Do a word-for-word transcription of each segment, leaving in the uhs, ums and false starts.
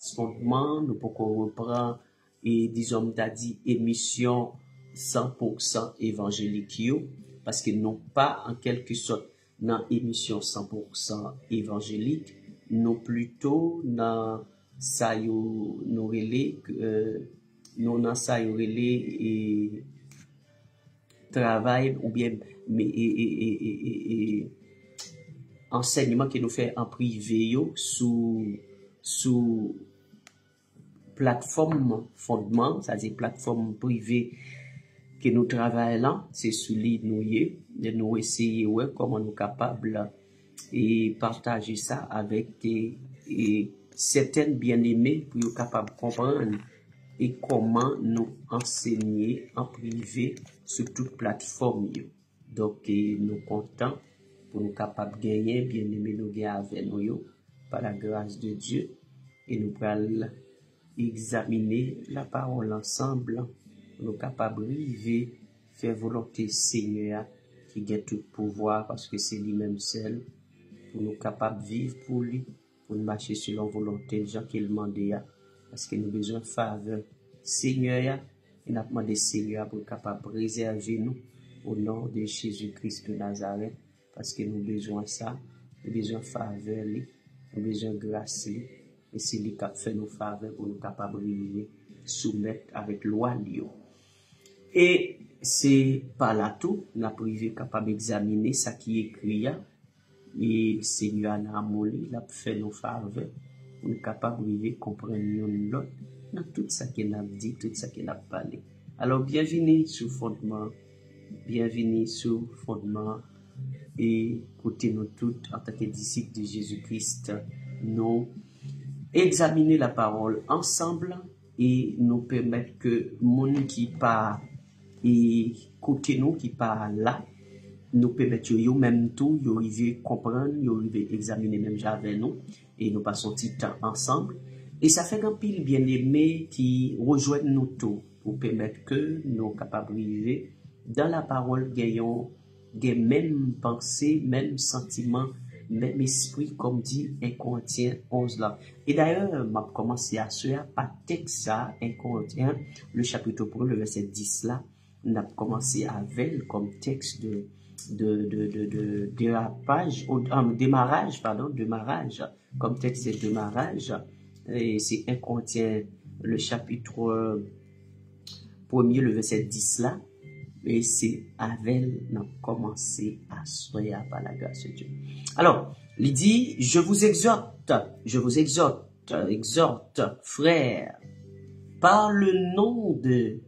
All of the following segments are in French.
fondement, nous pouvons reprendre et disons t'as dit émission cent pour cent évangélique parce que non pas en quelque sorte dans émission cent pour cent évangélique, non plutôt dans ça yo nous relais euh, nous dans ça yo relais et travail ou bien mais et, et, et, et, et enseignement que nous fait en privé yo sous sous plateforme fondement, c'est-à-dire plateforme privée que nous travaillons là, c'est sous l'île nous y de nous essayer ouais comment nous capables et partager ça avec et, et certaines bien-aimées pour être capables de comprendre et comment nous enseigner en privé sur toute plateforme. Donc, et nous comptons pour nous capables de gagner, bien-aimés nous gagner avec nous par la grâce de Dieu et nous allons examiner la parole ensemble, nous capables de vivre, faire volonté Seigneur qui a tout pouvoir parce que c'est lui-même seul pour nous capables de vivre pour lui, pour nous marcher selon la volonté de Jean qu'il demande parce que nous avons besoin de faveur Seigneur et nous avons demandé Seigneur pour capable de préserver nous au nom de Jésus-Christ de Nazareth parce que nous avons besoin de ça, nous avons besoin de faveur, nous avons besoin de grâce et c'est lui qui fait nos faveurs pour nous capables de vivre, soumettre avec loi. Et c'est par là tout, la privé capable d'examiner ce qui est écrit. Et Seigneur a molli, il a fait nos faveurs, pour nous capables de vivre, comprendre l'autre, dans tout ça qu'il a dit, tout ça qu'il a parlé. Alors, bienvenue sur fondement, bienvenue sur fondement, et écoutez-nous toutes en tant que disciples de Jésus-Christ, nous examiner la parole ensemble et nous permettre que mon qui part et côté nous qui part là nous permettre yo même tout yo arriver comprendre yo arriver examiner même avec nous et nous passons petit temps ensemble et ça fait un pile bien aimé qui rejoignent nous tout pour permettre que nous capables vivre dans la parole gagnons des mêmes pensées mêmes sentiments même esprit, comme dit un Corinthiens onze là. Et d'ailleurs, m'a commencé à ce par texte ça, un Corinthiens, le chapitre premier, le verset dix là, on a commencé avec comme texte de de de de de dérapage, euh, démarrage, pardon, démarrage, comme texte de démarrage. Et c'est un Corinthiens, le chapitre premier, le verset dix là. Et c'est avec nous commencer à soyer par la grâce de Dieu. Alors, il dit, je vous exhorte, je vous exhorte, exhorte, frères, par le nom de,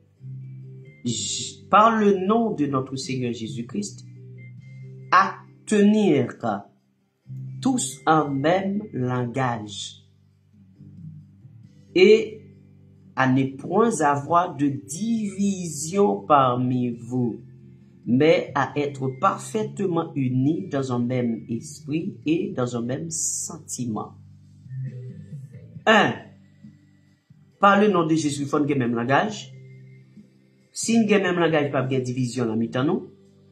par le nom de notre Seigneur Jésus-Christ, à tenir tous un même langage et à ne point avoir de division parmi vous, mais à être parfaitement unis dans un même esprit et dans un même sentiment. Un, par le nom de Jésus, il faut que même langage. Si nous avons même langage, pas de division dans mi-temps nous.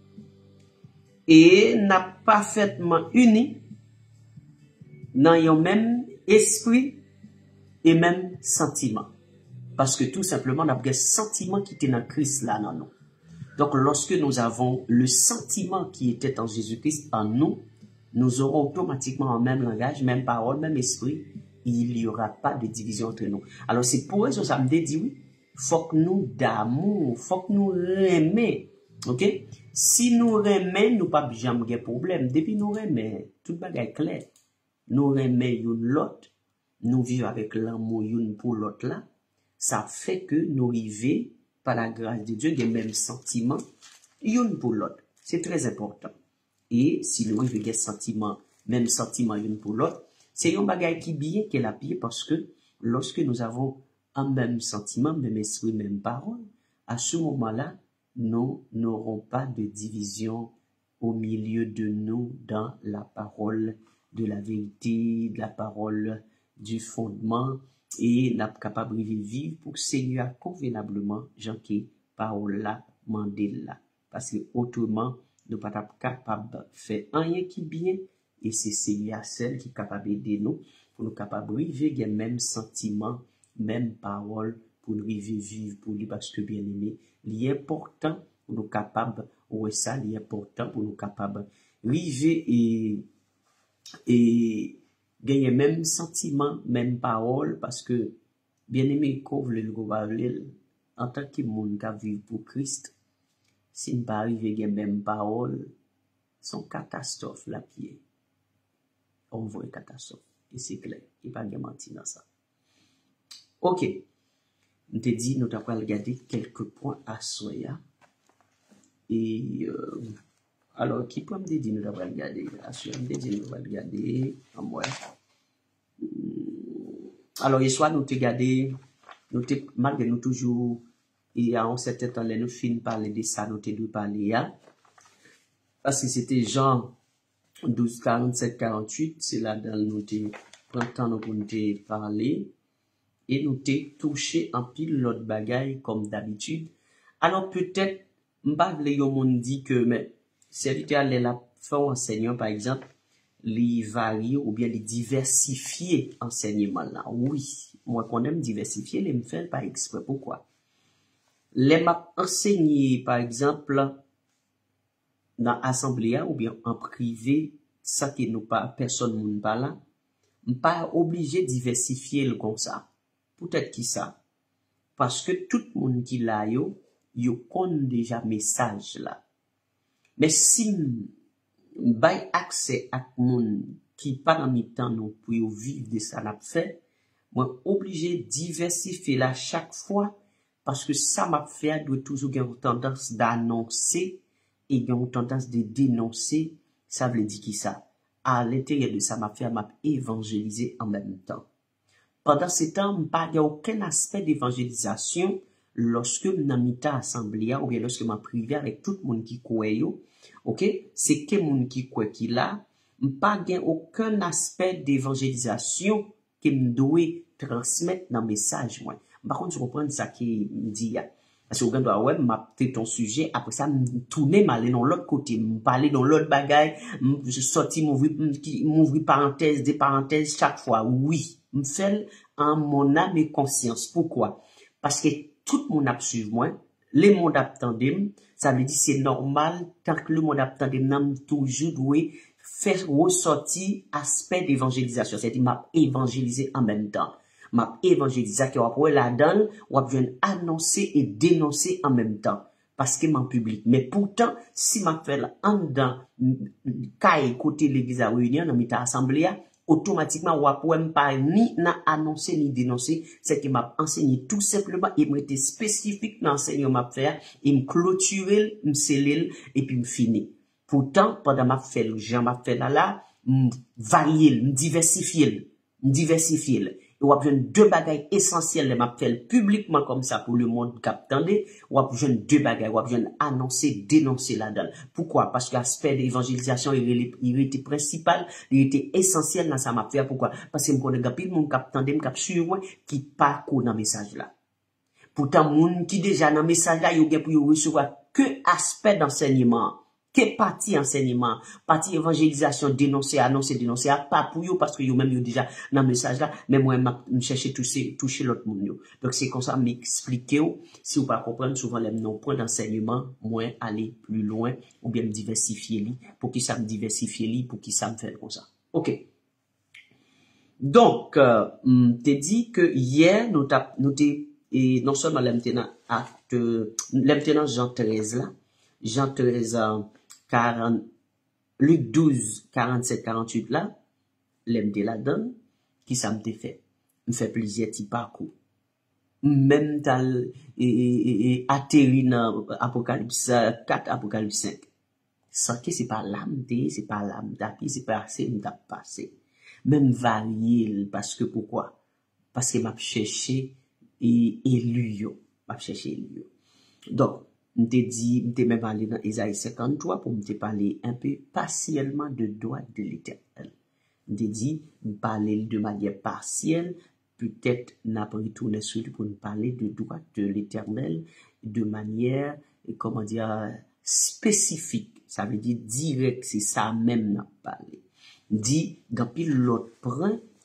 Et n'a parfaitement unis dans un même esprit et même sentiment. Parce que tout simplement, on a un sentiment qui était dans Christ là, non, non. Donc, lorsque nous avons le sentiment qui était en Jésus-Christ en nous, nous aurons automatiquement un même langage, même parole, même esprit. Il n'y aura pas de division entre nous. Alors, c'est pour ça que ça me dit, oui, faut que nous d'amour, faut que nous aimer. Ok? Si nous aimons, nous pas jamais de problème. Depuis nous aimons, tout bagage clair. Nous aimons l'autre, nous vivons avec l'amour une pour l'autre là. Ça fait que nous arrivons, par la grâce de Dieu, des mêmes sentiments, une pour l'autre. C'est très important. Et si nous arrivons des sentiments, même sentiments une pour l'autre, c'est un bagage qui bien qu'elle a pied parce que lorsque nous avons un même sentiment, même esprit, même parole, à ce moment-là, nous n'aurons pas de division au milieu de nous dans la parole de la vérité, de la parole du fondement, et n'a capable de vivre pour que Seigneur convenablement Jean qui parole là mandé là parce que autrement nous pas capable faire rien qui bien et c'est Seigneur seul qui est capable d'aider nous pour nous capables river les mêmes sentiments, même paroles pour nous river vivre pour lui parce que bien aimé, l'important pour nous capables ouais ça l'important pour nous capables river et et gagner même sentiment, même parole parce que bien aimé qu'on veut le parler en tant que monde qui vit pour Christ, si ne pas arriver gagner même parole, son catastrophe la pied. On voit une catastrophe et c'est clair, il pas de mentir dans ça. OK. On te dit nous t'avons regarder quelques points à soya et euh, alors qui peut me dire nous t'avons regarder assure me dire nous va regarder en moi. Alors hier soir nous te regarder nous te malgré nous toujours et à un certain temps nous fin parler de ça nous te dû parler là parce que c'était Jean douze quarante-sept quarante-huit c'est là dans nous te prend temps nous pour nous te parler et nous te touché en pile l'autre bagaille comme d'habitude. Alors peut-être m'pa vle yo monde dit que mais serviteur les la faire enseignant par exemple les varier ou bien les diversifier enseignement là. Oui, moi qu'on aime diversifier, les me faire pas exprès pourquoi. Les m'a enseigner par exemple dans assemblée ou bien en privé, ça qui nous pas personne moun pas là, pas obligé diversifier le comme ça. Peut-être qui ça parce que tout le monde qui l'a yo yo connaît déjà message là. Mais si bay accès à monde qui pas dans mi temps non pour vivre de ça n'a fait, moi obligé diversifier là chaque fois parce que ça m'a fait doit toujours avoir tendance d'annoncer et avoir tendance de dénoncer, ça veut dire qui ça à l'intérieur de ça m'a fait m'a évangéliser en même temps. Pendant ce temps, il n'y a aucun aspect d'évangélisation lorsque je suis à l'assemblée ou bien lorsque je suis privé avec tout le monde qui croit. Ok? C'est que le monde qui croit qu'il a, pas aucun aspect d'évangélisation que je dois transmettre dans le message. Moi. Par contre, je comprends ça qui me dit. Parce que vous doit ouais, m'appeler ton sujet, après ça, me tourner, m'aller dans l'autre côté, me parler dans l'autre bagaille, je sortis, m'ouvrir, m'ouvrir parenthèse, des parenthèses chaque fois. Oui, me fait en mon âme et conscience. Pourquoi? Parce que tout le monde a suivi moi, les mondes attendent, ça veut dire c'est normal, tant que le monde attend, n'a toujours doué faire ressortir aspect d'évangélisation. C'est-à-dire, m'a évangélisé en même temps. M'a évangélisé qui va pouvoir la donne ou va bien annoncer et dénoncer en même temps parce que mon public mais pourtant si m'a fait en dedans caille côté l'église à réunion dans mita assemblée automatiquement ou va pouvoir pas ni na annoncer ni dénoncer c'est qui m'a enseigné tout simplement et m'était spécifique dans l'enseignement m'a faire et me clôturer me sceller et puis me finir pourtant pendant m'a fait le Jean m'a fait là là varier me diversifier me diversifier ou a besoin deux bagailles essentielles les m'a fait publiquement comme ça pour le monde captandé ou a besoin deux bagailles ou a besoin annoncer dénoncer là-dedans pourquoi parce que l'aspect d'évangélisation il était principal il était essentiel dans ça m'a fait pourquoi parce que me connais gapil monde captandé me cap sur qui pas ko dans message là pourtant monde qui déjà dans message là yo gen pour recevoir que aspect d'enseignement que partie enseignement, partie évangélisation, dénoncer, annoncer, dénoncer, pas pour eux, parce que yo même yo déjà dans le message là, mais moi, je cherche toucher, toucher l'autre monde. Donc, c'est comme ça, m'expliquer, si vous pas comprendre, souvent, les non point d'enseignement, moi, aller plus loin, ou bien me diversifier li, pour qui ça me diversifier li, pour qui ça me fait comme ça. OK. Donc, euh, t'es dit que hier, nous t'as, nous t'es, et non seulement l'imtenant acte, l'imtenant Jean treize là, Jean treize, quarante, Luc douze, quarante-sept, quarante-huit là, l'aime de la donne, qui ça me fait, me fait plaisir petit parcours. Même dans, et, et, et, atterri dans Apocalypse quatre, Apocalypse cinq. Sans que c'est pas l'âme c'est pas l'âme d'api, c'est pas assez, m't'a passé. Même varié, parce que pourquoi? Parce que m'a cherché, et, élu yo. M'a cherché élu yo. Donc, m'te dit, m'te même allé dans Isaïe cinquante-trois pour m'te parler un peu partiellement de droit de l'Éternel. M'te dit, m'parler de manière partielle, peut-être n'a pas retourné sur lui pour nous parler de droit de l'Éternel de manière, comment dire, spécifique. Ça veut dire direct, c'est ça même n'a parlé. Dit, gapil l'autre point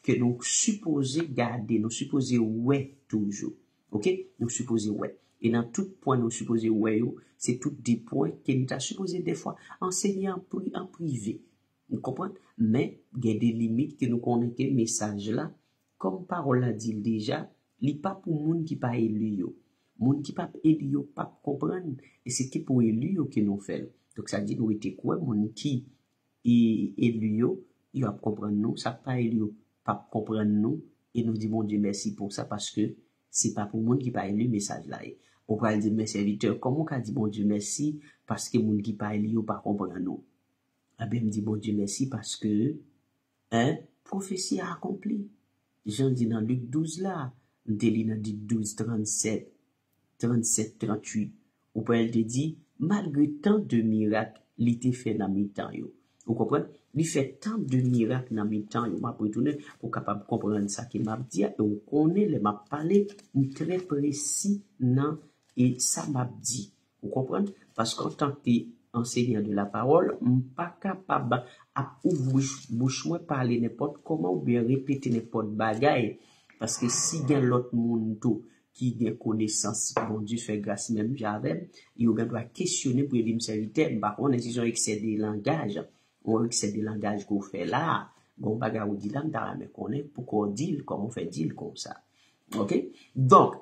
que nous supposons garder, nous supposons ouais toujours. OK? Nous supposons ouais. Et dans tout point, nous supposons ouais, c'est tous des points que nous avons supposé des fois enseigner en, pri en privé. Vous comprenez? Mais il y a des limites que nous connaissons que message là, comme parole a dit déjà, il n'est pas pour monde qui pas élu. Monde qui pas élu, pas comprendre. Et c'est qui pour élu que nous faisons. Donc ça dit, nous était quoi? Monde qui est élu, il va comprendre nous, ça pas élu, pas comprendre nous. Et nous disons, bon Dieu, merci pour ça parce que c'est pas pour monde qui pas élu message là. On va dire, mes serviteurs, comment on a dit, bon Dieu, merci parce que monde qui pas élu, pas comprendre nous. Ah ben, me dit, bon Dieu, merci parce que, hein, prophétie a accompli. Jean dit dans Luc douze là, on dit dans Luc douze, trente-sept, trente-sept, trente-huit, où elle te dit, malgré tant de miracles, il était fait dans mes temps, yo. Vous comprenez? Il fait tant de miracles dans mes temps, yo. M'a retourné pour capable comprendre ça qui m'a dit, et on connaît, les m'a parlé, très précis, non, et ça m'a dit. Vous comprenez? Parce qu'en tant que enseignant de la parole, je ne suis pas capable à ouvrir bouche moi parler n'importe comment ou bien répéter n'importe bagaille. Parce que si il y a l'autre monde qui a connaissance, bon Dieu fait grâce même j'avais, il doit questionner pour dire serviteur, par contre, si on excède des langages, on excède des langages qu'on fait là, bon bagaille ou dit là, on me connaît pourquoi on dit, comment on fait dire comme ça. OK? Donc,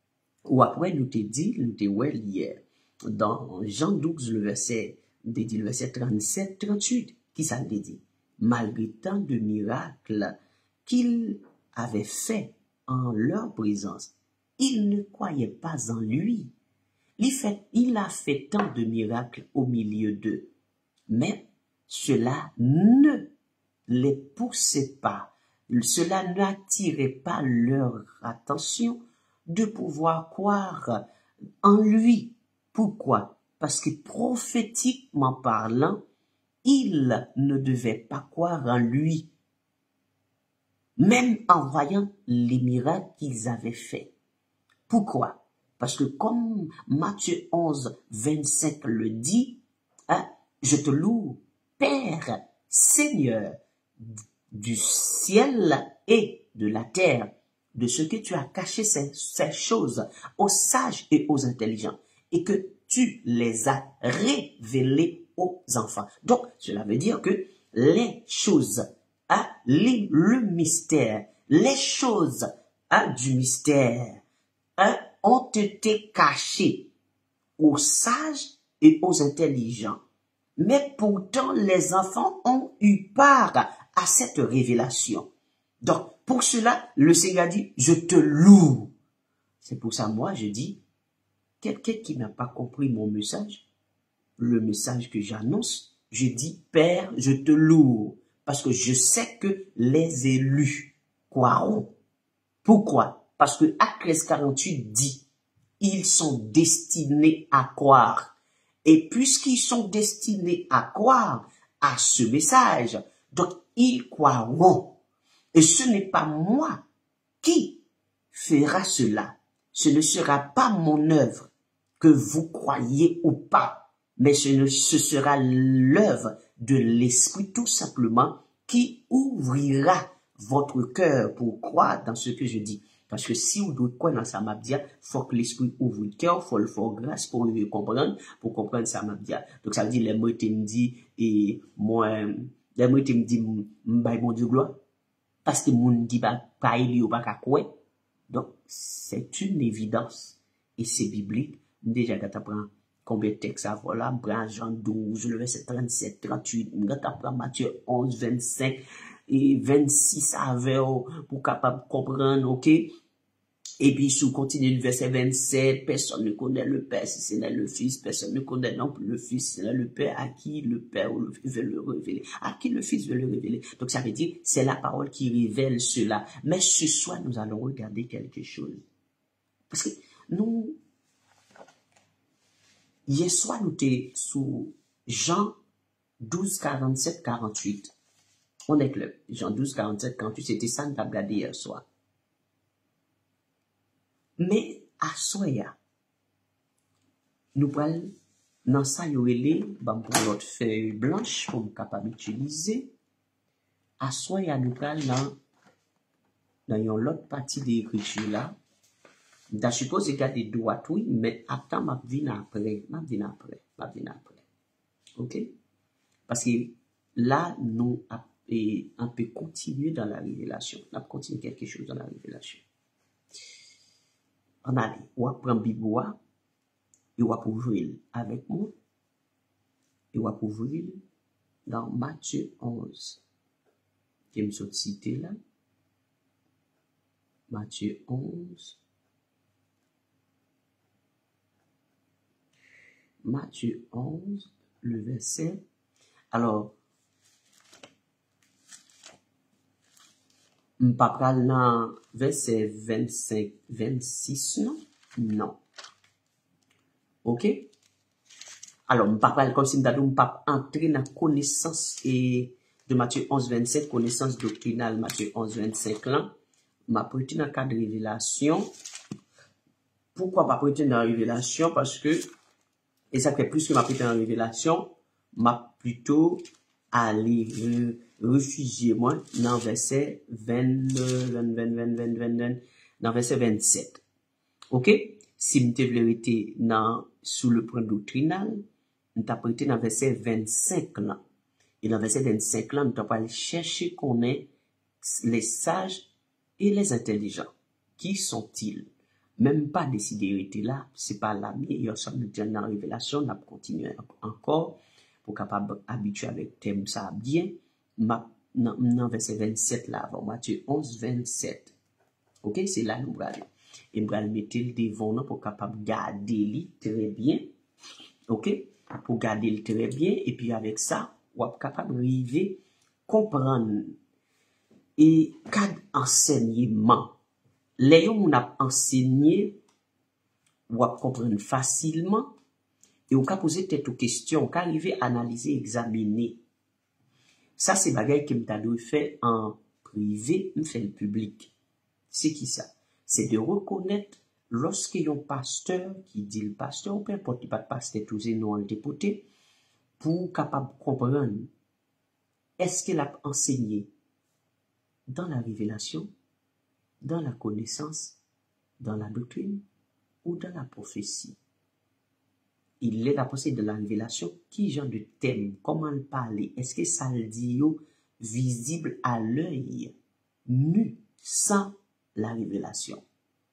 ou après, nous te dit, nous te ouais hier, dans Jean douze, le verset, dit le verset trente-sept, trente-huit, qui ça le dit? Malgré tant de miracles qu'il avait fait en leur présence, ils ne croyaient pas en lui. Il, fait, il a fait tant de miracles au milieu d'eux, mais cela ne les poussait pas, cela n'attirait pas leur attention de pouvoir croire en lui. Pourquoi? Parce que prophétiquement parlant, ils ne devaient pas croire en lui, même en voyant les miracles qu'ils avaient faits. Pourquoi? Parce que comme Matthieu onze, vingt-cinq le dit, hein, je te loue, Père, Seigneur du ciel et de la terre, de ce que tu as caché ces, ces choses aux sages et aux intelligents, et que tu les as révélées aux enfants. Donc, cela veut dire que les choses, hein, les, le mystère, les choses hein, du mystère hein, ont été cachées aux sages et aux intelligents. Mais pourtant, les enfants ont eu part à cette révélation. Donc, pour cela, le Seigneur dit, je te loue. C'est pour ça, moi, je dis, quelqu'un qui n'a pas compris mon message, le message que j'annonce, je dis, Père, je te loue. Parce que je sais que les élus croiront. Pourquoi? Parce que Actes treize, quarante-huit dit, ils sont destinés à croire. Et puisqu'ils sont destinés à croire à ce message, donc ils croiront. Et ce n'est pas moi qui fera cela. Ce ne sera pas mon œuvre, que vous croyez ou pas, mais ce, ne, ce sera l'œuvre de l'Esprit tout simplement qui ouvrira votre cœur pour croire dans ce que je dis. Parce que si vous doutez quoi dans sa mabdia, faut que l'Esprit ouvre le cœur, faut le faire grâce pour le comprendre, pour comprendre sa mabdia. Donc ça veut dire, les mots te me dit, et moi, les mots te me dit, m'bay mon Dieu gloire. Parce que mon dit pas, pas il ou pas qu'à quoi. Donc, c'est une évidence. Et c'est biblique. Déjà, quand tu apprends combien de textes ça, voilà, prends Jean douze, le verset trente-sept, trente-huit, quand tu apprends Matthieu onze, vingt-cinq, et vingt-six avec, pour capable comprendre, ok? Et puis, si vous continuez le verset vingt-sept, personne ne connaît le Père si ce n'est le Fils, personne ne connaît non plus le Fils, si ce n'est le Père, à qui le Père ou le Fils veut le révéler, à qui le Fils veut le révéler. Donc, ça veut dire, c'est la parole qui révèle cela. Mais ce soir, nous allons regarder quelque chose. Parce que nous, hier soir, nous étions sous Jean douze, quarante-sept, quarante-huit. On est clair. Jean douze, quarante-sept, quarante-huit, c'était ça nous avons regardé hier soir. Mais, à soya, nous parlons, dans ça, il y aurait pour notre feuille blanche, pour nous capable d'utiliser. À soya, nous parlons dans dans une autre partie de l'écriture là, je suppose garder droit, oui, mais attends, ma vie après, ma vie après, ma vie après. Ok? Parce que là, nous, on peut continuer dans la révélation. On peut continuer quelque chose dans la révélation. On a dit, on va prendre Bible, et on va ouvrir avec moi, et on va ouvrir dans Matthieu onze. Qui me sont cités là. Matthieu onze. Matthieu onze, le verset. Alors, je ne pas parler dans verset vingt-cinq, vingt-six, non? Non. Ok? Alors, je ne pas parler comme si je ne pas entrer dans la connaissance et de Matthieu onze, vingt-sept, connaissance doctrinale, Matthieu onze, vingt-cinq, là. Je vais prêter dans le cadre de révélation. Pourquoi pas prêter dans la révélation? Parce que, et ça fait plus que ma prêter dans la révélation, m'a plutôt aller euh, réfugier moi dans verset vingt, vingt, vingt, vingt, vingt, vingt, vingt, dans verset vingt-sept. Ok? Si m'te vérité dans, sous le point doctrinal, m'ta prêté dans verset vingt-cinq là. Et dans verset vingt-cinq là, nous t'as pas aller chercher qu'on est les sages et les intelligents. Qui sont-ils? Même pas décider là, c'est pas la meilleure somme de dans la révélation, on a continué encore pour capable habituer avec thème ça bien. Dans verset vingt-sept là, avant Matthieu onze, vingt-sept. Ok, c'est là nous allons. Et nous allons mettre le devant nous pour capable garder lui très bien. Ok, pour garder le très bien et puis avec ça, on est capable d'arriver comprendre et cadre enseignement. Les gens on a enseigné, on va comprendre facilement et on peut poser tête aux questions, on peut arriver à analyser, examiner. Ça c'est bagaille que m'ta dû faire en privé, me fait le public. C'est qui ça? C'est de reconnaître lorsqu'il y a un pasteur qui dit le pasteur, ou peu importe, il pas de pasteur tous les noms député, pour capable comprendre est-ce qu'il a enseigné dans la révélation, dans la connaissance, dans la doctrine ou dans la prophétie. Il est la pensée de la révélation, qui genre de thème, comment le parler, est-ce que ça le dit visible à l'œil, nu, sans la révélation.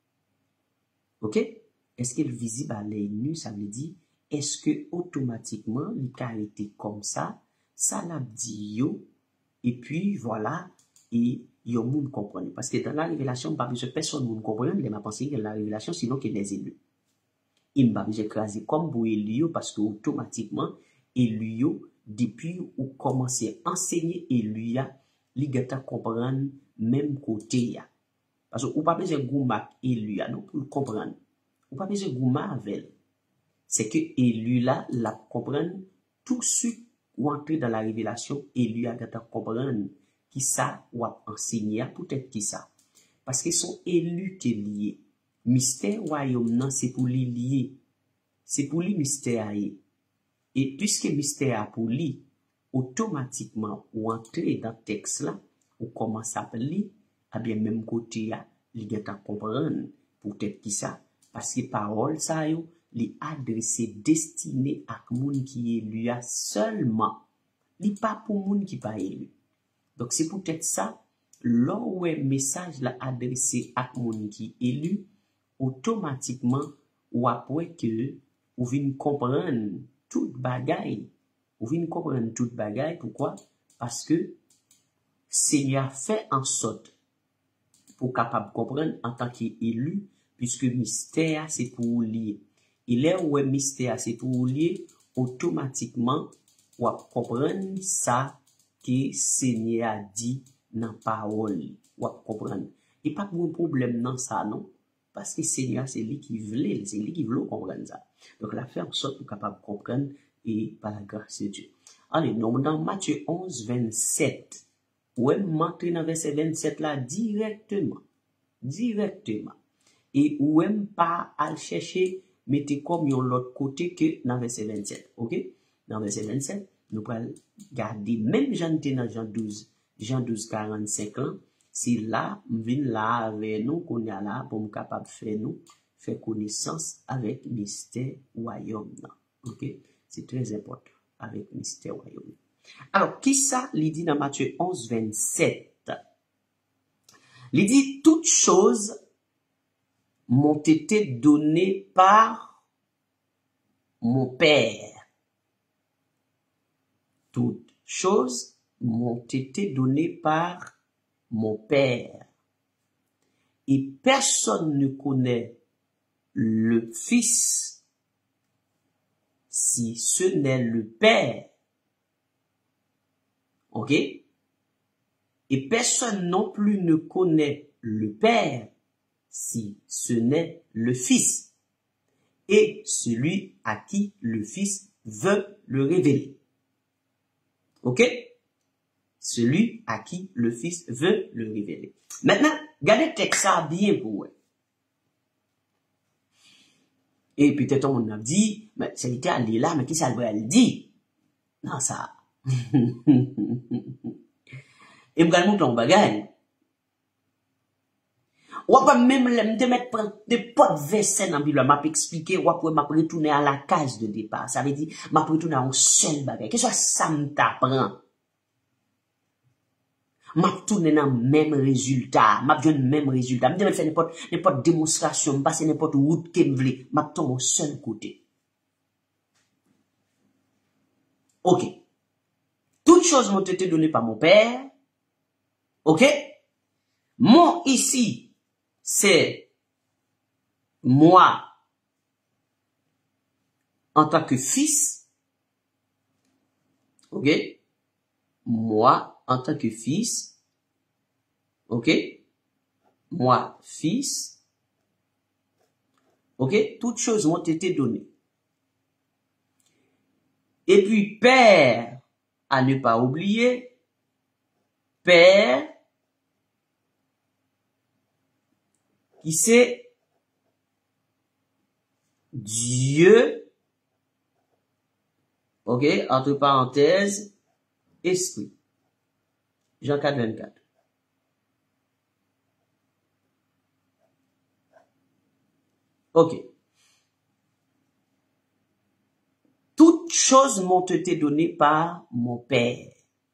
Ok? Est-ce qu'il est visible à l'œil nu, ça veut dire, est-ce que automatiquement, il a été comme ça, ça l'a dit et puis voilà, et yo moun comprendre. Parce que dans la révélation, pas besoin personne moun comprendre, mais ma pensée que la révélation, sinon qu'il les élus. Il m'a besoin écraser comme pour Elio, parce que automatiquement, Elio, depuis ou commencer à enseigner Elia, li gata comprendre même côté ya. Parce que ou pas besoin gouma Elia, non, pour comprendre. Ou pas besoin gouma avec. C'est que Elia la comprendre tout de suite ou entrer dans la révélation, Elia gata comprendre qui ça ou a enseigné peut-être qui ça. Parce qu'ils sont élus qui liés. Mystère royaume non c'est pour les lier. C'est pour les mystères. Et puisque mystère pour lui, automatiquement ou entrer dans le texte là, ou commence à lire, à bien même côté là, il gata comprendre peut-être qui ça. Parce que parole ça yo, les adressé destiné à moun qui est lui seulement. Li pas pour moun qui pas élu. Donc c'est peut-être ça, là où un message là adressé à moun qui élu, automatiquement ou après que ou vinn comprendre toute bagaille, ou vinn comprendre toute bagaille. Pourquoi? Parce que Seigneur fait en sorte pour capable comprendre en tant qu'élu, puisque mystère c'est pour lier. Il est où un mystère c'est pour lier, automatiquement ou comprendre ça que Seigneur a dit dans parole, ou comprendre. Et pas de problème dans ça non, parce que Seigneur c'est lui qui voulait, c'est lui qui veut comprendre ça. Donc la faire en sorte pour capable comprendre et par la grâce de Dieu. Allez, nous dans Matthieu onze, vingt-sept. Ou même entrer dans verset vingt-sept là directement. Directement. Et ou même pas à chercher, mettez comme yon l'autre côté que dans verset vingt-sept. Ok? Dans verset vingt-sept, nous allons garder même Jean dans Jean douze, Jean douze, quarante-cinq ans, c'est là, m'vin là avec nous, qu'on y a là, pour nous capable de faire nous, faire connaissance avec mystère royaume. Ok? C'est très important, avec mystère royaume. Alors, qui ça, il dit dans Matthieu onze, vingt-sept? Il dit, toutes choses m'ont été données par mon Père. Toutes choses m'ont été données par mon Père. Et personne ne connaît le Fils si ce n'est le Père. Ok? Et personne non plus ne connaît le Père si ce n'est le Fils et celui à qui le Fils veut le révéler. Ok? Celui à qui le Fils veut le révéler. Maintenant, regardez le texte ça bien pour vous. Et peut-être on a dit, mais c'est littéral là, mais qui ça le dit? Non, ça. Et me gagne mon bagage. Ou pas même me mettre des potes versets dans la Bible, m'a expliqué, ou après m'a retourner à la case de départ. Ça veut dire, m'a retourner à un seul bagage. Qu'est-ce que ça me t'apprend? M'a tourné dans le même résultat, m'a vu le même résultat. M'a fait n'importe, n'importe démonstration, passer n'importe route que m'vle, m'a tombé au seul côté. Ok. Toutes choses m'ont été données par mon Père. Ok? Mon ici, c'est moi en tant que fils. Ok? Moi en tant que fils. Ok? Moi, fils. Ok? Toutes choses m'ont été données. Et puis, Père, à ne pas oublier, Père, qui c'est Dieu, ok, entre parenthèses, esprit. Jean quatre, vingt-quatre. Ok. Toutes choses m'ont été données par mon Père.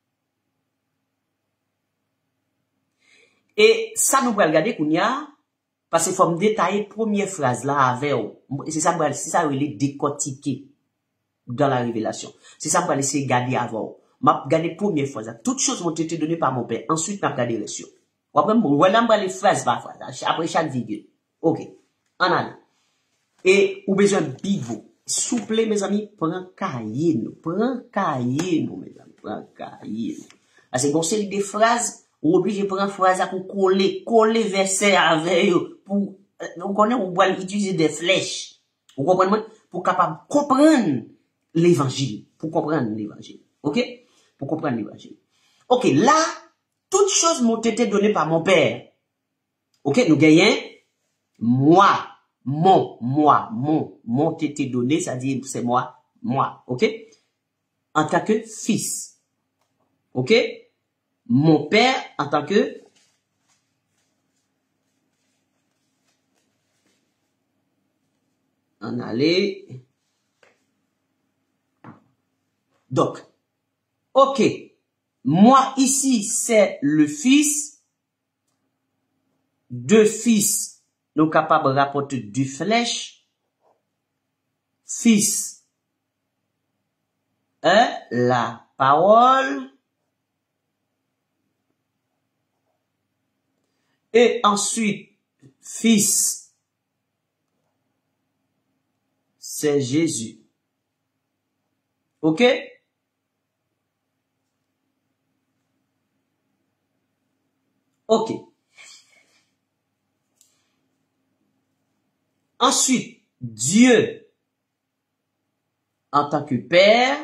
Et ça nous va regarder qu'on y a, parce qu'il faut me détailler première phrase là avec vous. C'est ça, c'est ça, il est décortiqué dans la révélation. C'est ça, on va laisser garder avant. M'a regardé première phrase. Toutes choses m'ont été données par mon Père. Ensuite, m'a regardé les choses. Après, voilà, on les phrases par phrase. Après chaque virgule. Ok. En allant. Et, ou besoin de bivo. Souple, mes amis, prends cahier, nous. Prends cahier, nous, mes amis. Prends cahier, nous. Parce que bon, c'est des phrases, ou obligé de prendre phrase pour coller, coller verset avec eux, pour, on connaît, on va utiliser des flèches. Vous comprenez? Pour capable comprendre l'évangile. Pour comprendre l'évangile. Ok? Pour comprendre l'évangile. Ok, là, toutes choses m'ont été données par mon Père. Ok, nous gagnons, moi, mon, moi, mon, m'ont été donné, ça dit c'est moi, moi, ok? En tant que fils, ok? Mon Père en tant que on allait donc, ok, moi ici c'est le fils, deux fils, nous capables de rapporter du flèche, fils, hein, la parole, et ensuite, fils, c'est Jésus. Ok? Ok. Ensuite, Dieu, en tant que Père,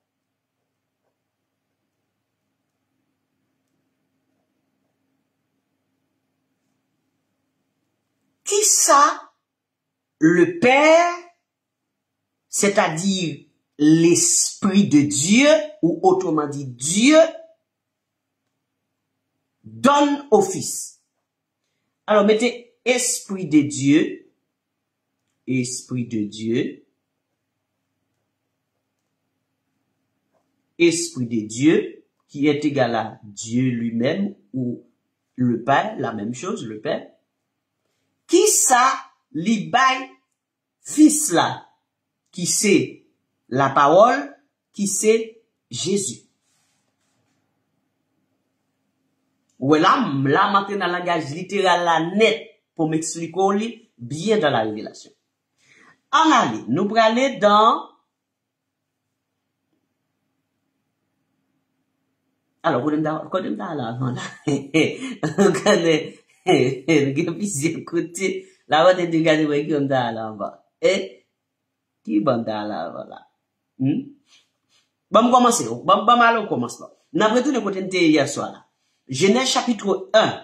qui ça? Le Père, c'est-à-dire l'Esprit de Dieu, ou autrement dit Dieu, donne au Fils. Alors, mettez Esprit de Dieu, Esprit de Dieu, Esprit de Dieu, qui est égal à Dieu lui-même, ou le Père, la même chose, le Père. Qui ça, li bay Fils là, qui c'est la parole, qui c'est Jésus. Ou là, là, maintenant, dans le langage littéral, là, net, pour m'expliquer, bien dans la révélation. En allez, nous allons aller dans, alors, quand on est là, avant, là, on est, plusieurs côtés, là, on est de regarder, oui, qui on est là, en bas. Et, qui est là, là, hmm? Bon, commencer, bon, bon, allons, commence là. Nous avons tout le côté de hier soir, là. Genèse chapitre un.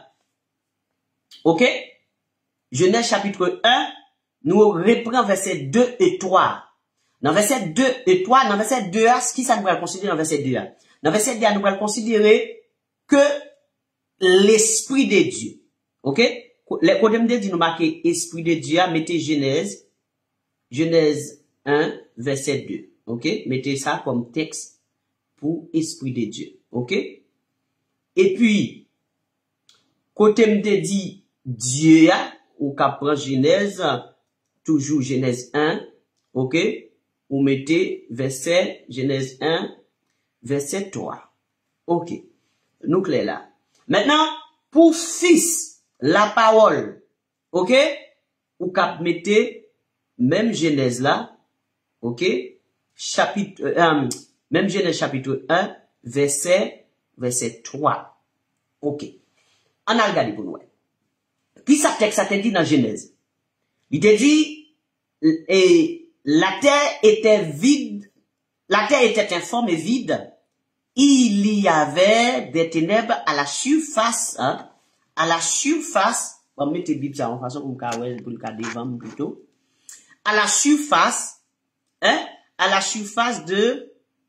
Ok? Genèse chapitre un, nous reprenons verset deux et trois. Dans verset deux et trois, dans verset deux A, ce qui ça nous va considérer dans verset deux A? Dans verset deux A, nous allons considérer que l'Esprit de Dieu. Ok? Les codes me dit nous marquer Esprit de Dieu, mettez Genèse, Genèse un, verset deux. Ok? Mettez ça comme texte pour Esprit de Dieu. Ok? Et puis, côté me dit Dieu, ou qu'après Genèse, toujours Genèse un, ok? Ou mettez verset, Genèse un, verset trois. Ok. Nous clair là. Maintenant, pour Fils, la parole, ok? Ou qu'ap mettez, même Genèse là, ok? Chapitre, euh, même Genèse chapitre un, verset, verset trois. Ok. On a regardé pour nous. Qui ça texte ça te dit dans Genèse? Il te dit, et la terre était vide, la terre était informe et vide. Il y avait des ténèbres à la surface, hein, à la surface, on va mettre Bible ça en façon comme Kawel pour le cas devant plutôt. À la surface, hein, à la surface de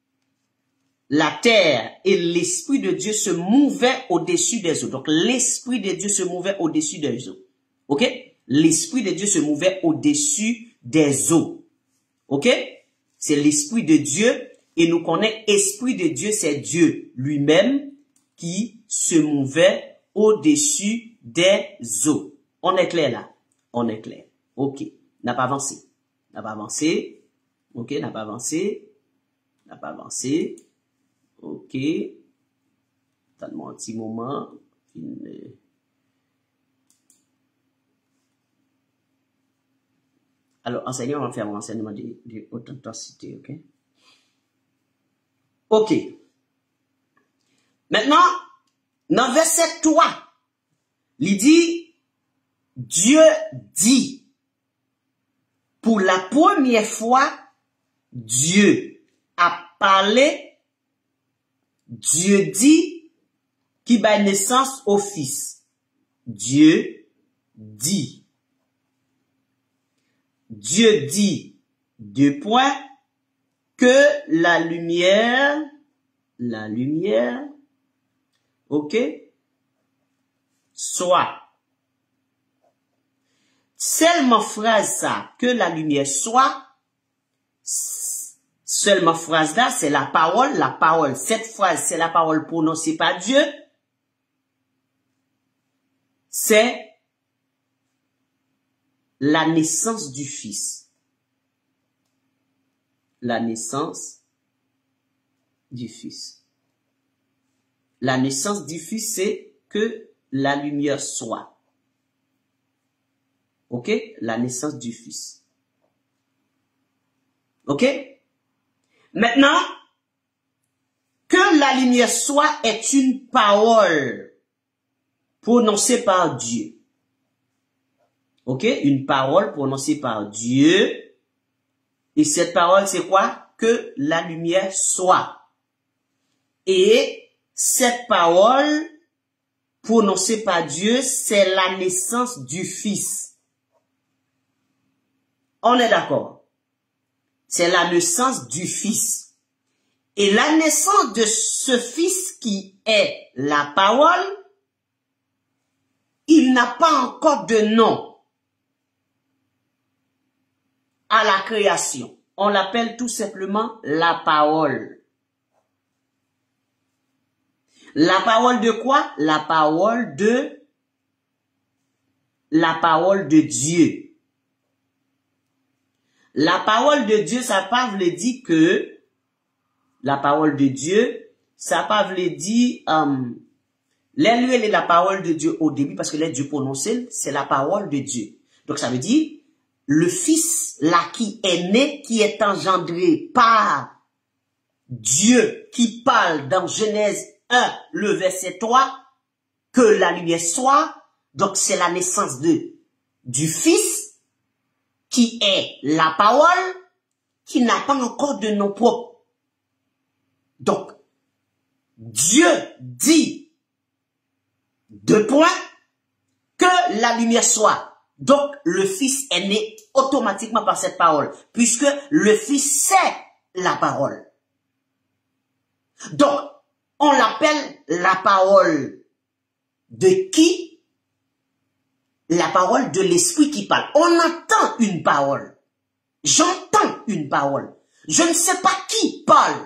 la terre, et l'Esprit de Dieu se mouvait au-dessus des eaux. Donc, l'Esprit de Dieu se mouvait au-dessus des eaux. Ok? L'Esprit de Dieu se mouvait au-dessus des eaux. Ok? C'est l'Esprit de Dieu, et nous connaissons, Esprit de Dieu, c'est Dieu lui-même qui se mouvait au-dessus des eaux. On est clair là? On est clair. Ok. N'a pas avancé. N'a pas avancé. Ok, n'a pas avancé. N'a pas avancé. Ok. Donne-moi un petit moment. Une... Alors, enseignant, on va faire un enseignement de, de haute intensité, ok? Ok. Maintenant, dans verset trois, il dit, Dieu dit, pour la première fois, Dieu a parlé. Dieu dit qui bat naissance au Fils. Dieu dit. Dieu dit, deux points, que la lumière, la lumière, ok, soit. Seulement phrase ça, que la lumière soit, seulement phrase là, c'est la parole, la parole. Cette phrase, c'est la parole prononcée par Dieu. C'est la naissance du Fils. La naissance du Fils. La naissance du Fils, c'est que la lumière soit. Ok? La naissance du Fils. Ok? Maintenant, que la lumière soit est une parole prononcée par Dieu. Ok? Une parole prononcée par Dieu. Et cette parole, c'est quoi? Que la lumière soit. Et cette parole prononcée par Dieu, c'est la naissance du Fils. On est d'accord? C'est la naissance du Fils. Et la naissance de ce Fils qui est la parole, il n'a pas encore de nom à la création. On l'appelle tout simplement la parole. La parole de quoi? La parole de la parole de Dieu. La parole de Dieu, ça pas veut dire que la parole de Dieu, ça pas veut dire um, l'elle est la parole de Dieu au début parce que l'aide Dieu prononcé, c'est la parole de Dieu. Donc ça veut dire le Fils là qui est né, qui est engendré par Dieu, qui parle dans Genèse un, le verset trois, que la lumière soit. Donc c'est la naissance de du Fils qui est la parole, qui n'a pas encore de nom propre. Donc Dieu dit, deux points, que la lumière soit. Donc, le Fils est né automatiquement par cette parole, puisque le Fils c'est la parole. Donc, on l'appelle la parole de qui? La parole de l'Esprit qui parle. On entend une parole. J'entends une parole. Je ne sais pas qui parle.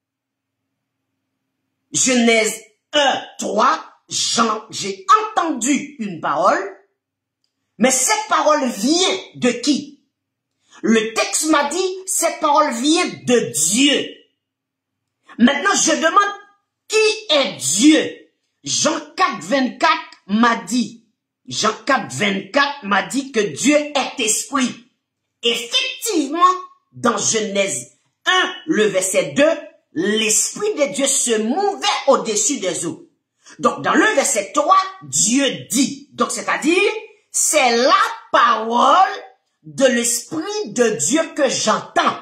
Genèse un, trois, j'ai entendu une parole, mais cette parole vient de qui? Le texte m'a dit, cette parole vient de Dieu. Maintenant, je demande, qui est Dieu? Jean quatre, vingt-quatre m'a dit, Jean quatre, vingt-quatre m'a dit que Dieu est esprit. Effectivement, dans Genèse un, le verset deux, l'Esprit de Dieu se mouvait au-dessus des eaux. Donc, dans le verset trois, Dieu dit. Donc, c'est-à-dire, c'est la parole de l'Esprit de Dieu que j'entends.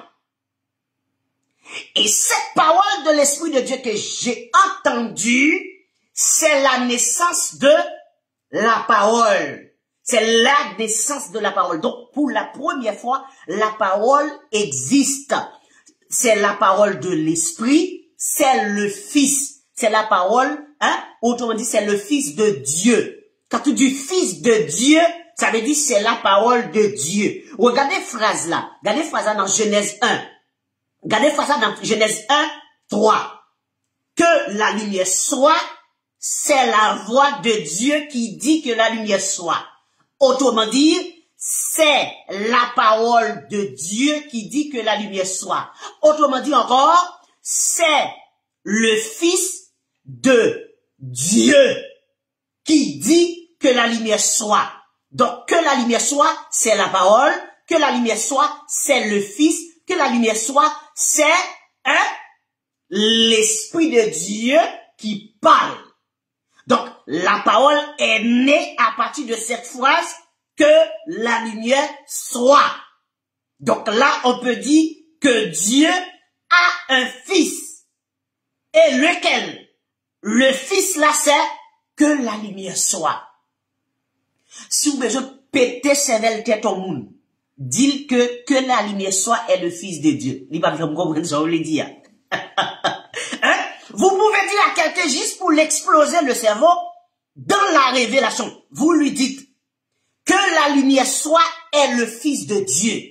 Et cette parole de l'Esprit de Dieu que j'ai entendue, c'est la naissance de la parole. C'est la naissance de la parole. Donc, pour la première fois, la parole existe. C'est la parole de l'Esprit, c'est le Fils. C'est la parole, hein, autrement dit, c'est le Fils de Dieu. Quand tu dis Fils de Dieu, ça veut dire c'est la parole de Dieu. Regardez phrase là, regardez phrase là dans Genèse un. Regardez phrase là dans Genèse un, trois. Que la lumière soit, c'est la voix de Dieu qui dit que la lumière soit. Autrement dit, c'est la parole de Dieu qui dit que la lumière soit. Autrement dit encore, c'est le Fils de Dieu qui dit que la lumière soit. Donc, que la lumière soit, c'est la parole. Que la lumière soit, c'est le Fils. Que la lumière soit, c'est hein, l'Esprit de Dieu qui parle. Donc, la parole est née à partir de cette phrase, que la lumière soit. Donc là, on peut dire que Dieu a un Fils. Et lequel? Le Fils là, c'est que la lumière soit. Si vous besoin de péter cervelle tête au monde, dites que que la lumière soit est le Fils de Dieu. Il va me comprendre ça, on le dit. Hein? Vous pouvez dire à quelqu'un juste pour l'exploser le cerveau, dans la révélation, vous lui dites que la lumière soit est le Fils de Dieu.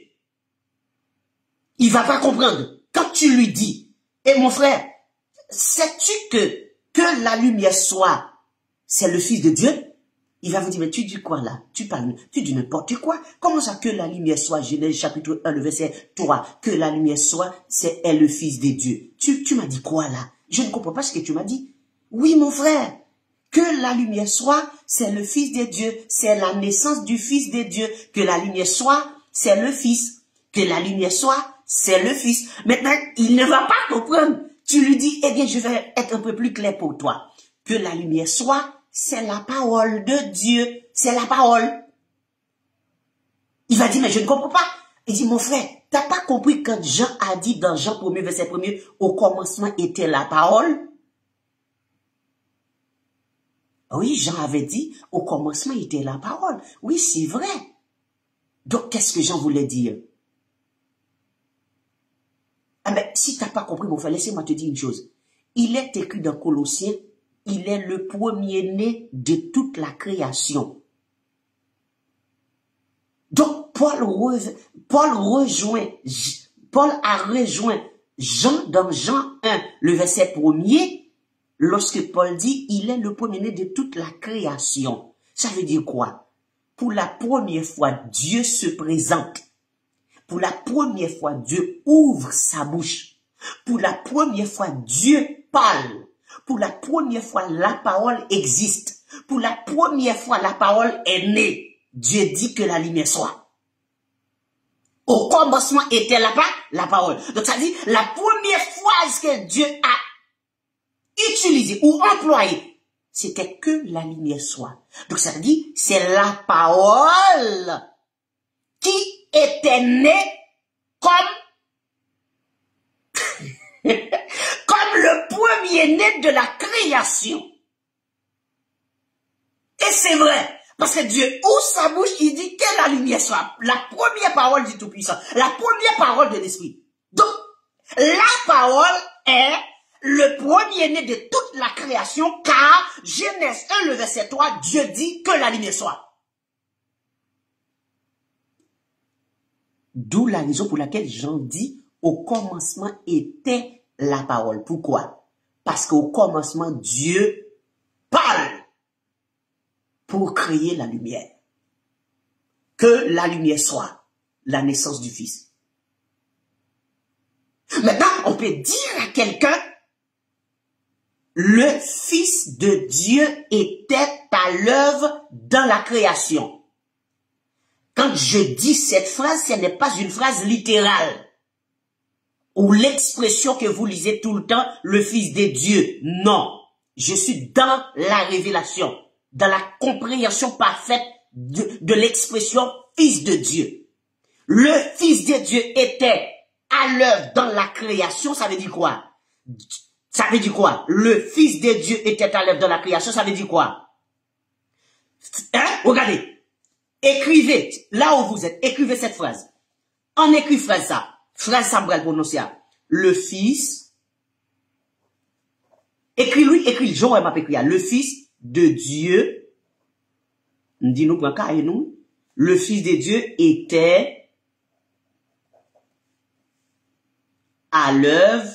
Il va pas comprendre. Quand tu lui dis, et mon frère, sais-tu que, que la lumière soit, c'est le Fils de Dieu? Il va vous dire, mais tu dis quoi là? Tu parles, tu dis n'importe quoi. Comment ça que la lumière soit, Genèse chapitre un, le verset trois, que la lumière soit, c'est est le Fils de Dieu. Tu, tu m'as dit quoi là? Je ne comprends pas ce que tu m'as dit. Oui, mon frère. Que la lumière soit, c'est le Fils de Dieu. C'est la naissance du Fils de Dieu. Que la lumière soit, c'est le Fils. Que la lumière soit, c'est le Fils. Maintenant, il ne va pas comprendre. Tu lui dis, eh bien, je vais être un peu plus clair pour toi. Que la lumière soit, c'est la parole de Dieu. C'est la parole. Il va dire, mais je ne comprends pas. Il dit, mon frère, t'as pas compris quand Jean a dit dans Jean premier, verset premier, au commencement était la parole? Oui, Jean avait dit, au commencement était la parole. Oui, c'est vrai. Donc, qu'est-ce que Jean voulait dire? Ah ben, si t'as pas compris, mon frère, laissez-moi te dire une chose. Il est écrit dans Colossiens, il est le premier-né de toute la création. Donc, Paul, re, Paul rejoint, Paul a rejoint Jean dans Jean un, le verset premier, lorsque Paul dit, il est le premier-né de toute la création. Ça veut dire quoi? Pour la première fois, Dieu se présente. Pour la première fois, Dieu ouvre sa bouche. Pour la première fois, Dieu parle. Pour la première fois, la parole existe. Pour la première fois, la parole est née. Dieu dit que la lumière soit. Au commencement était la, la parole. Donc ça dit, la première phrase que Dieu a utilisée ou employée, c'était que la lumière soit. Donc ça dit, c'est la parole qui était née comme comme le premier-né de la création. Et c'est vrai. Parce que Dieu ouvre sa bouche, il dit que la lumière soit. La première parole du Tout-Puissant. La première parole de l'Esprit. Donc, la parole est le premier-né de toute la création, car Genèse un, le verset trois, Dieu dit que la lumière soit. D'où la raison pour laquelle Jean dit, au commencement était la parole. Pourquoi? Parce qu'au commencement, Dieu parle pour créer la lumière. Que la lumière soit la naissance du Fils. Maintenant, on peut dire à quelqu'un, le Fils de Dieu était à l'œuvre dans la création. Quand je dis cette phrase, ce n'est pas une phrase littérale. Ou l'expression que vous lisez tout le temps, le Fils de Dieu. Non. Je suis dans la révélation, dans la compréhension parfaite de, de l'expression Fils de Dieu. Le Fils de Dieu était à l'œuvre dans la création, ça veut dire quoi? Ça veut dire quoi? Le Fils de Dieu était à l'œuvre dans la création, ça veut dire quoi? Hein? Regardez. Écrivez, là où vous êtes, écrivez cette phrase. En écrit phrase ça. Phrase ça, vous prononcer. Le Fils. Écris-lui, écris, j'aurais m'a écrit. Le Fils de Dieu. Dis-nous, nous. Le Fils de Dieu était à l'œuvre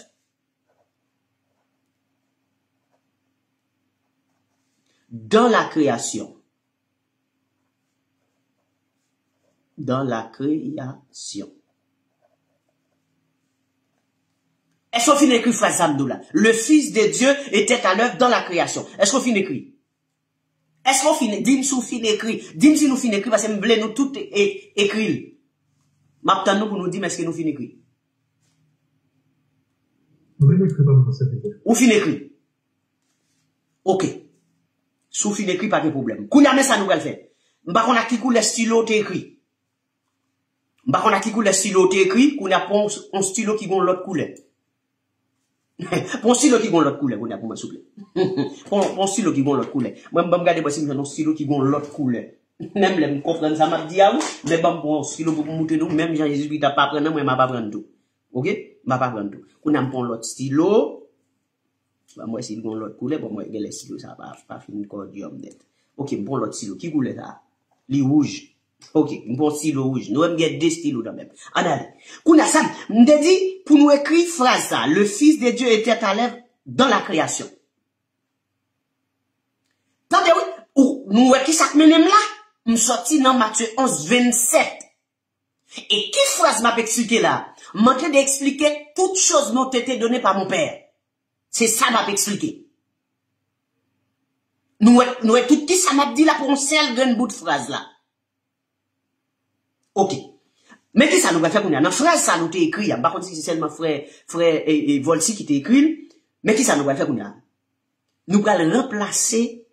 dans la création. Dans la création. Est-ce qu'on finit écrit phrase là? Le Fils de Dieu était à l'œuvre dans la création. Est-ce qu'on finit écrit? Est-ce qu'on finit? Dis-moi si nous finit écrit. Dis-moi si nous finit écrit parce que nous voulons nous tout écrire. Maintenant, nous pour nous dire est-ce que nous finit écrit? Ou finit écrit? Ok. Sous finit écrit, pas de problème. Qu'on a ça nous va le faire. M'ba qu'on a qui coule stylo t'es écrit. M'ba qu'on a qui coule stylo t'es écrit, qu'on a un stylo qui gon l'autre couleur. Pour un stylo qui gon l'autre couleur, on a pour moi souple. Pour un stylo qui gon l'autre couleur. Moi m'ba regarder parce que j'ai un stylo qui gon l'autre couleur. Même les comprendre ça m'a dit à vous, mais bon pour un stylo pour monter nous, même Jean Jésus qui t'a pas prendre moi m'a pas prendre tout. OK? M'a pas prendre tout. On a pour l'autre stylo. Bah moi si gon l'autre couleur, bon moi les stylo ça pas pas fini cordium net. OK, bon l'autre stylo qui couleur ça? Les rouges. Ok, bon stylo rouge. Nous avons deux stylos dans même. En allez. Kouna Sam, m'de dit, pour nous écrire phrase ça, le Fils de Dieu était à l'œuvre dans la création. Tendez, oui, nous, qui ça menem là? M'sorti dans Matthieu onze, vingt-sept. Et qui phrase m'a expliqué là? M'a d'expliquer toutes choses m'ont été données par mon Père. C'est ça m'a expliqué. Nous, nous, tout qui ça m'a dit là pour un seul grand bout de phrase là. Ok. Mais qui ça nous va faire qu'on a? Dans phrase, ça nous t'a écrit. Par contre, si c'est seulement frère, frère, et, et Volsi qui t'a écrit. Mais qui ça nous va faire qu'on a? Nous allons remplacer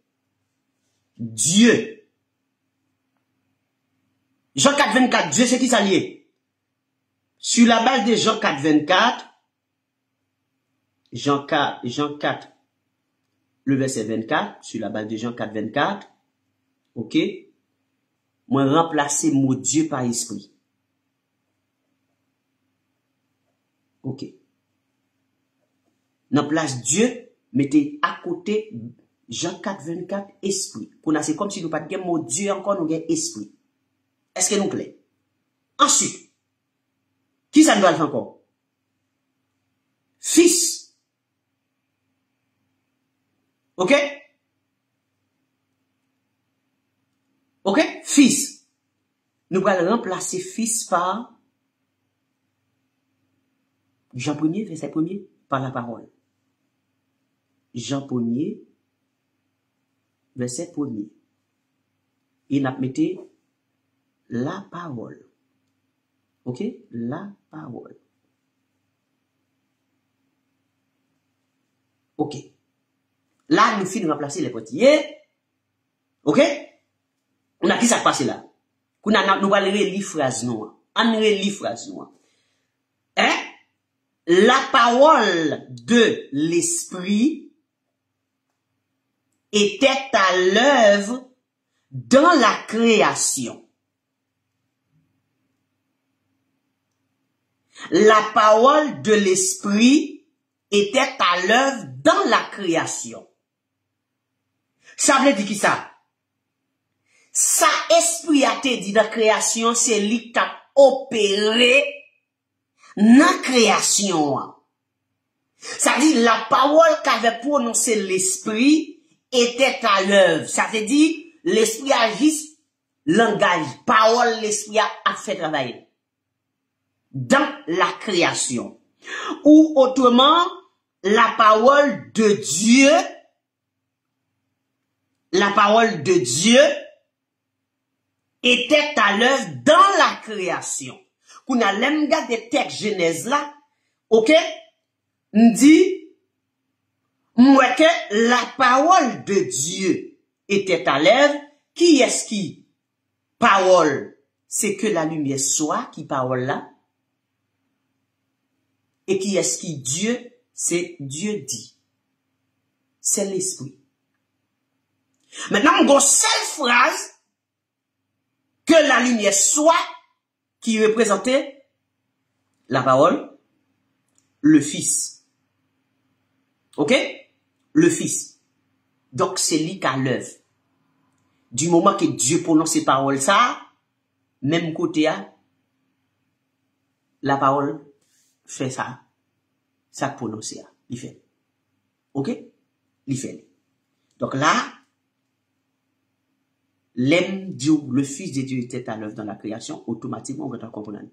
Dieu. Jean quatre, vingt-quatre. Dieu, c'est qui ça lié? Sur la base de Jean quatre, vingt-quatre. Jean quatre, Jean quatre. Le verset vingt-quatre. Sur la base de Jean quatre, vingt-quatre. Ok. Moi, remplacer mot Dieu par esprit. Ok. Dans place Dieu, mettez à côté Jean quatre, vingt-quatre, esprit. Qu'on a, c'est comme si nous pas de mot Dieu encore, nous avons esprit. Est-ce que nous plaît? Ensuite, qui ça nous doit le faire encore? Fils. Ok? Ok? Fils. Nous allons remplacer fils par Jean premier, verset premier, par la parole. Jean premier, verset premier. Il a mis la parole. Ok? La parole. Ok. Là, nous finissons de remplacer les petits. Ok? On a qui ça passe là? Nous allons relire phrase noire. On relire phrase noire. Hein? La parole de l'esprit était à l'œuvre dans la création. La parole de l'esprit était à l'œuvre dans la création. Ça veut dire qui ça? Ça esprit a été dit dans la création, c'est lui qui a opéré dans la création. Ça veut dire la parole qu'avait prononcé l'esprit était à l'œuvre. Ça veut dire l'esprit agit, langage, parole, l'esprit a fait travailler dans la création. Ou autrement, la parole de Dieu, la parole de Dieu était à l'œuvre dans la création. Qu'on a l'aime des textes Genèse là, ok? On dit, moi que la parole de Dieu était à l'œuvre, qui est-ce qui? Parole, c'est que la lumière soit, qui parole là? Et qui est-ce qui? Dieu, c'est Dieu dit. C'est l'esprit. Maintenant, on a une seule phrase, que la lumière soit, qui représentait la parole, le Fils. Ok? Le Fils. Donc, c'est lui qui a l'œuvre. Du moment que Dieu prononce ces paroles, ça, même côté, la parole fait ça. Ça prononce, il fait. Ok? Il fait. Donc là, l'aime Dieu, le Fils de Dieu était à l'œuvre dans la création, automatiquement, on va comprendre.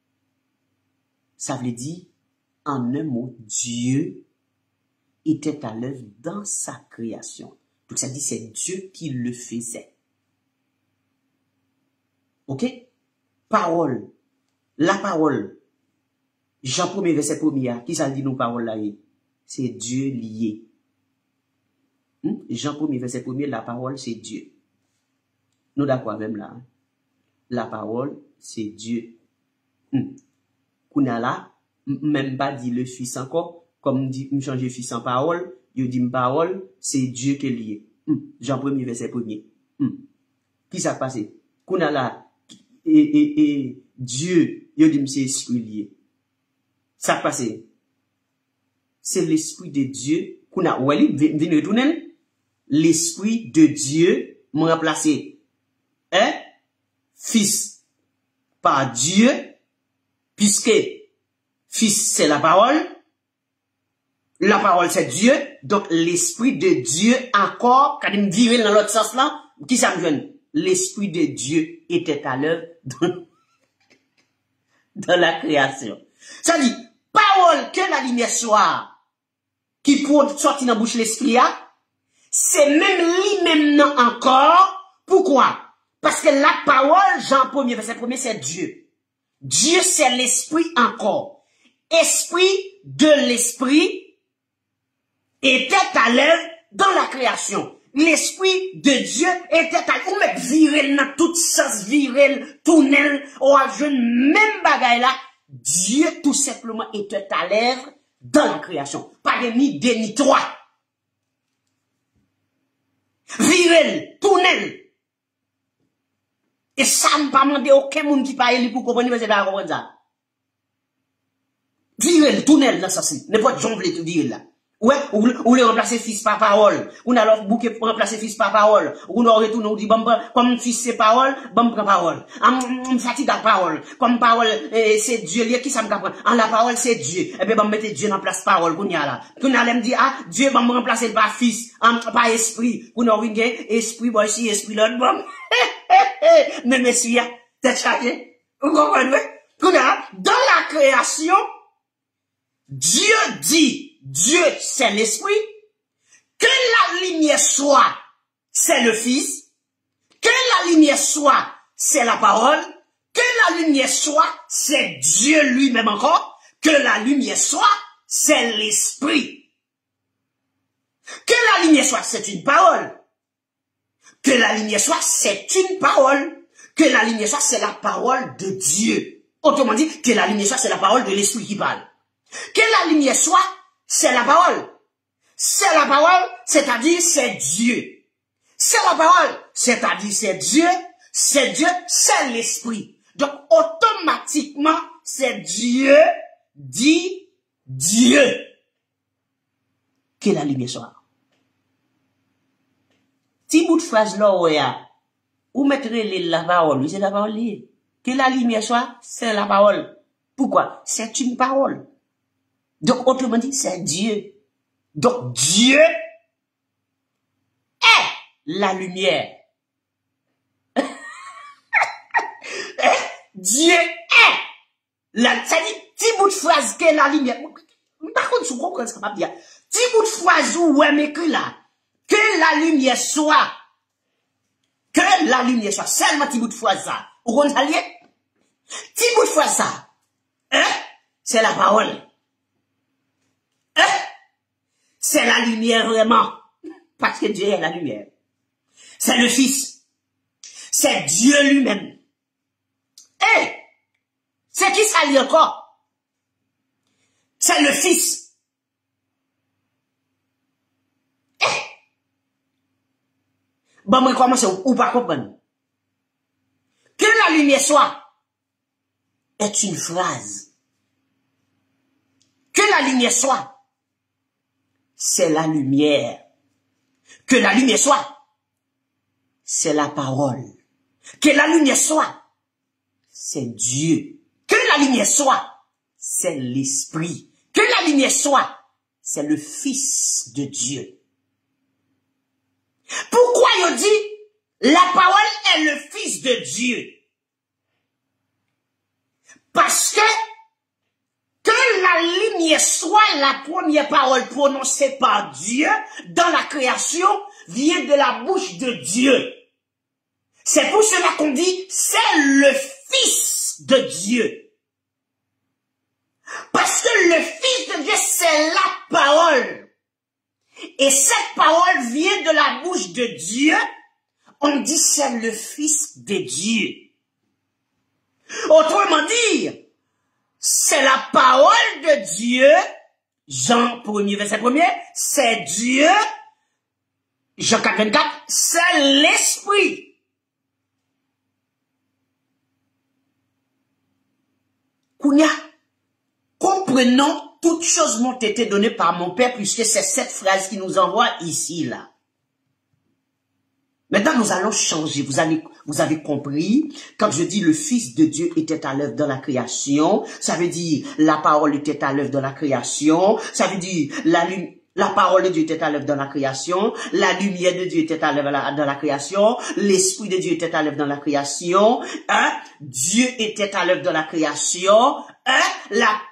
Ça veut dire, en un mot, Dieu était à l'œuvre dans sa création. Donc ça dit, c'est Dieu qui le faisait. Ok? Parole. La parole. Jean premier, verset premier. Qui ça dit nos paroles là? C'est Dieu lié. Hmm? Jean premier, verset premier, la parole, c'est Dieu. Nous d'accord même là. Hein? La parole, c'est Dieu. Hmm. Kouna là, même pas dit le Fils encore, comme dit, me changer Fils en parole, il dit parole, c'est Dieu qui est lié. Hmm. Jean premier, verset premier. Hmm. Qui ça passe? Kouna là, et, et, et Dieu, il dit c'est esprit lié. Ça passe. C'est l'esprit de Dieu. Kouna, ouali, venez retourner. L'esprit de Dieu m'a remplacé. Hein? Fils par Dieu, puisque Fils c'est la parole, la parole c'est Dieu, donc l'esprit de Dieu encore, quand il me virait dans l'autre sens là, qui ça me donne? L'esprit de Dieu était à l'œuvre dans, dans la création. Ça dit, parole que la lumière soit, qui pour sortir dans la bouche l'esprit, c'est même lui-même non encore. Pourquoi? Parce que la parole, Jean premier, verset premier, c'est Dieu. Dieu, c'est l'esprit encore. Esprit de l'esprit était à l'œuvre dans la création. L'esprit de Dieu était à l'œuvre. Ou mettre virel dans tout sens, virel, tunnel, ou à jeune, même bagaille là. Dieu, tout simplement, était à l'œuvre dans la création. Pas de ni deux, ni trois. Virel, tunnel. Et ça ne pas demander aucun monde qui parle pour comprendre, mais c'est pas comprendre ça. Virel, tunnel, là, ça c'est. N'importe jongle tout virel là. Ouais, ou, ou le remplacer fils par parole. Ou alors bouquet remplacer fils par parole. Ou nous retourne ou dit bon comme fils c'est parole, bon prend parole. On fatigue la parole. Comme parole eh, c'est Dieu lié qui ça me comprend. En la parole c'est Dieu. Et bien bon mettre Dieu en place parole qu'on y a là. Qu'on allait me dire ah Dieu va me remplacer par fils, par esprit. Pour nous rien esprit bon ici esprit l'autre bon. Mais monsieur, t'es chargé. Vous comprenez? Qu'on a dans la création Dieu dit Dieu, c'est l'esprit. Que la lumière soit, c'est le Fils. Que la lumière soit, c'est la parole. Que la lumière soit, c'est Dieu lui-même encore. Que la lumière soit, c'est l'esprit. Que la lumière soit, c'est une parole. Que la lumière soit, c'est une parole. Que la lumière soit, c'est la parole de Dieu. Autrement dit, que la lumière soit, c'est la parole de l'esprit qui parle. Que la lumière soit, c'est la parole. C'est la parole, c'est-à-dire c'est Dieu. C'est la parole, c'est-à-dire c'est Dieu. C'est Dieu, c'est l'esprit. Donc, automatiquement, c'est Dieu dit Dieu. Que la lumière soit. Si bout de phrase là, ou mettrez la parole, c'est la parole. Que la lumière soit, c'est la parole. Pourquoi? C'est une parole. Donc, autrement dit, c'est Dieu. Donc, Dieu est la lumière. Dieu est la, ça dit, petit bout de phrase que la lumière. Par contre, je comprends ce que je veux dire. Petit bout de phrase où, ouais, mais que là, que la lumière soit, que la lumière soit, seulement petit bout de phrase ça. Vous comprenez? Petit bout de phrase ça. Hein? C'est la parole. Hein? C'est la lumière vraiment. Parce que Dieu est la lumière. C'est le Fils. C'est Dieu lui-même. Eh! C'est qui ça lui encore? C'est le Fils. Eh! Bon, moi, comment c'est ou pas comprendre? Que la lumière soit est une phrase. Que la lumière soit, c'est la lumière. Que la lumière soit, c'est la parole. Que la lumière soit, c'est Dieu. Que la lumière soit, c'est l'esprit. Que la lumière soit, c'est le Fils de Dieu. Pourquoi il dit, la parole est le Fils de Dieu? Parce que, que la lumière soit la première parole prononcée par Dieu dans la création vient de la bouche de Dieu. C'est pour cela qu'on dit, c'est le Fils de Dieu. Parce que le Fils de Dieu, c'est la parole. Et cette parole vient de la bouche de Dieu. On dit, c'est le Fils de Dieu. Autrement dit, c'est la parole de Dieu. Jean premier, verset premier, c'est Dieu. Jean quatre, vingt-quatre, c'est l'Esprit. Kounia, comprenons, toutes choses m'ont été données par mon Père, puisque c'est cette phrase qui nous envoie ici, là. Maintenant, nous allons changer. Vous avez, vous avez compris, quand je dis le Fils de Dieu était à l'œuvre dans la création, ça veut dire la parole était à l'œuvre dans la création, ça veut dire la lumière. La parole de Dieu était à l'œuvre dans la création, la lumière de Dieu était à l'œuvre dans la création, l'Esprit de Dieu était à l'œuvre dans la création, hein? Dieu était à l'œuvre dans la création, hein? La,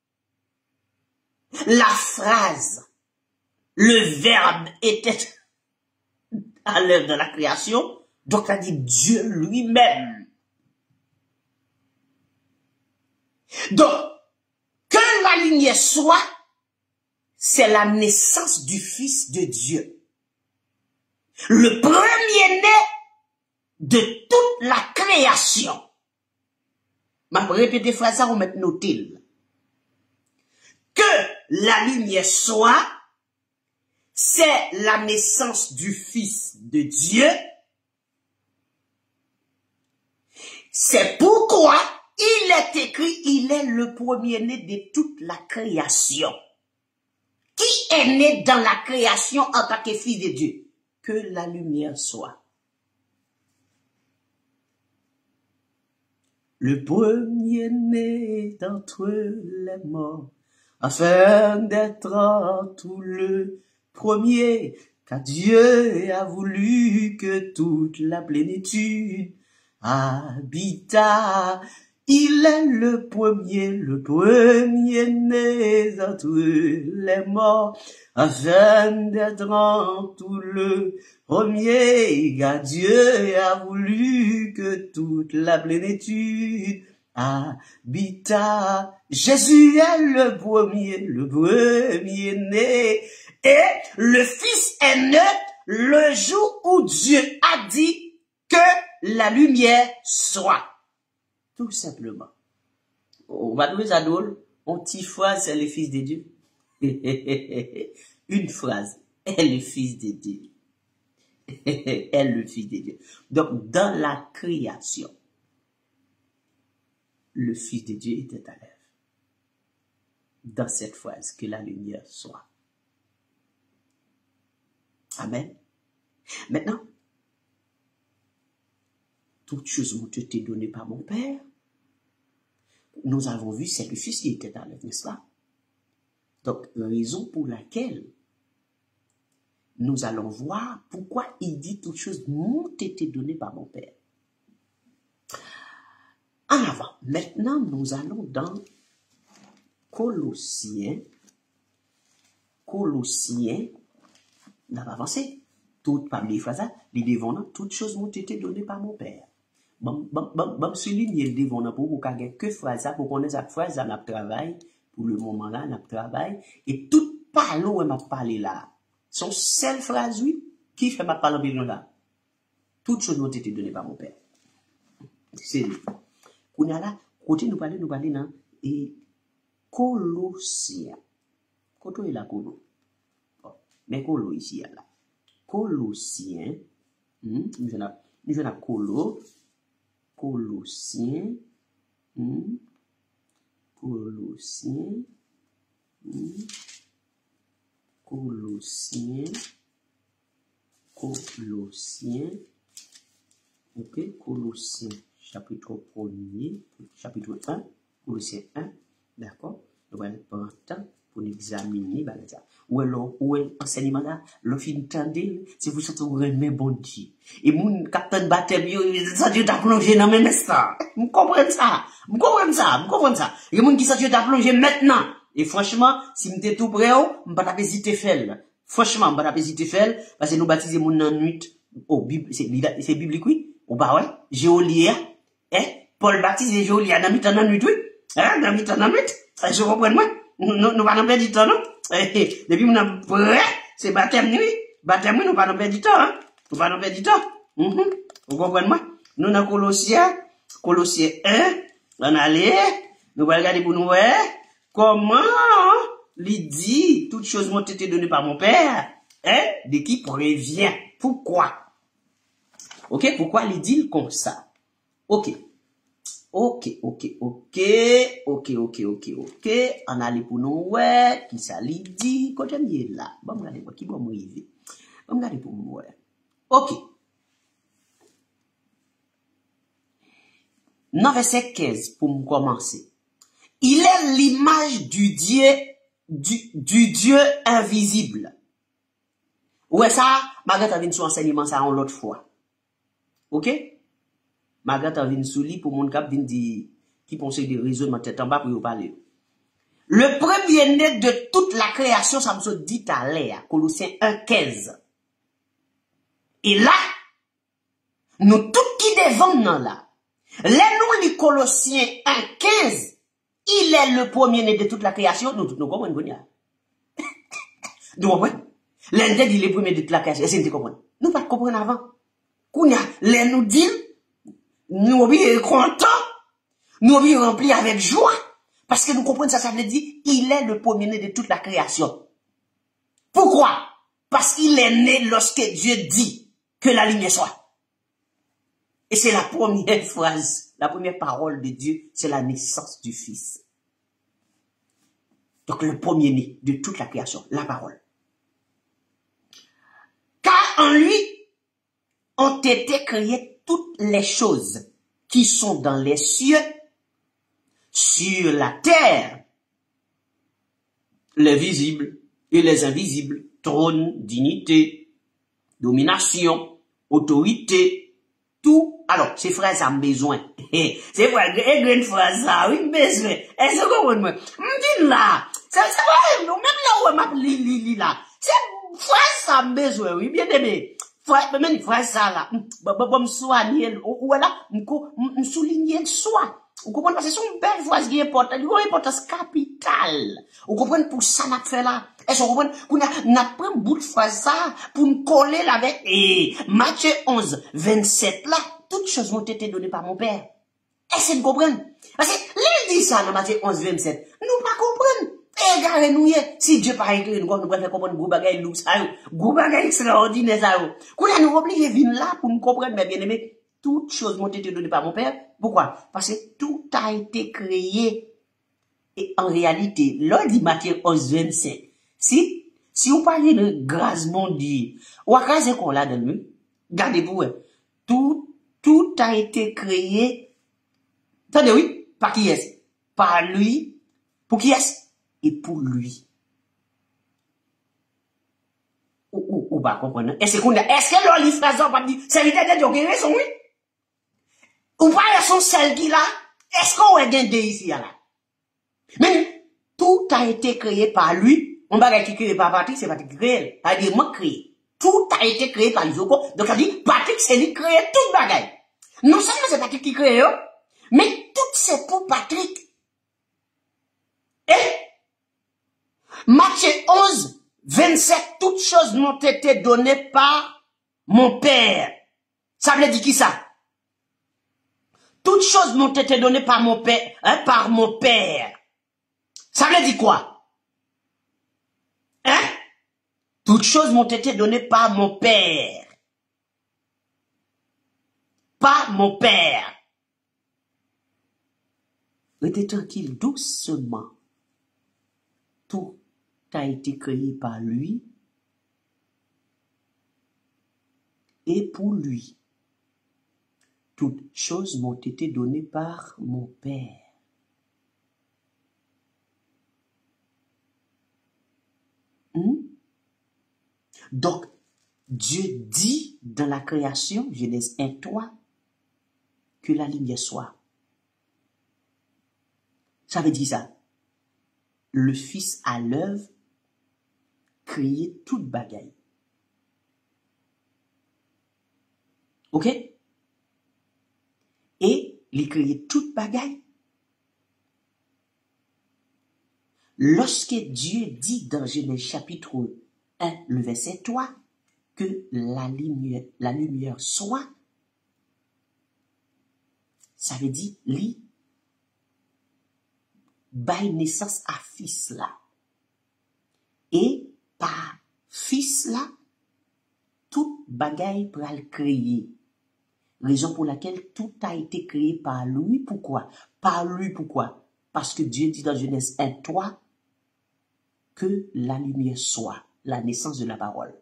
la phrase, le verbe était à l'œuvre dans la création, donc ça dit Dieu lui-même. Donc, que la lumière soit, c'est la naissance du Fils de Dieu. Le premier-né de toute la création. Je vais répéter phrase ça, on va mettre noter. Que la lumière soit, c'est la naissance du Fils de Dieu. C'est pourquoi il est écrit, il est le premier-né de toute la création. Qui est né dans la création en tant que fils de Dieu? Que la lumière soit. Le premier-né d'entre les morts, afin d'être en tout le premier, car Dieu a voulu que toute la plénitude habita. Il est le premier, le premier-né d'entre les morts, afin d'être en tout le premier, car Dieu a voulu que toute la plénitude habita. Jésus est le premier, le premier-né, et le Fils est né le jour où Dieu a dit que la lumière soit. Tout simplement. On va trouver ça drôle. On petite phrase, c'est le Fils de Dieu. Une phrase, est le Fils de Dieu. Est le Fils de Dieu. Donc, dans la création, le Fils de Dieu était à l'œuvre. Dans cette phrase, que la lumière soit. Amen. Maintenant, toutes choses m'ont été données par mon Père. Nous avons vu, c'est le Fils qui était à l'œuvre, n'est-ce pas? Donc, raison pour laquelle nous allons voir pourquoi il dit toutes choses m'ont été données par mon Père. En avant, maintenant, nous allons dans Colossiens. Colossiens, on va avancer. Toutes, parmi les phrases, les devants, toutes choses m'ont été données par mon Père. Bon, bon, bon, bon, souligner le devant pour vous qu'il que phrase pour qu'on ait cette phrase à notre travail, pour le moment là, notre travail, et toute parole où m'a parlé là, son seule phrase, oui, qui fait ma parole là. Toutes choses m'ont été données par mon Père. C'est lui. On a là, côté nous parler, nous parler dans, et Colossiens. Côté est là, Colo. Mais Colo ici, là. Colossiens, hmm, nous venons à Colo, Colossiens, hmm, Colossiens, hmm, Colossiens, Colossiens, ok, Colossiens, chapitre premier, chapitre un, Colossiens un, d'accord, nous allons prendre le temps pour examiner, bah, ça. Ou alors, ou enseignement là, le film tendé, c'est vous surtout remet bon Dieu. Et mon capitaine baptême, ça Dieu t'a plongé dans même instant. Vous comprenez ça? Vous comprenez ça? Vous comprenez ça? Et mon qui ça Dieu t'a plongé maintenant. Et franchement, si m'étais tout prêt, je pas hésiter faire. Franchement, je pas hésiter faire, parce que nous baptisons mon en nuit. Oh, c'est biblique, oui. Ou pas, ouais. Géolia, hein? Paul baptise Géolia dans mi-temps en nuit, oui. Hein? Dans mi-temps en nuit. Je comprends, moi. Nous, nous, pas perdre du temps, non? Depuis nous avons prêt, c'est baptême nuit. Baptême nuit, nous pas perdre du temps, hein? Nous pas perdre du temps. Mm-hmm. Vous comprenez moi? Nous dans Colossiens, Colossiens un, on allait, nous allons regarder pour nous voir comment il dit toutes choses m'ont été données par mon Père, hein? De qui prévient. Pourquoi? Ok, pourquoi il dit comme ça? Ok. Ok, ok, ok, ok, ok, ok, ok, on a les pour nous, ouais, qui ça lui dit, quand j'aime bien là, bon, regardez, moi, qui va m'arriver, bon, regardez pour nous, ouais, ok. Dans verset quinze, pour me commencer, il est l'image du Dieu, du, du Dieu invisible. Ouais, ça, Margaret a vu son enseignement, ça, en l'autre fois. Ok? Margaret a vu sous lit pour mon cap vient dire qui pense des raisonnements tête en bas pour vous parler. Le premier-né de toute la création, ça me dit à l'air, Colossiens un quinze. Et là, nous tous qui devant nous là, les nous les Colossiens un quinze, il est le premier-né de toute la création, nous tous nous comprenons. Nous comprenons. L'un dit le premier de toute la création, est-ce que nous comprenons? Nous pas comprendre avant. Kounya, les nous dit nous sommes contents, nous sommes remplis avec joie, parce que nous comprenons ça, ça veut dire, il est le premier-né de toute la création. Pourquoi? Parce qu'il est né lorsque Dieu dit que la lumière soit. Et c'est la première phrase, la première parole de Dieu, c'est la naissance du Fils. Donc le premier-né de toute la création, la parole. en lui ont été créées toutes les choses qui sont dans les cieux, sur la terre, les visibles et les invisibles, trône, dignité, domination, autorité, tout. Alors, ces phrases ont besoin. C'est vrai, une phrase ça, oui, besoin. Est-ce que vous comprenez? Me dit là, c'est vrai, même là où m'a li li li là, c'est phrase ça besoin, oui, bien aimé. Phrase, même phrase ça là, bon bon soigner, ou là, me souligner le soi. Vous comprenez? Parce que c'est une belle phrase qui est importante, qui a une importance capitale. Vous comprenez? Pour ça, n'a fait là. Est-ce que vous comprenez? Qu'on a, n'a pris un bout de phrase ça, pour nous coller là avec, et, Matthieu onze, vingt-sept là, toutes choses m'ont été données par mon Père. Est-ce que vous comprenez? Parce que, il dit ça dans Matthieu onze, vingt-sept. Nous pas comprendre. Et regardez-nous, si Dieu par écrit, nous pouvons faire comprendre gros bagaille loup ça, gros bagaille extraordinaire ça. Qu'on a nous obligé de venir là pour nous comprendre, mes bien-aimés. Toutes choses m'ont été données par mon Père. Pourquoi? Parce que tout a été créé. Et en réalité, lors dit Matthieu onze, vingt-sept, si, si vous parlez de grâce mondiale, ou à grâce qu'on l'a dans le gardez-vous, tout, tout a été créé. Attendez, oui, par qui est-ce? Par lui, pour qui est-ce? Et pour lui. Ou, ou, ou, pas comprendre. Est-ce qu'on a, est-ce que l'on lit phrase, on va dire, c'est l'idée de Dieu qui a raison, oui? Ou pas, son celle qui là, est-ce qu'on a gagné ici, là? Mais, tout a été créé par lui. On va qui créé par Patrick, c'est Patrick créé. Ça veut dire, moi créé. Tout a été créé par lui. Donc, ça veut dire, Patrick, c'est lui créé tout bagaille. Non seulement c'est Patrick qui crée, mais tout c'est pour Patrick. Et, Matthieu onze, vingt-sept, toutes choses m'ont été données par mon Père. Ça veut dire qui ça? Toutes choses m'ont été données par mon Père, hein, par mon Père. Ça veut dire quoi? Hein? Toutes choses m'ont été données par mon Père. Par mon Père. Restez tranquille, doucement. Tout a été créé par lui et pour lui. Toutes choses m'ont été données par mon Père. Hmm? Donc, Dieu dit dans la création, Genèse un, trois, que la lumière soit. Ça veut dire ça. Le Fils à l'œuvre créait toute bagaille. Ok? Et il créait toute bagaille. Lorsque Dieu dit dans Genèse chapitre un, le verset trois, que la lumière, la lumière soit, ça veut dire, lui, bail naissance à fils là. Et par fils là, toute bagaille pour le créer. Raison pour laquelle tout a été créé par lui. Pourquoi? Par lui, pourquoi? Parce que Dieu dit dans Genèse un, trois, que la lumière soit, la naissance de la parole.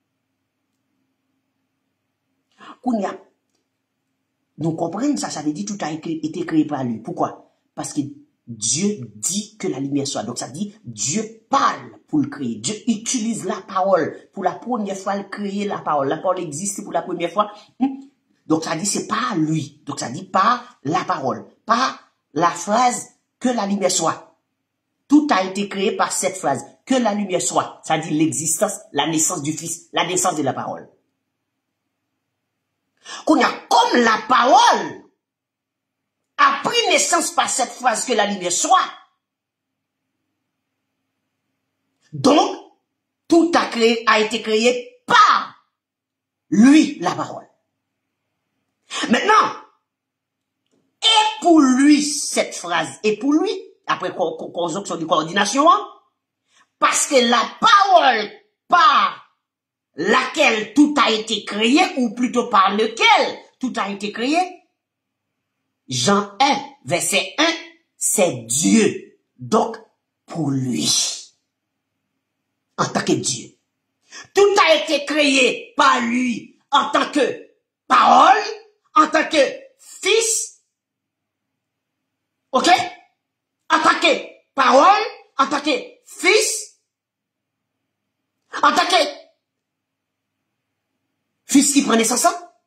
Kounia, nous comprenons ça, ça veut dire tout a été créé par lui. Pourquoi? Parce que Dieu dit que la lumière soit. Donc ça dit, Dieu parle pour le créer. Dieu utilise la parole pour la première fois, le créer la parole. La parole existe pour la première fois. Donc ça dit, c'est pas lui. Donc ça dit, pas la parole, pas la phrase que la lumière soit. Tout a été créé par cette phrase, que la lumière soit. Ça dit l'existence, la naissance du Fils, la naissance de la parole. Qu'on a comme la parole a pris naissance par cette phrase que la lumière soit. Donc, tout a, créé, a été créé par lui, la parole. Maintenant, et pour lui, cette phrase, et pour lui, après conjonction de coordination, parce que la parole par laquelle tout a été créé, ou plutôt par lequel tout a été créé, Jean un, verset un, c'est Dieu. Donc, pour lui, en tant que Dieu. Tout a été créé par lui en tant que parole, en tant que fils. Ok? En tant que parole, en tant que fils, en tant que fils qui prend naissance.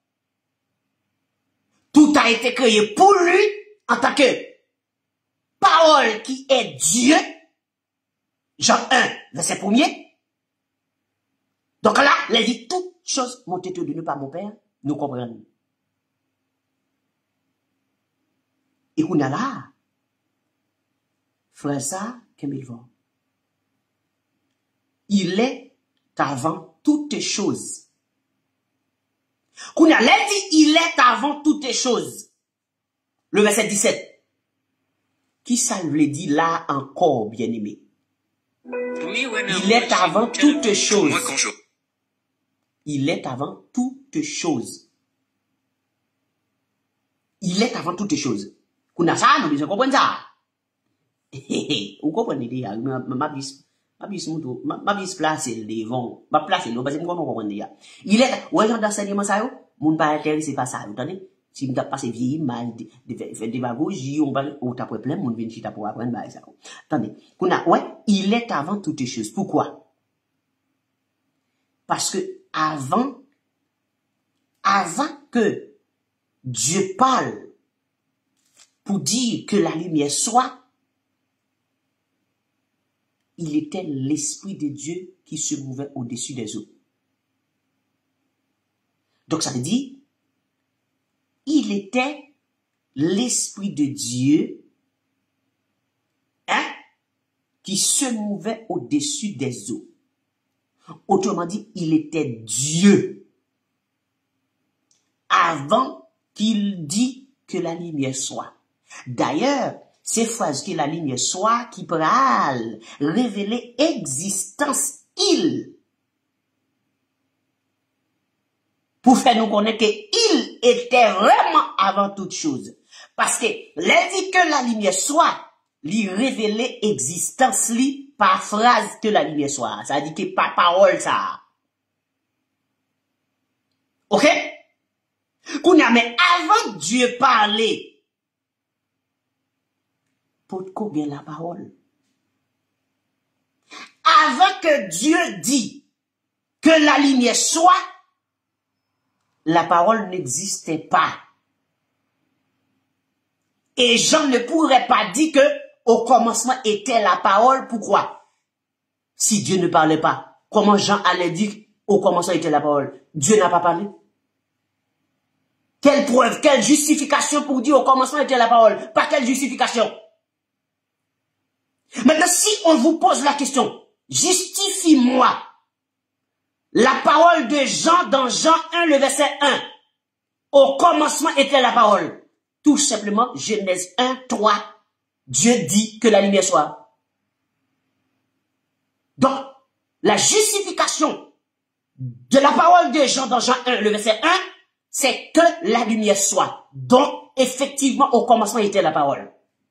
Tout a été créé pour lui en tant que parole qui est Dieu. Jean un, verset premier. Donc là, il dit toutes choses m'ont été données par mon Père, nous comprenons. Et qu'on a là, frère ça, qu'est-ce il est avant toutes choses. Qu'on a là dit, il est avant toutes choses. Le verset dix-sept. Qui ça veut dire là encore, bien-aimé? Il est avant toutes choses. Il est avant toutes choses. Il est avant toutes choses. Qu'on a ça, nous devons comprendre ça. Vous comprenez ça? Ma bis, ma bis, ma bis place le vent, ma place le, parce que nous comprenons ça. Il est, ouais, dans l'enseignement ça, yo, moun pas intéressé par ça, vous entendez? Si m'ta passé vieilli mal, de démagogie, on va, ou t'as plein, moun vient chita pour apprendre ça. Attendez. Qu'on a, ouais, il est avant toutes choses. Pourquoi? Parce que, avant, avant que Dieu parle pour dire que la lumière soit, il était l'Esprit de Dieu qui se mouvait au-dessus des eaux. Donc ça veut dire, il était l'Esprit de Dieu, hein, qui se mouvait au-dessus des eaux. Autrement dit, il était Dieu. Avant qu'il dit que la lumière soit. D'ailleurs, ces phrases que la lumière soit qui pral révéler existence il. Pour faire nous connaître qu'il était vraiment avant toute chose. Parce que l'indique que la lumière soit, lui révéler existence li par phrase que la lumière soit. Ça dit que par parole ça. Ok? Kounya, mais avant Dieu parler, pour combien la parole? Avant que Dieu dit que la lumière soit, la parole n'existait pas. Et Jean ne pourrait pas dire que au commencement était la parole. Pourquoi? Si Dieu ne parlait pas, comment Jean allait dire au commencement était la parole? Dieu n'a pas parlé. Quelle preuve, quelle justification pour dire au commencement était la parole? Pas quelle justification? Maintenant, si on vous pose la question, justifie-moi la parole de Jean dans Jean un, le verset un. Au commencement était la parole. Tout simplement, Genèse un, trois. Dieu dit que la lumière soit. Donc, la justification de la parole de Jean dans Jean un, le verset un, c'est que la lumière soit. Donc, effectivement, au commencement était la parole.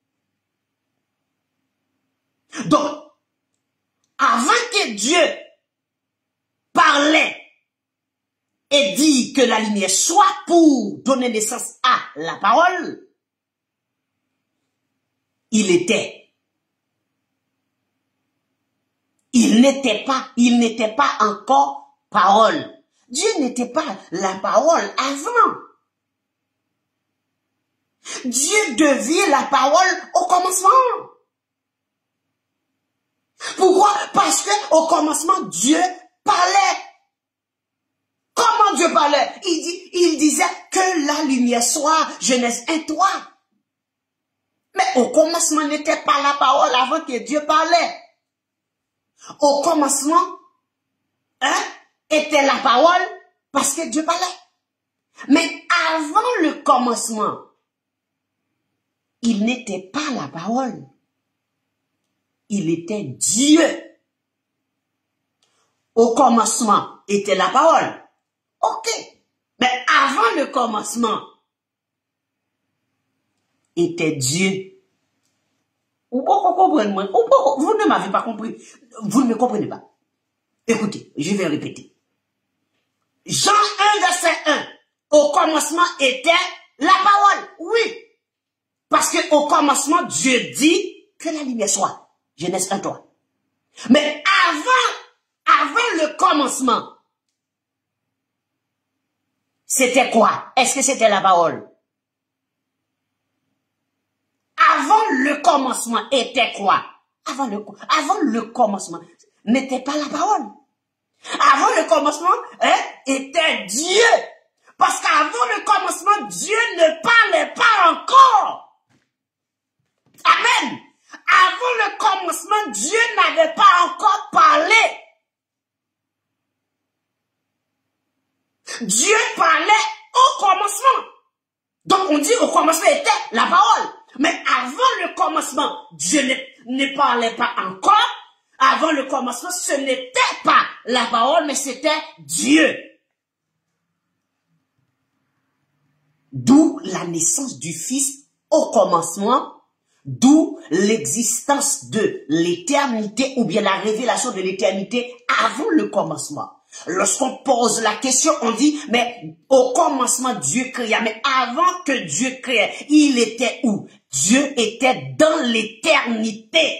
Donc, avant que Dieu parlait et dit que la lumière soit pour donner naissance à la parole, il était. Il n'était pas, il n'était pas encore parole. Dieu n'était pas la parole avant. Dieu devient la parole au commencement. Pourquoi? Parce que au commencement, Dieu parlait. Comment Dieu parlait? Il, dit, il disait que la lumière soit. Genèse un, trois. Mais au commencement n'était pas la parole avant que Dieu parlait. Au commencement, hein, était la parole parce que Dieu parlait. Mais avant le commencement, il n'était pas la parole. Il était Dieu. Au commencement était la parole. Ok. Mais avant le commencement était Dieu. Vous ne comprenez pas. Vous ne m'avez pas compris. Vous ne me comprenez pas. Écoutez, je vais répéter. Jean un, verset un. Au commencement était la parole. Oui. Parce que au commencement, Dieu dit que la lumière soit. Genèse un, trois. Mais avant, avant le commencement, c'était quoi? Est-ce que c'était la parole? Avant le commencement était quoi? Avant le, avant le commencement n'était pas la parole. Avant le commencement, hein, était Dieu. Parce qu'avant le commencement, Dieu ne parlait pas encore. Amen. Avant le commencement, Dieu n'avait pas encore parlé. Dieu parlait au commencement. Donc on dit au commencement était la parole. Mais avant le commencement, Dieu ne, ne parlait pas encore. Avant le commencement, ce n'était pas la parole, mais c'était Dieu. D'où la naissance du Fils au commencement, d'où l'existence de l'éternité ou bien la révélation de l'éternité avant le commencement. Lorsqu'on pose la question, on dit, mais au commencement, Dieu créa. Mais avant que Dieu créait, il était où? Dieu était dans l'éternité.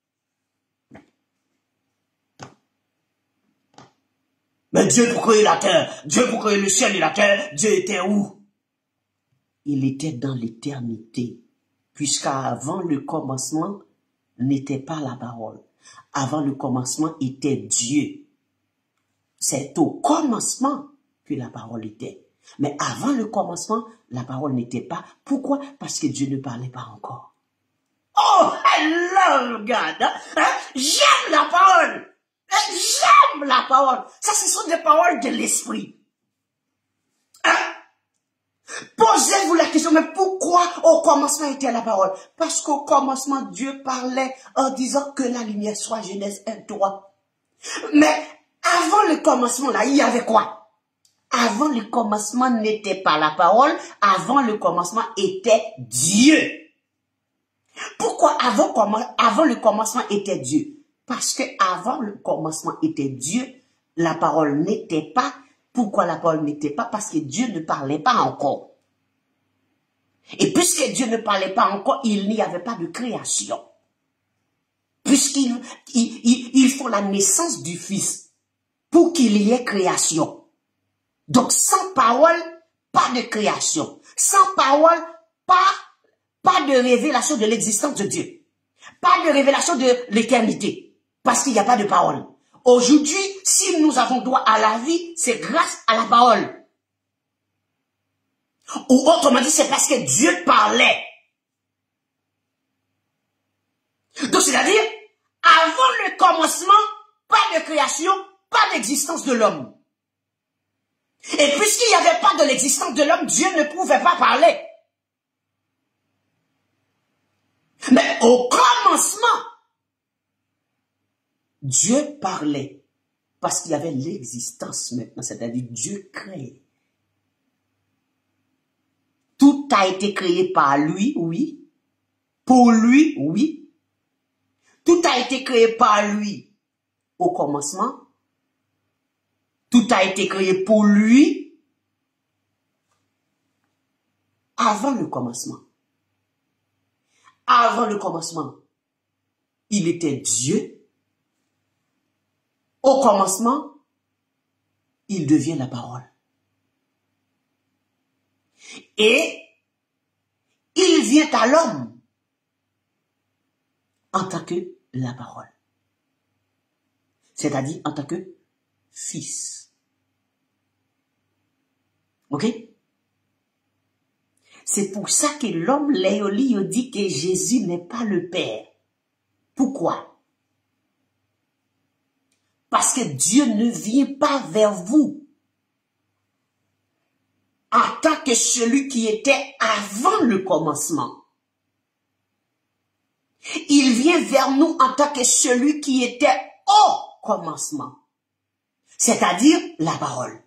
Mais Dieu pour créer la terre, Dieu pour créer le ciel et la terre, Dieu était où? Il était dans l'éternité. Puisqu'avant le commencement n'était pas la parole. Avant le commencement était Dieu. C'est au commencement que la parole était. Mais avant le commencement, la parole n'était pas. Pourquoi? Parce que Dieu ne parlait pas encore. Oh, I love God. Hein? J'aime la parole. J'aime la parole. Ça, ce sont des paroles de l'esprit. Hein? Posez-vous la question, mais pourquoi au commencement était la parole? Parce qu'au commencement, Dieu parlait en disant que la lumière soit. Genèse un, trois. Mais avant le commencement, là, il y avait quoi? Avant le commencement n'était pas la parole. Avant le commencement était Dieu. Pourquoi avant, avant le commencement était Dieu? Parce que avant le commencement était Dieu, la parole n'était pas. Pourquoi la parole n'était pas? Parce que Dieu ne parlait pas encore. Et puisque Dieu ne parlait pas encore, il n'y avait pas de création. Puisqu'il il, il, il faut la naissance du Fils pour qu'il y ait création. Donc sans parole, pas de création. Sans parole, pas, pas de révélation de l'existence de Dieu. Pas de révélation de l'éternité. Parce qu'il n'y a pas de parole. Aujourd'hui, si nous avons droit à la vie, c'est grâce à la parole. Ou autrement dit, c'est parce que Dieu parlait. Donc, c'est-à-dire, avant le commencement, pas de création, pas d'existence de l'homme. Et puisqu'il n'y avait pas de l'existence de l'homme, Dieu ne pouvait pas parler. Mais au commencement, Dieu parlait. Parce qu'il y avait l'existence maintenant, c'est-à-dire Dieu crée. Tout a été créé par lui, oui. Pour lui, oui. Tout a été créé par lui au commencement. Tout a été créé pour lui avant le commencement. Avant le commencement, il était Dieu. Au commencement, il devient la parole. Et il vient à l'homme en tant que la parole. C'est-à-dire en tant que fils. Ok? C'est pour ça que l'homme Léoli dit que Jésus n'est pas le Père. Pourquoi? Parce que Dieu ne vient pas vers vous en tant que celui qui était avant le commencement. Il vient vers nous en tant que celui qui était au commencement. C'est-à-dire la parole.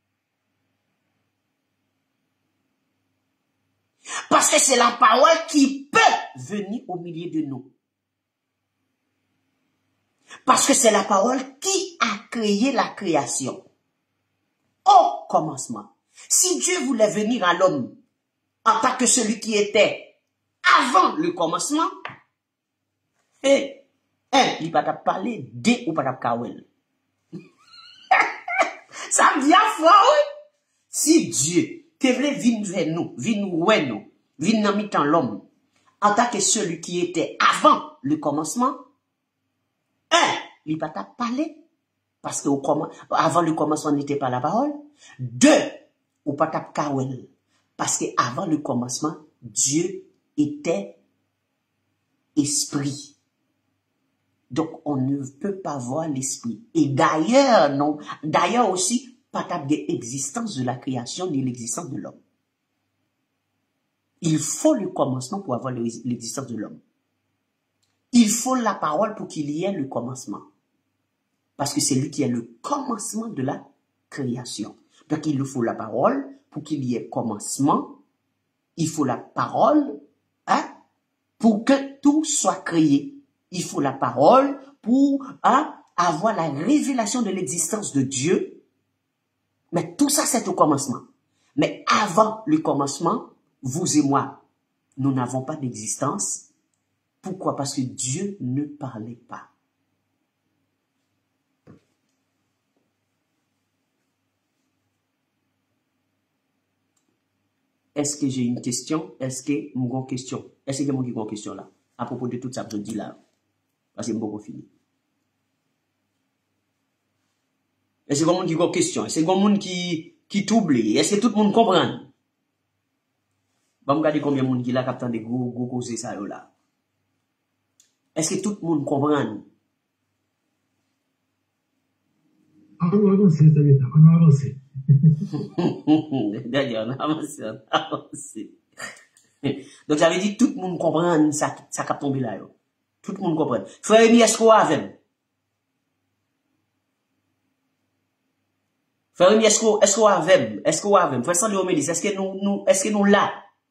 Parce que c'est la parole qui peut venir au milieu de nous. Parce que c'est la parole qui a créé la création au commencement. Si Dieu voulait venir à l'homme en tant que celui qui était avant le commencement, et un, il va pas parler, deux, ou pas kawel. Ça me dit à foi, oui. Si Dieu te voulait venir vers nous, venir nous, ouais, nous, venir dans mi-temps l'homme, en tant que celui qui était avant le commencement, un, il va pas parler, parce que au comm- avant le commencement n'était pas la parole. Deux, ou pas tap kawel, parce que avant le commencement, Dieu était esprit. Donc, on ne peut pas voir l'esprit. Et d'ailleurs, non, d'ailleurs aussi, pas tap de l'existence de la création ni l'existence de l'homme. Il faut le commencement pour avoir l'existence de l'homme. Il faut la parole pour qu'il y ait le commencement. Parce que c'est lui qui est le commencement de la création. Donc, il faut la parole pour qu'il y ait commencement. Il faut la parole, hein, pour que tout soit créé. Il faut la parole pour, hein, avoir la révélation de l'existence de Dieu. Mais tout ça, c'est au commencement. Mais avant le commencement, vous et moi, nous n'avons pas d'existence. Pourquoi? Parce que Dieu ne parlait pas. Est-ce que j'ai une question? Est-ce que j'ai une question? Est-ce que j'ai une question là? À propos de tout ça que je dis là. Parce que je vais finir. Est-ce que j'ai une question? Est-ce que j'ai une qui, qui t'oublie? Est-ce que tout le monde comprend? Bon, regardez combien de monde qui là captant des gros, gros causes ça là. Est-ce que tout le monde comprend? Avancez, ça veut dire, on avance. D'ailleurs, on avance, on avance. Donc, j'avais dit, tout le monde comprend ça, ça cap tombé là, yo. Tout le monde comprend. Frère Emi, est-ce qu'on a avec? Frère Emi, est-ce qu'on, est-ce qu'on a avec? Est-ce qu'on a avec? Frère Sandro Mélis, est-ce que nous, nous, est-ce que nous là?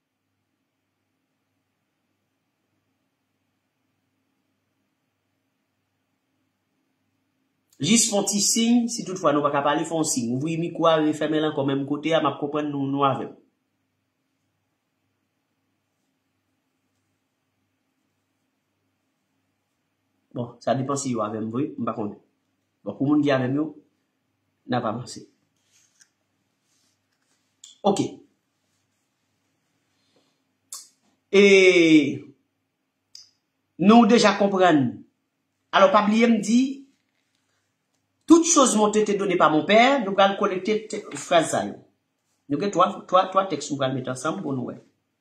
Juste font petit signe, si toutefois nous pas capable parler, font signe. Ouvrez mi quoi, fermez là quand même côté, à m'a comprendre nous, nous avec. Bon, ça dépend si vous avez un bruit, je ne sais pas. Bon, pour les gens qui avec nous, n'a pas avancé. Ok. Et nous déjà comprenons. Alors, Pablier me dit, toutes choses m'ont été données par mon père, nous allons collecter phrases ça. Nous allons trois, trois, trois textes nous allons mettre ensemble pour nous.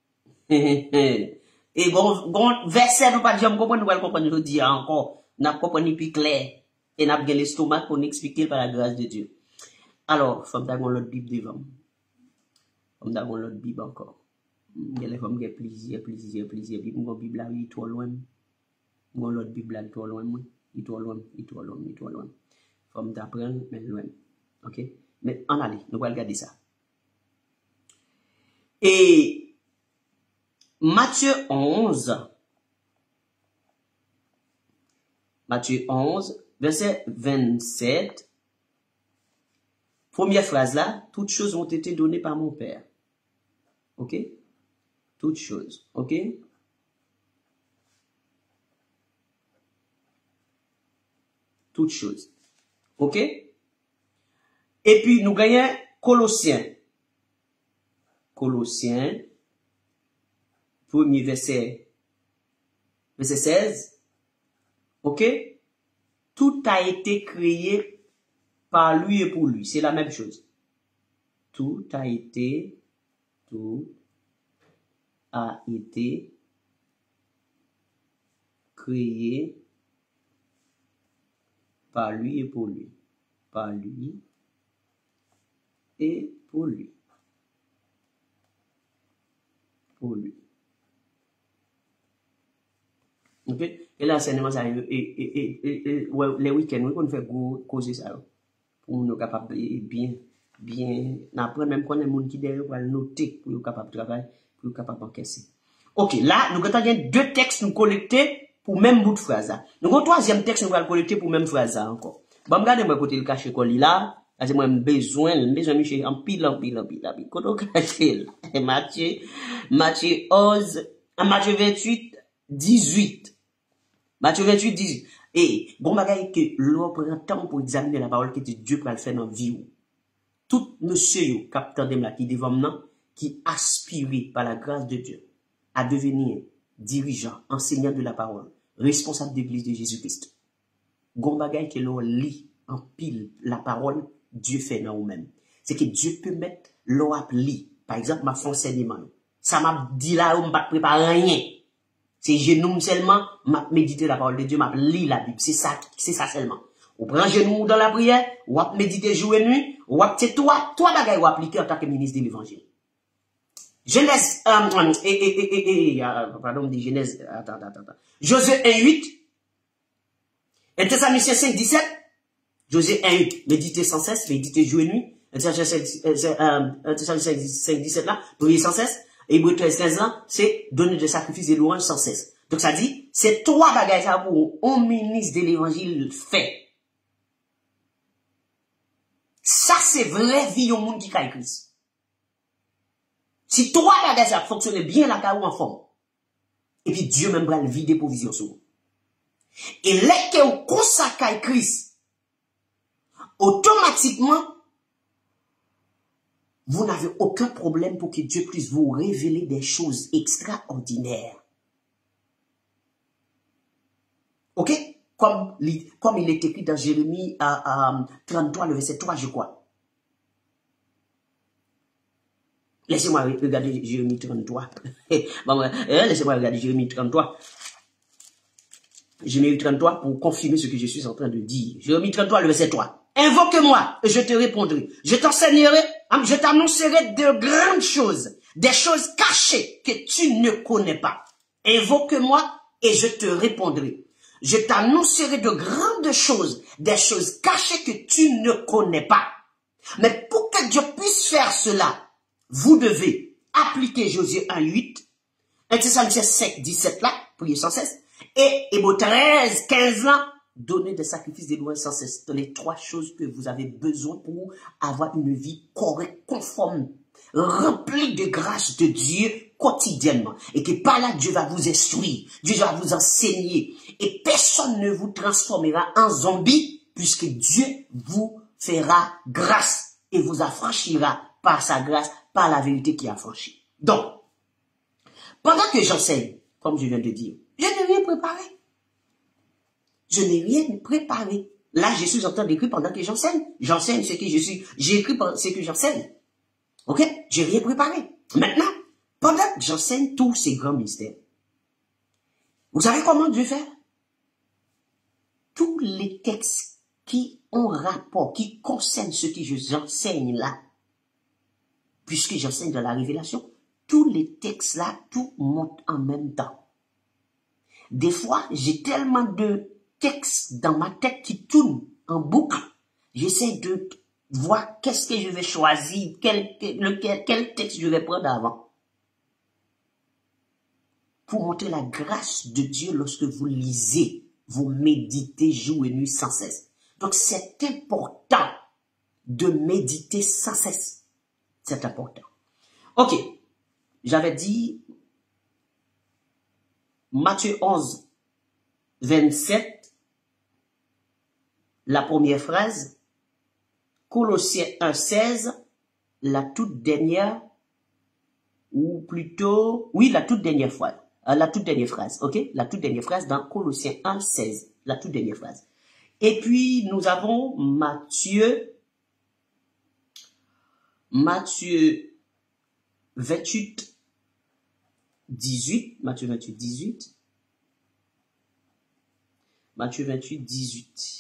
Et bon, bon verset, nous pas dire, nous comprendre, nous allons comprendre, nous dire encore, nous allons comprendre plus clair. Et nous avons l'estomac pour nous expliquer par la grâce de Dieu. Alors, faut d'avoir l'autre Bible devant. Faut d'avoir l'autre Bible encore. Il faut me plaisir, plaisir, plaisir. Bible, mon Bible là, il est trop loin. Mon l'autre Bible là, il est trop loin. Il est trop loin, il est trop loin, il est trop loin. Faut d'apprendre, mais loin. Ok? Mais en allez, nous allons regarder ça. Et Matthieu onze, Matthieu onze, verset vingt-sept, première phrase là, toutes choses ont été données par mon Père. Ok? Toutes choses. Ok? Toutes choses. Ok? Et puis nous gagnons Colossiens. Colossiens, premier verset, verset seize. Ok? Tout a été créé par lui et pour lui. C'est la même chose. Tout a été, tout a été créé par lui et pour lui. Par lui et pour lui. Pour lui. Ok? Et là, c'est ça. Et, et, et, et, ouais, les week-ends, oui, on fait causer ça. Pour nous capables bien, bien, apprendre même qu'on a des gens qui derrière pour noter, pour nous capables de travailler, pour nous capables d'encaisser. Ok, là, nous avons deux textes nous collecter pour même bout de phrase. Nous avons un troisième texte nous allons collecter pour même phrase encore. Bon, regardez moi côté le caché quoi là. Parce que moi j'ai besoin, besoin Michel en pile en pile en pile en pile. Côté caché là. Matthieu Matthieu onze, Matthieu vingt-huit dix-huit. Matthieu vingt-huit dix-huit. Et bon bagay que l'on prend temps pour examiner la parole que Dieu peut le faire dans vie ou. Tout monsieur yo capteur de là qui devant maintenant qui aspiré par la grâce de Dieu à devenir dirigeant, enseignant de la parole, responsable d'église de Jésus-Christ. Gon bagay que l'on lit en pile la parole, Dieu fait dans vous-même. C'est que Dieu peut mettre l'on à lit. Par exemple, ma fond enseignement. Ça m'a dit là, on m'a préparé rien. C'est genou seulement, m'a méditer la parole de Dieu, m'a lit la Bible. C'est ça, c'est ça seulement. Ou prend genou dans la prière, ou à méditer jour et nuit, ou à c'est toi, toi bagay ou appliquer en tant que ministre de l'évangile. Genèse, euh, et, et, et, et, et, pardon, on dit Genèse, attends, attends, attends. Josué un huit, et Thessaloniciens cinq dix-sept, Josué un huit, méditer sans cesse, méditer jour et nuit, et Thessaloniciens cinq dix-sept là, prier sans cesse, et Hébreux treize quinze ans, c'est donner des sacrifices et louanges sans cesse. Donc ça dit, c'est trois bagages ça pour un ministre de l'évangile fait. Ça c'est vrai vie au monde qui a Christ. Si trois bagages ça fonctionne bien la carrière en forme. Et puis Dieu même va le vider provision sur vous. Et les que vous consacrez Christ, automatiquement, vous n'avez aucun problème pour que Dieu puisse vous révéler des choses extraordinaires. Ok? Comme, comme il est écrit dans Jérémie à, à trente-trois, le verset trois, je crois. Laissez-moi regarder Jérémie trente-trois. Bon, euh, laissez-moi regarder Jérémie trente-trois. Jérémie trente-trois pour confirmer ce que je suis en train de dire. Jérémie trente-trois, le verset trois. Invoque-moi et je te répondrai. Je t'enseignerai, je t'annoncerai de grandes choses, des choses cachées que tu ne connais pas. Invoque-moi et je te répondrai. Je t'annoncerai de grandes choses, des choses cachées que tu ne connais pas. Mais pour que Dieu puisse faire cela, vous devez appliquer Josué un huit, un Thessaloniciens cinq dix-sept là, prier sans cesse, et Hébreux treize quinze là, donner des sacrifices des louanges sans cesse. C'est les trois choses que vous avez besoin pour avoir une vie correcte, conforme, remplie de grâce de Dieu quotidiennement. Et que par là, Dieu va vous instruire, Dieu va vous enseigner. Et personne ne vous transformera en zombie, puisque Dieu vous fera grâce et vous affranchira par sa grâce, par la vérité qui a franchi. Donc, pendant que j'enseigne, comme je viens de dire, je n'ai rien préparé. Je n'ai rien préparé. Là, je suis en train d'écrire pendant que j'enseigne. J'enseigne ce que je suis. J'écris ce que j'enseigne. Ok? J'ai rien préparé. Maintenant, pendant que j'enseigne tous ces grands mystères, vous savez comment Dieu fait? Tous les textes qui ont rapport, qui concernent ce que j'enseigne là, puisque j'enseigne dans la révélation, tous les textes là, tout monte en même temps. Des fois, j'ai tellement de textes dans ma tête qui tournent en boucle. J'essaie de voir qu'est-ce que je vais choisir, quel, lequel, quel texte je vais prendre avant. Pour montrer la grâce de Dieu lorsque vous lisez, vous méditez jour et nuit sans cesse. Donc c'est important de méditer sans cesse. C'est important. Ok, j'avais dit Matthieu onze, vingt-sept, la première phrase, Colossiens un, seize, la toute dernière, ou plutôt, oui, la toute dernière phrase, la toute dernière phrase, ok, la toute dernière phrase dans Colossiens un, seize, la toute dernière phrase. Et puis, nous avons Matthieu, Matthieu vingt-huit, dix-huit, Matthieu vingt-huit, dix-huit, Matthieu vingt-huit, dix-huit.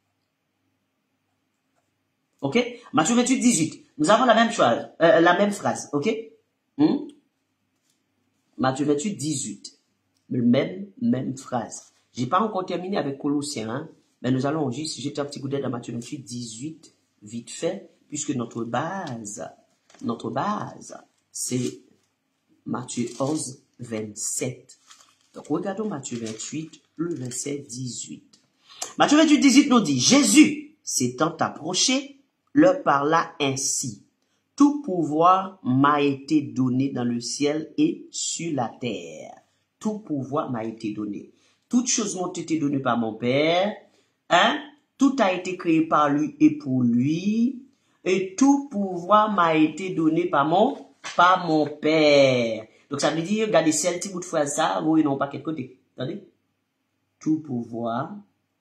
Ok? Matthieu vingt-huit, dix-huit. Nous avons la même chose, euh, la même phrase, ok? Hmm? Matthieu vingt-huit, dix-huit. Même, même phrase. J'ai pas encore terminé avec Colossiens, hein? Mais nous allons juste jeter un petit coup d'œil dans Matthieu vingt-huit, dix-huit, vite fait, puisque notre base, notre base, c'est Matthieu onze, vingt-sept. Donc, regardons Matthieu vingt-huit, le verset dix-huit. Matthieu vingt-huit, dix-huit nous dit, Jésus, s'étant approché, leur parla ainsi. Tout pouvoir m'a été donné dans le ciel et sur la terre. Tout pouvoir m'a été donné. Toutes choses m'ont été données par mon Père. Hein? Tout a été créé par lui et pour lui. Et tout pouvoir m'a été donné par mon, par mon Père. Donc ça veut dire, regardez, c'est le petit bout de phrase ça, vous n'ont pas quelque côté. Attendez. Tout pouvoir.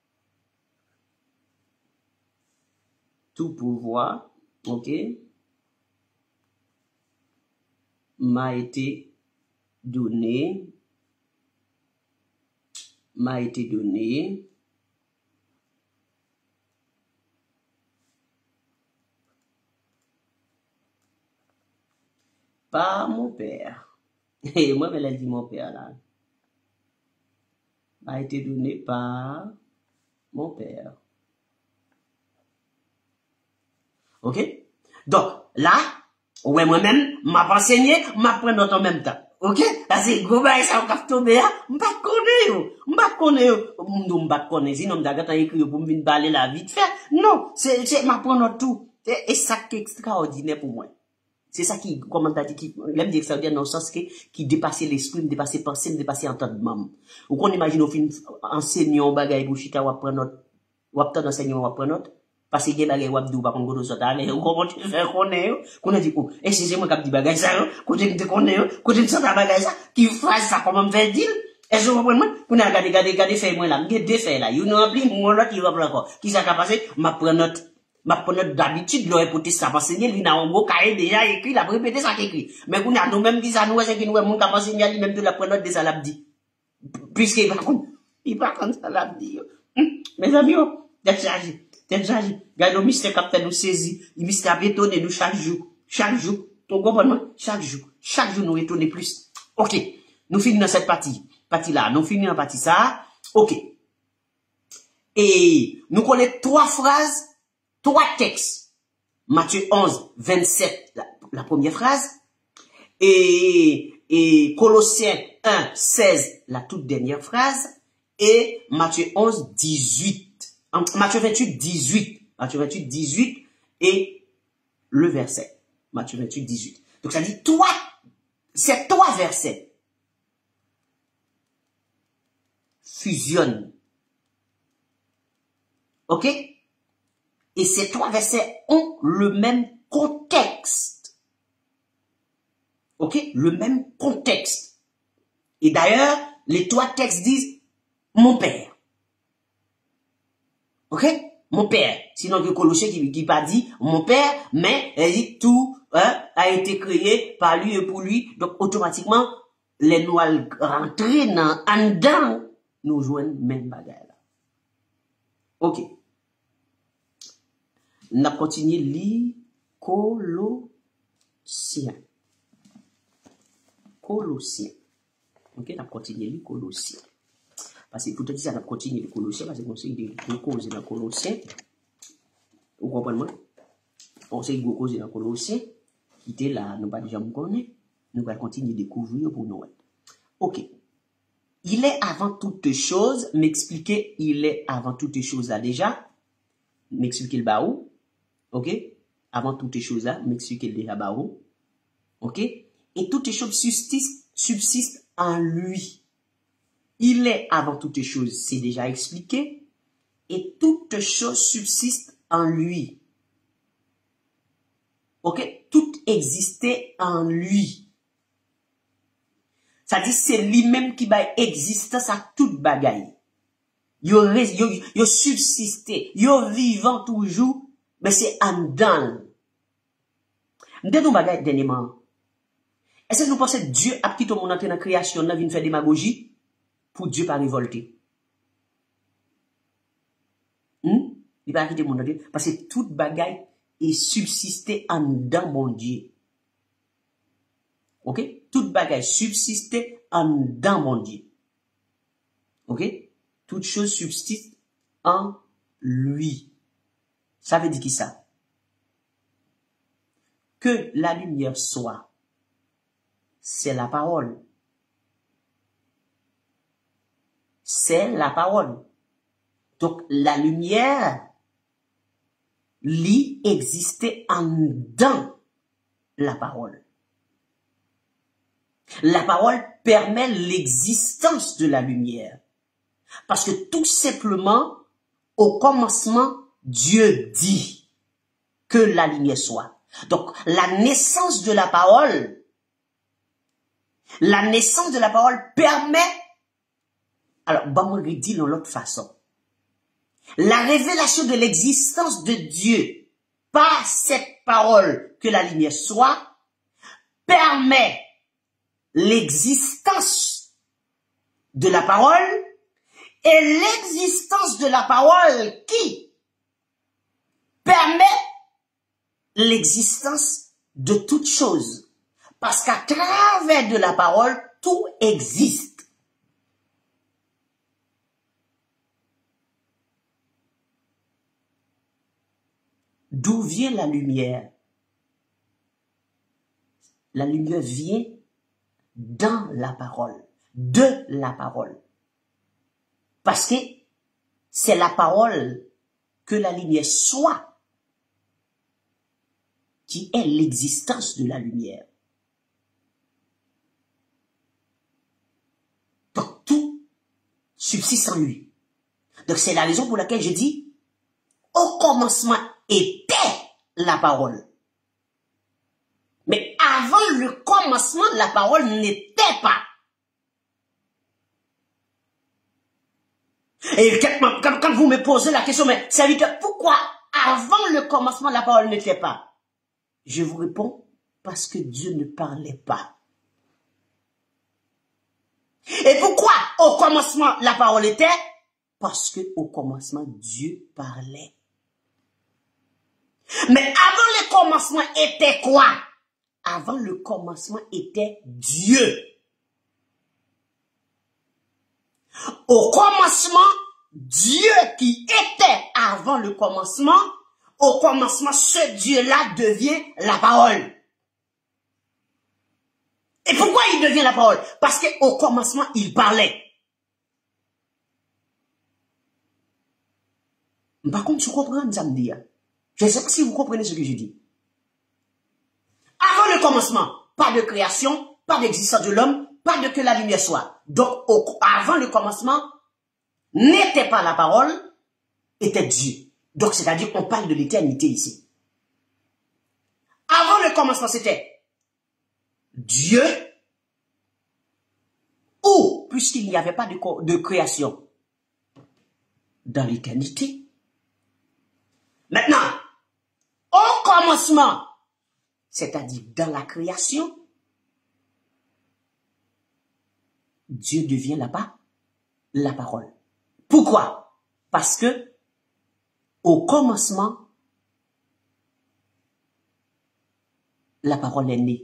Tout pouvoir. Ok. M'a été donné. M'a été donné. Par mon Père. Et moi, elle a dit mon Père là. M'a été donné par mon Père. Ok? Donc, là, ouais, moi-même, m'a enseigné, m'a pris en même temps. Ok? Parce que, go, bah, ça, on va tomber, hein? M'pa connaît, m'pa connaît, m'pa connaît, sinon, m'ta gata écrit pour me baler la vie de faire. Non, c'est, c'est, m'a prendre tout. Et ça qui est extraordinaire pour moi. C'est ça qui, comment t'as dit, qui, l'aime dire extraordinaire dans le sens que, qui dépassait l'esprit, dépassait pensée, dépassait entendement. Ou qu'on imagine au film, enseignant, bagay, bouchita, ou apprendre notre, ou apprendre enseignant, ou apprendre notre, parce que bagay, ou abdou, par contre, ça t'allait, ou comment tu fais connaître, qu'on a dit, oh, excusez-moi, cap dit bagay, ça, qu'on te connaît, qu'on te sent bagay, ça, qui fasse ça, comment me fait dire, est-ce que vous comprenez, qu'on a regardé, regardé, regardé, fait moi là, m'gé deux faits là, you know, pli, mon lot, il va prendre encore, qui ça qu'a passé, m'a prendre notre, ma prendre d'habitude l'aurait porté ça parce que il n'a un beau cahier déjà écrit la répéter ça écrit mais qu'on a nous même dit ça nous c'est que nous mon capable enseigner lui même de la prendre de ça l'a dit puisque il va contre il va contre ça l'a dit mes amis d'être chargé d'être chargé regarde le mystère capitaine nous saisi il mystère bétonné nous chaque jour chaque jour tu comprends chaque jour chaque jour nous étonner plus OK nous finissons cette partie partie là nous finissons la partie ça OK et nous connaissons trois phrases. Trois textes. Matthieu onze, vingt-sept, la, la première phrase. Et, et Colossiens un, seize, la toute dernière phrase. Et Matthieu onze, dix-huit. Matthieu vingt-huit, dix-huit. Matthieu vingt-huit, dix-huit. Et le verset. Matthieu vingt-huit, dix-huit. Donc ça dit trois, ces trois versets fusionnent. OK? Et ces trois versets ont le même contexte. OK? Le même contexte. Et d'ailleurs, les trois textes disent mon Père. OK? Mon Père. Sinon, que Colossiens qui, qui pas dit mon Père, mais elle dit tout hein, a été créé par lui et pour lui. Donc, automatiquement, les nous rentrer dans en dedans, nous joignent même bagarre là. OK. On a continué lire Colossiens. Colossiens. Ok, on a continué lire Colossiens. Parce que pour te dire ça, on a continué lire Colossiens, parce qu'on sait des causes dans Colossiens. Vous comprenez? On sait des causes dans Colossiens, qui étaient là, nous pas déjà me connaître. Nous allons continuer à découvrir pour nous. Ok. Il est avant toutes choses, m'expliquer, il est avant toutes choses là déjà. M'expliquer le baou. OK? Avant toutes les choses là, m'expliquer le déjà baou. OK? Et toutes les choses subsistent, subsistent en lui. Il est avant toutes les choses, c'est déjà expliqué. Et toutes choses subsistent en lui. OK? Tout existait en lui. Ça dit, c'est lui-même qui va exister à toute bagaille. Yo, yo, yo subsisté, yo vivant toujours, mais c'est en dedans. M'dè nou bagay dernièrement. Est-ce que nous pensons que Dieu a quitté mon entrée dans la création, là, vient faire démagogie, pour Dieu pas révolter? Hmm? Il va quitter mon entrée, parce que toute bagaille est subsisté en dedans, mon Dieu. OK? Toute bagaille subsisté en dedans, mon Dieu. OK? Toute chose subsiste en lui. Ça veut dire qui ça? Que la lumière soit. C'est la parole. C'est la parole. Donc la lumière lui existait en dedans la parole. La parole permet l'existence de la lumière. Parce que tout simplement, au commencement, Dieu dit que la lumière soit. Donc, la naissance de la parole, la naissance de la parole permet, alors, bah, moi, je dis dans l'autre façon. La révélation de l'existence de Dieu par cette parole que la lumière soit permet l'existence de la parole et l'existence de la parole qui permet l'existence de toute chose. Parce qu'à travers de la parole, tout existe. D'où vient la lumière? La lumière vient dans la parole, de la parole. Parce que c'est la parole que la lumière soit qui est l'existence de la lumière. Donc tout subsiste en lui. Donc c'est la raison pour laquelle je dis, au commencement était la parole. Mais avant le commencement, la parole n'était pas. Et quand, quand, quand vous me posez la question, mais ça veut dire pourquoi avant le commencement, la parole n'était pas? Je vous réponds, parce que Dieu ne parlait pas. Et pourquoi au commencement, la parole était? Parce que au commencement, Dieu parlait. Mais avant le commencement était quoi? Avant le commencement était Dieu. Au commencement, Dieu qui était avant le commencement, au commencement, ce Dieu-là devient la parole. Et pourquoi il devient la parole? Parce qu'au commencement, il parlait. Par contre, tu comprends, ça me dit. Je ne sais pas si vous comprenez ce que je dis. Avant le commencement, pas de création, pas d'existence de l'homme, pas de que la lumière soit. Donc, au, avant le commencement, n'était pas la parole, était Dieu. Donc, c'est-à-dire qu'on parle de l'éternité ici. Avant le commencement, c'était Dieu, ou, puisqu'il n'y avait pas de, de création, dans l'éternité. Maintenant, au commencement, c'est-à-dire dans la création, Dieu devient là-bas la parole. Pourquoi? Parce que au commencement, la parole est née.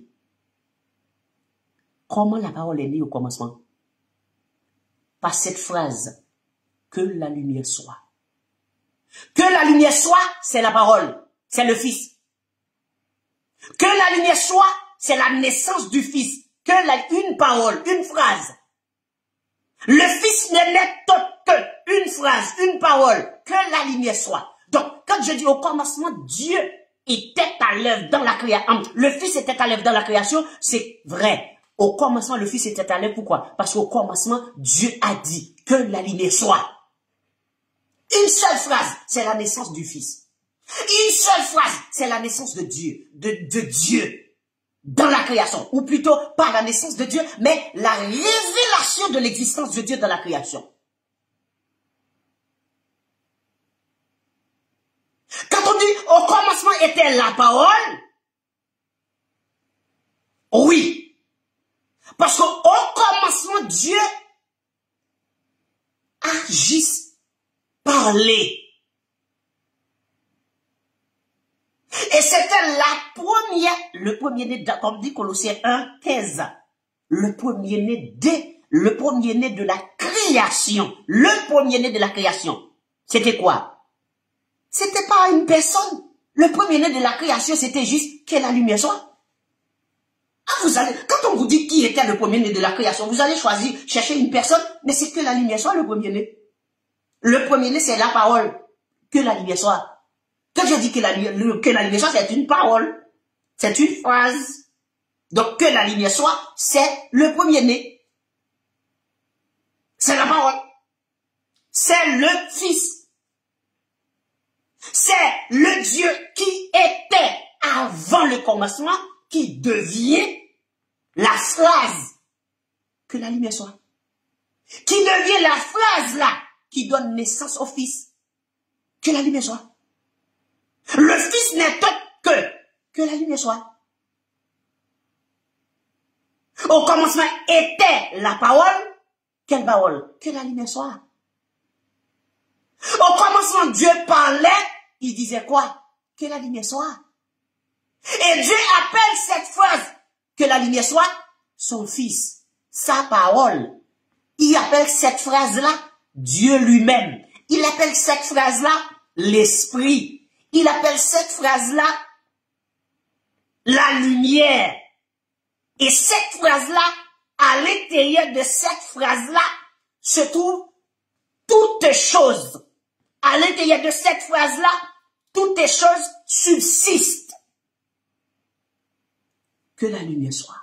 Comment la parole est née au commencement? Par cette phrase, que la lumière soit. Que la lumière soit, c'est la parole, c'est le Fils. Que la lumière soit, c'est la naissance du Fils. Que la, une parole, une phrase. Le Fils n'est n'est autre que une phrase, une parole. Que la lumière soit. Donc, quand je dis au commencement, Dieu était à l'œuvre dans la création. Le Fils était à l'œuvre dans la création, c'est vrai. Au commencement, le Fils était à l'œuvre. Pourquoi? Parce qu'au commencement, Dieu a dit que la lumière soit. Une seule phrase, c'est la naissance du Fils. Une seule phrase, c'est la naissance de Dieu, de, de Dieu dans la création. Ou plutôt, pas la naissance de Dieu, mais la révélation de l'existence de Dieu dans la création. Quand on dit au commencement était la parole, oui. Parce qu'au commencement, Dieu agit, parlait. Et c'était la première, le premier-né, comme dit Colossiens un, quinze, le premier-né de, le premier-né de la création, le premier-né de la création. C'était quoi? C'était pas une personne. Le premier-né de la création, c'était juste que la lumière soit. Ah, vous allez, quand on vous dit qui était le premier-né de la création, vous allez choisir, chercher une personne, mais c'est que la lumière soit le premier-né. Le premier-né, c'est la parole. Que la lumière soit. Quand je dis que la, que la lumière soit, c'est une parole. C'est une phrase. Donc, que la lumière soit, c'est le premier-né. C'est la parole. C'est le Fils. C'est le Dieu qui était avant le commencement, qui devient la phrase que la lumière soit. Qui devient la phrase là, qui donne naissance au Fils. Que la lumière soit. Le Fils n'est autre que, que la lumière soit. Au commencement était la parole. Quelle parole? Que la lumière soit. Au commencement, Dieu parlait, il disait quoi? Que la lumière soit. Et Dieu appelle cette phrase, que la lumière soit, son Fils, sa parole. Il appelle cette phrase-là, Dieu lui-même. Il appelle cette phrase-là, l'Esprit. Il appelle cette phrase-là, la lumière. Et cette phrase-là, à l'intérieur de cette phrase-là, se trouvent toutes choses. À l'intérieur de cette phrase-là, toutes les choses subsistent. Que la lumière soit.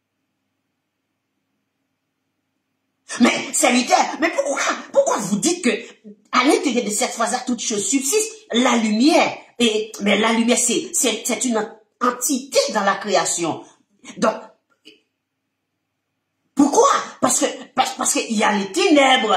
Mais, serviteur, mais pourquoi, pourquoi vous dites que, à l'intérieur de cette phrase-là, toutes choses subsistent, la lumière, et, mais la lumière, c'est, c'est, c'est une entité dans la création. Donc, pourquoi? Parce que, parce, parce qu'il y a les ténèbres.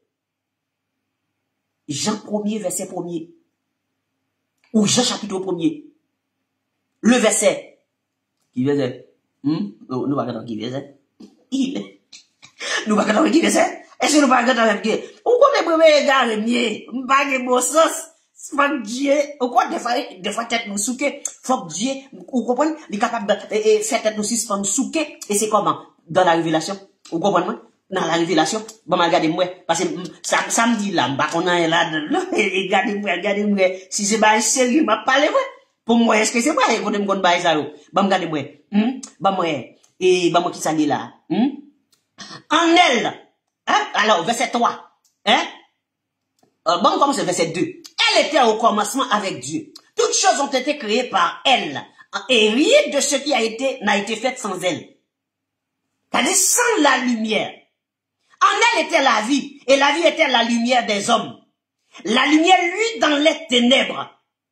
Jean premier, verset premier. Ou Jean chapitre premier. Le verset. Qui verset? Hmm? Nous ne regardons qui verset? Il est. Nous ne regardons qui verset? Est-ce que nous ne regardons qui verset? Ou qu'on est premier gars, le mieux? M'bague bon sens. Faut que Dieu, ou quoi, des fois, des fois, tête nous souke. Faut que Dieu, vous comprenez? Il est capable de faire tête nous suspendre souke. Et c'est comment? Dans la révélation. Vous comprenez? Dans la révélation. Bon, regardez-moi. Parce que, ça, samedi, là, m'ba, on a là, regardez-moi, regardez-moi. Si c'est pas sérieux, m'a parlé, ouais. Pour moi, est-ce que c'est pas, écoutez, m'gon ba, ça, bon, regardez-moi. Hum, bah, moi, et, bah, moi, qui s'en est là, hum? En elle, hein? Alors, verset trois, hein? Euh, bon, comment c'est verset deux? Elle était au commencement avec Dieu. Toutes choses ont été créées par elle. Et rien de ce qui a été, n'a été fait sans elle. C'est-à-dire sans la lumière. En elle était la vie. Et la vie était la lumière des hommes. La lumière, lui, dans les ténèbres.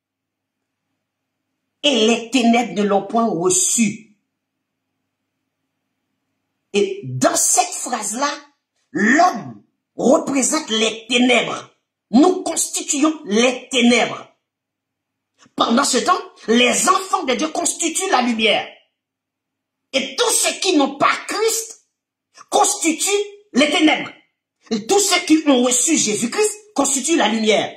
Et les ténèbres ne l'ont point reçu. Et dans cette phrase-là, l'homme représente les ténèbres. Nous constituons les ténèbres. Pendant ce temps, les enfants de Dieu constituent la lumière. Et tous ceux qui n'ont pas Christ constituent les ténèbres. Et tous ceux qui ont reçu Jésus-Christ constituent la lumière.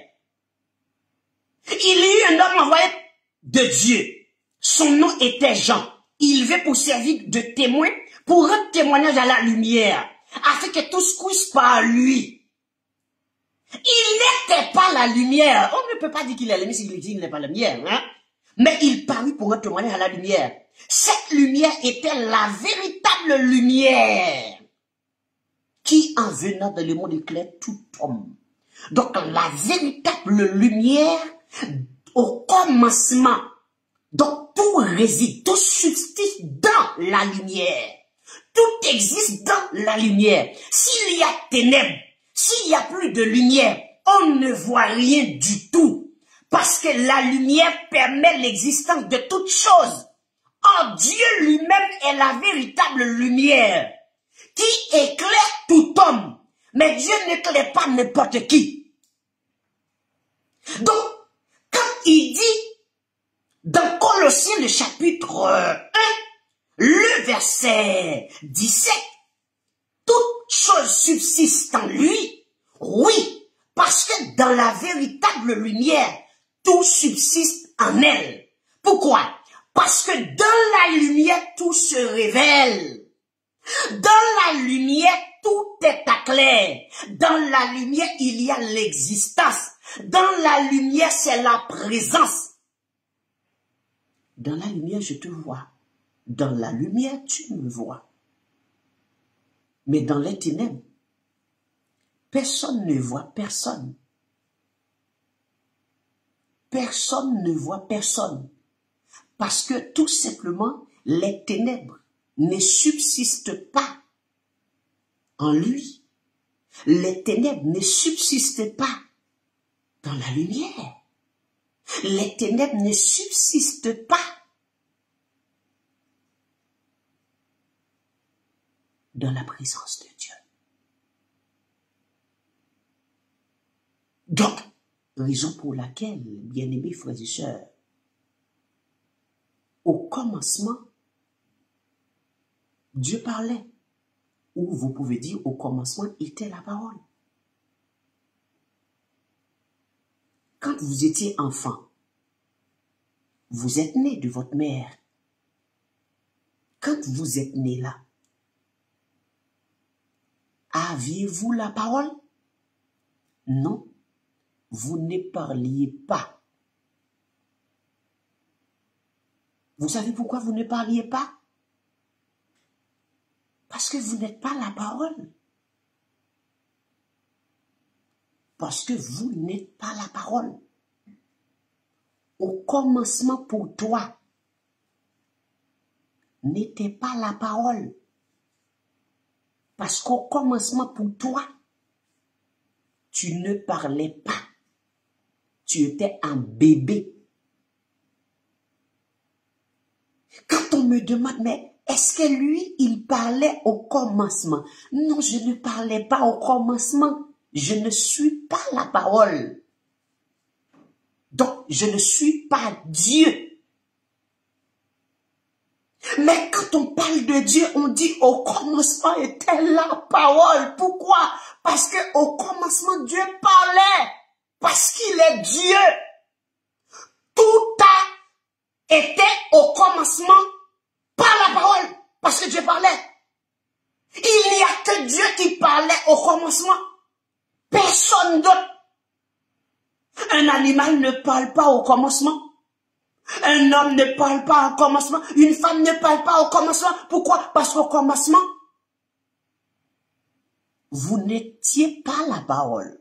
Il y a eu un homme envoyé de Dieu. Son nom était Jean. Il vint pour servir de témoin, pour rendre témoignage à la lumière, afin que tous couissent par lui. Il n'était pas la lumière. On ne peut pas dire qu'il est la lumière s'il dit qu'il n'est pas la lumière. Hein? Mais il parut pour rendre témoignage à la lumière. Cette lumière était la véritable lumière qui, en venant dans le monde, éclaire tout homme. Donc, la véritable lumière, au commencement, donc tout réside, tout subsiste dans la lumière. Tout existe dans la lumière. S'il y a ténèbres, s'il n'y a plus de lumière, on ne voit rien du tout. Parce que la lumière permet l'existence de toutes choses. Or, Dieu lui-même est la véritable lumière qui éclaire tout homme. Mais Dieu n'éclaire pas n'importe qui. Donc, quand il dit dans Colossiens le chapitre un, le verset dix-sept, toute chose subsiste en lui. Oui, parce que dans la véritable lumière, tout subsiste en elle. Pourquoi? Parce que dans la lumière, tout se révèle. Dans la lumière, tout est à clair. Dans la lumière, il y a l'existence. Dans la lumière, c'est la présence. Dans la lumière, je te vois. Dans la lumière, tu me vois. Mais dans les ténèbres, personne ne voit personne. personne ne voit personne. Parce que tout simplement, les ténèbres ne subsistent pas en lui. Les ténèbres ne subsistent pas dans la lumière. Les ténèbres ne subsistent pas dans la présence de Dieu. Donc, raison pour laquelle, bien-aimés frères et sœurs, au commencement, Dieu parlait. Ou vous pouvez dire, au commencement était la parole. Quand vous étiez enfant, vous êtes né de votre mère. Quand vous êtes né là, aviez-vous la parole? Non, vous ne parliez pas. Vous savez pourquoi vous ne parliez pas? Parce que vous n'êtes pas la parole. Parce que vous n'êtes pas la parole. Au commencement pour toi, n'était pas la parole. Parce qu'au commencement pour toi, tu ne parlais pas. Tu étais un bébé. Quand on me demande, mais est-ce que lui, il parlait au commencement? Non, je ne parlais pas au commencement. Je ne suis pas la parole. Donc, je ne suis pas Dieu. Mais quand on parle de Dieu, on dit au commencement était la parole. Pourquoi? Parce que au commencement, Dieu parlait. Parce qu'il est Dieu. Tout a été au commencement par la parole. Parce que Dieu parlait. Il n'y a que Dieu qui parlait au commencement. Personne d'autre. Un animal ne parle pas au commencement. Un homme ne parle pas au commencement. Une femme ne parle pas au commencement. Pourquoi? Parce qu'au commencement, vous n'étiez pas la parole.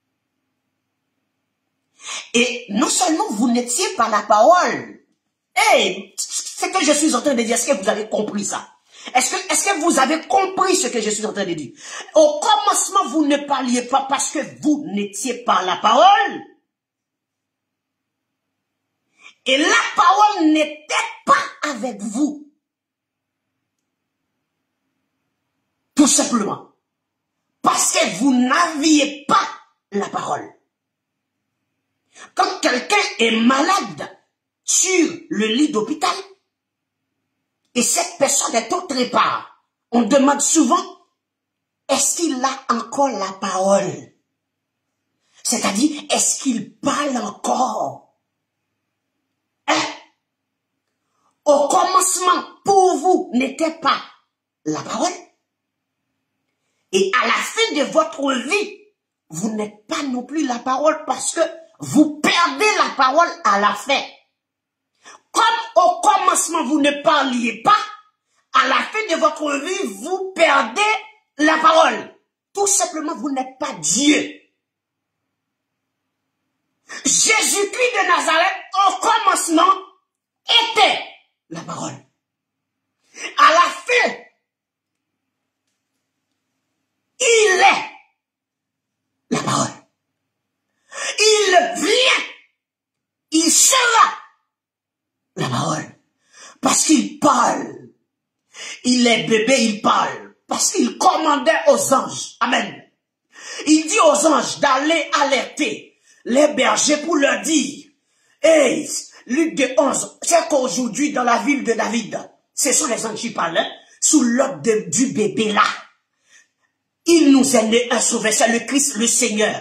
Et non seulement vous n'étiez pas la parole. Hey, c'est que je suis en train de dire, est-ce que vous avez compris ça? Est-ce que, est-ce que vous avez compris ce que je suis en train de dire? Au commencement, vous ne parliez pas parce que vous n'étiez pas la parole. Et la parole n'était pas avec vous. Tout simplement. Parce que vous n'aviez pas la parole. Quand quelqu'un est malade sur le lit d'hôpital, et cette personne est autre part, on demande souvent, est-ce qu'il a encore la parole? C'est-à-dire, est-ce qu'il parle encore? Hein? Au commencement, pour vous, n'était pas la parole. Et à la fin de votre vie, vous n'êtes pas non plus la parole parce que vous perdez la parole à la fin. Comme au commencement, vous ne parliez pas, à la fin de votre vie, vous perdez la parole. Tout simplement, vous n'êtes pas Dieu. Jésus-Christ de Nazareth, au commencement, était la parole. À la fin, il est la parole. Il vient, il sera la parole. Parce qu'il parle. Il est bébé, il parle. Parce qu'il commandait aux anges. Amen. Il dit aux anges d'aller alerter les bergers pour leur dire, hey, Luc deux onze, c'est qu'aujourd'hui dans la ville de David, ce sont les anges qui parlent, hein, sous l'ordre du bébé là. Il nous est né un sauveur, c'est le Christ, le Seigneur.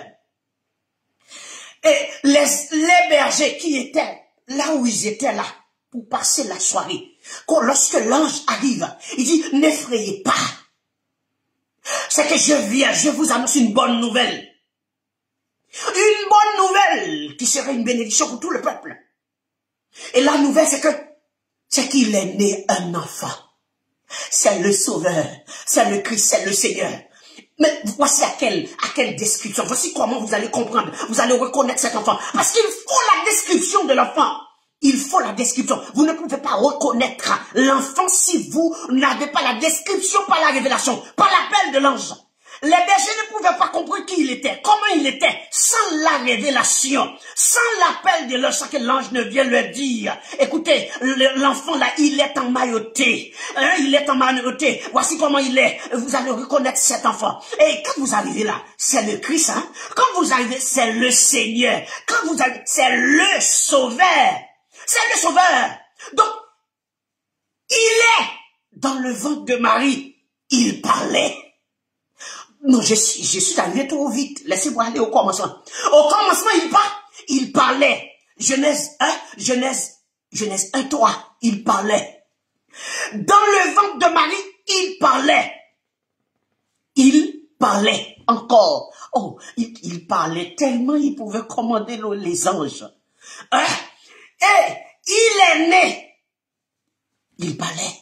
Et les, les bergers qui étaient là où ils étaient là, pour passer la soirée, quand lorsque l'ange arrive, il dit, n'effrayez pas. C'est que je viens, je vous annonce une bonne nouvelle. Une bonne nouvelle qui serait une bénédiction pour tout le peuple. Et la nouvelle, c'est que, c'est qu'il est né un enfant. C'est le Sauveur, c'est le Christ, c'est le Seigneur. Mais voici à quelle, à quelle description. Voici comment vous allez comprendre. Vous allez reconnaître cet enfant. Parce qu'il faut la description de l'enfant. Il faut la description. Vous ne pouvez pas reconnaître l'enfant si vous n'avez pas la description par la révélation, par l'appel de l'ange. Les bergers ne pouvaient pas comprendre qui il était, comment il était, sans la révélation, sans l'appel de l'ange, sans que l'ange ne vienne leur dire, écoutez, l'enfant là, il est emmailloté, hein, il est emmailloté, voici comment il est, vous allez reconnaître cet enfant. Et quand vous arrivez là, c'est le Christ, hein, quand vous arrivez, c'est le Seigneur, quand vous arrivez, c'est le Sauveur, c'est le Sauveur. Donc, il est dans le ventre de Marie, il parlait. Non, je suis, je suis arrivé trop vite. Laissez-moi aller au commencement. Au commencement, il parle, il parlait. Genèse un, Genèse, Genèse un, trois, il parlait. Dans le ventre de Marie, il parlait. Il parlait encore. Oh, il, il parlait tellement, il pouvait commander les anges. Hein? Et il est né. Il parlait.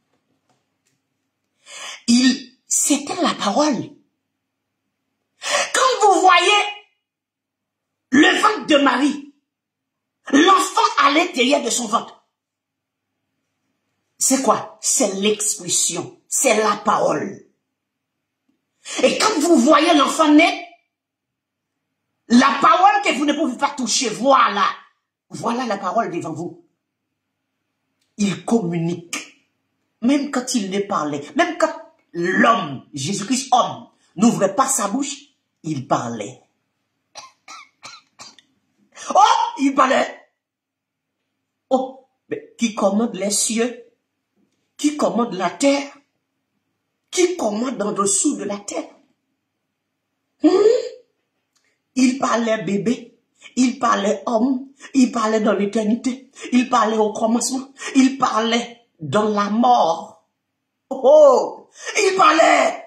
Il, c'était la parole. Quand vous voyez le ventre de Marie, l'enfant à l'intérieur de son ventre, c'est quoi? C'est l'expression, c'est la parole. Et quand vous voyez l'enfant né, la parole que vous ne pouvez pas toucher, voilà, voilà la parole devant vous. Il communique, même quand il ne parlait, même quand l'homme, Jésus-Christ homme, n'ouvrait pas sa bouche, il parlait. Oh, il parlait. Oh, mais qui commande les cieux? Qui commande la terre? Qui commande en dessous de la terre? Hmm? Il parlait bébé, il parlait homme, il parlait dans l'éternité, il parlait au commencement, il parlait dans la mort. Oh, il parlait.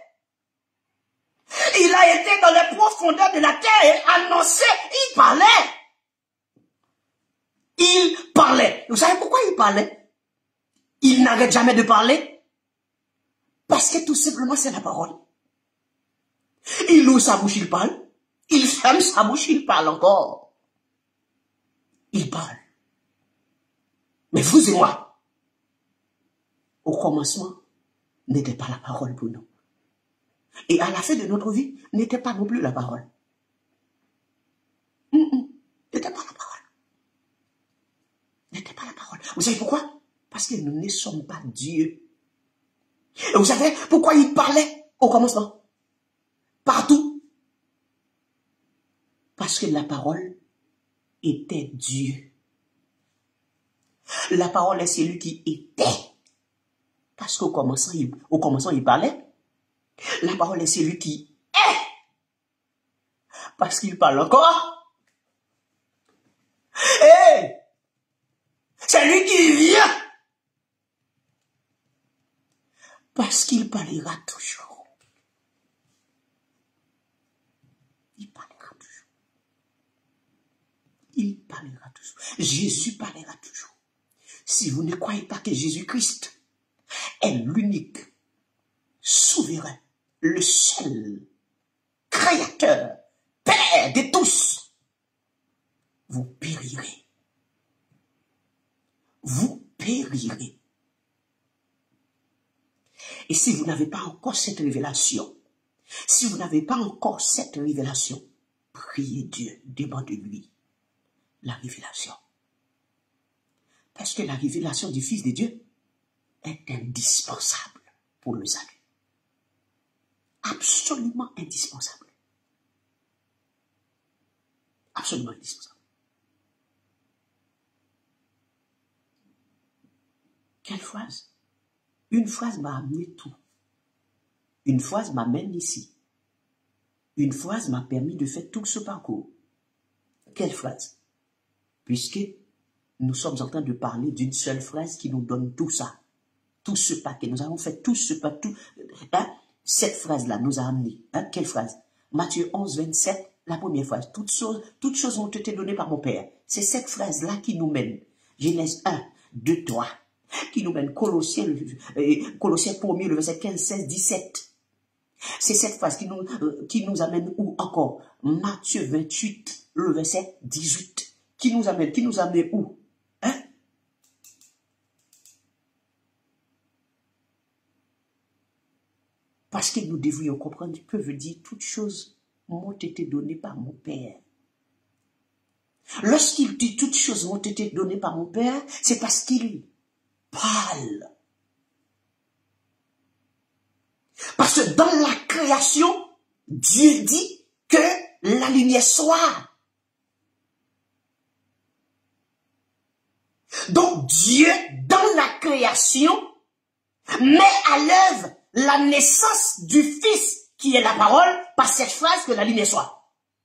Il a été dans les profondeurs de la terre et annoncé, il parlait. Il parlait. Vous savez pourquoi il parlait? Il n'arrête jamais de parler. Parce que tout simplement c'est la parole. Il ouvre sa bouche, il parle. Il ferme sa bouche, il parle encore. Il parle. Mais vous et moi, au commencement, n'était pas la parole pour nous. Et à la fin de notre vie, n'était pas non plus la parole. Mm -mm. N'était pas la parole. N'était pas la parole. Vous savez pourquoi? Parce que nous ne sommes pas Dieu. Et vous savez pourquoi il parlait au commencement? Partout. Parce que la parole était Dieu. La parole est celui qui était. Parce qu'au commencement, il, au commencement, il parlait. La parole est celui qui est. Parce qu'il parle encore. Hey! C'est lui qui vient. Parce qu'il parlera toujours. Il parlera toujours. Il parlera toujours. Jésus parlera toujours. Si vous ne croyez pas que Jésus-Christ est l'unique, souverain, le seul, créateur, Père de tous, vous périrez. Vous périrez. Et si vous n'avez pas encore cette révélation, si vous n'avez pas encore cette révélation, priez Dieu, demandez-lui la révélation. Parce que la révélation du Fils de Dieu est indispensable pour le salut. Absolument indispensable. Absolument indispensable. Quelle phrase? Une phrase m'a amené tout. Une phrase m'amène ici. Une phrase m'a permis de faire tout ce parcours. Quelle phrase? Puisque nous sommes en train de parler d'une seule phrase qui nous donne tout ça. Tout ce paquet. Nous avons fait tout ce paquet. Hein? Cette phrase-là nous a amené. Hein? Quelle phrase? Matthieu onze, vingt-sept, la première phrase. Toutes choses, toutes choses ont été données par mon Père. C'est cette phrase-là qui nous mène. Genèse un, deux, trois. Qui nous mène Colossiens, euh, Colossiens premier, le verset quinze, seize, dix-sept. C'est cette phrase qui nous, euh, qui nous amène où encore? Matthieu vingt-huit, le verset dix-huit. Qui nous amène, qui nous amène où? Hein? Parce que nous devrions comprendre que veut dire toutes choses m'ont été données par mon Père. Lorsqu'il dit toutes choses m'ont été données par mon Père, c'est parce qu'il parle. Parce que dans la création, Dieu dit que la lumière soit. Donc Dieu, dans la création, met à l'œuvre la naissance du Fils, qui est la parole, par cette phrase que la lumière soit.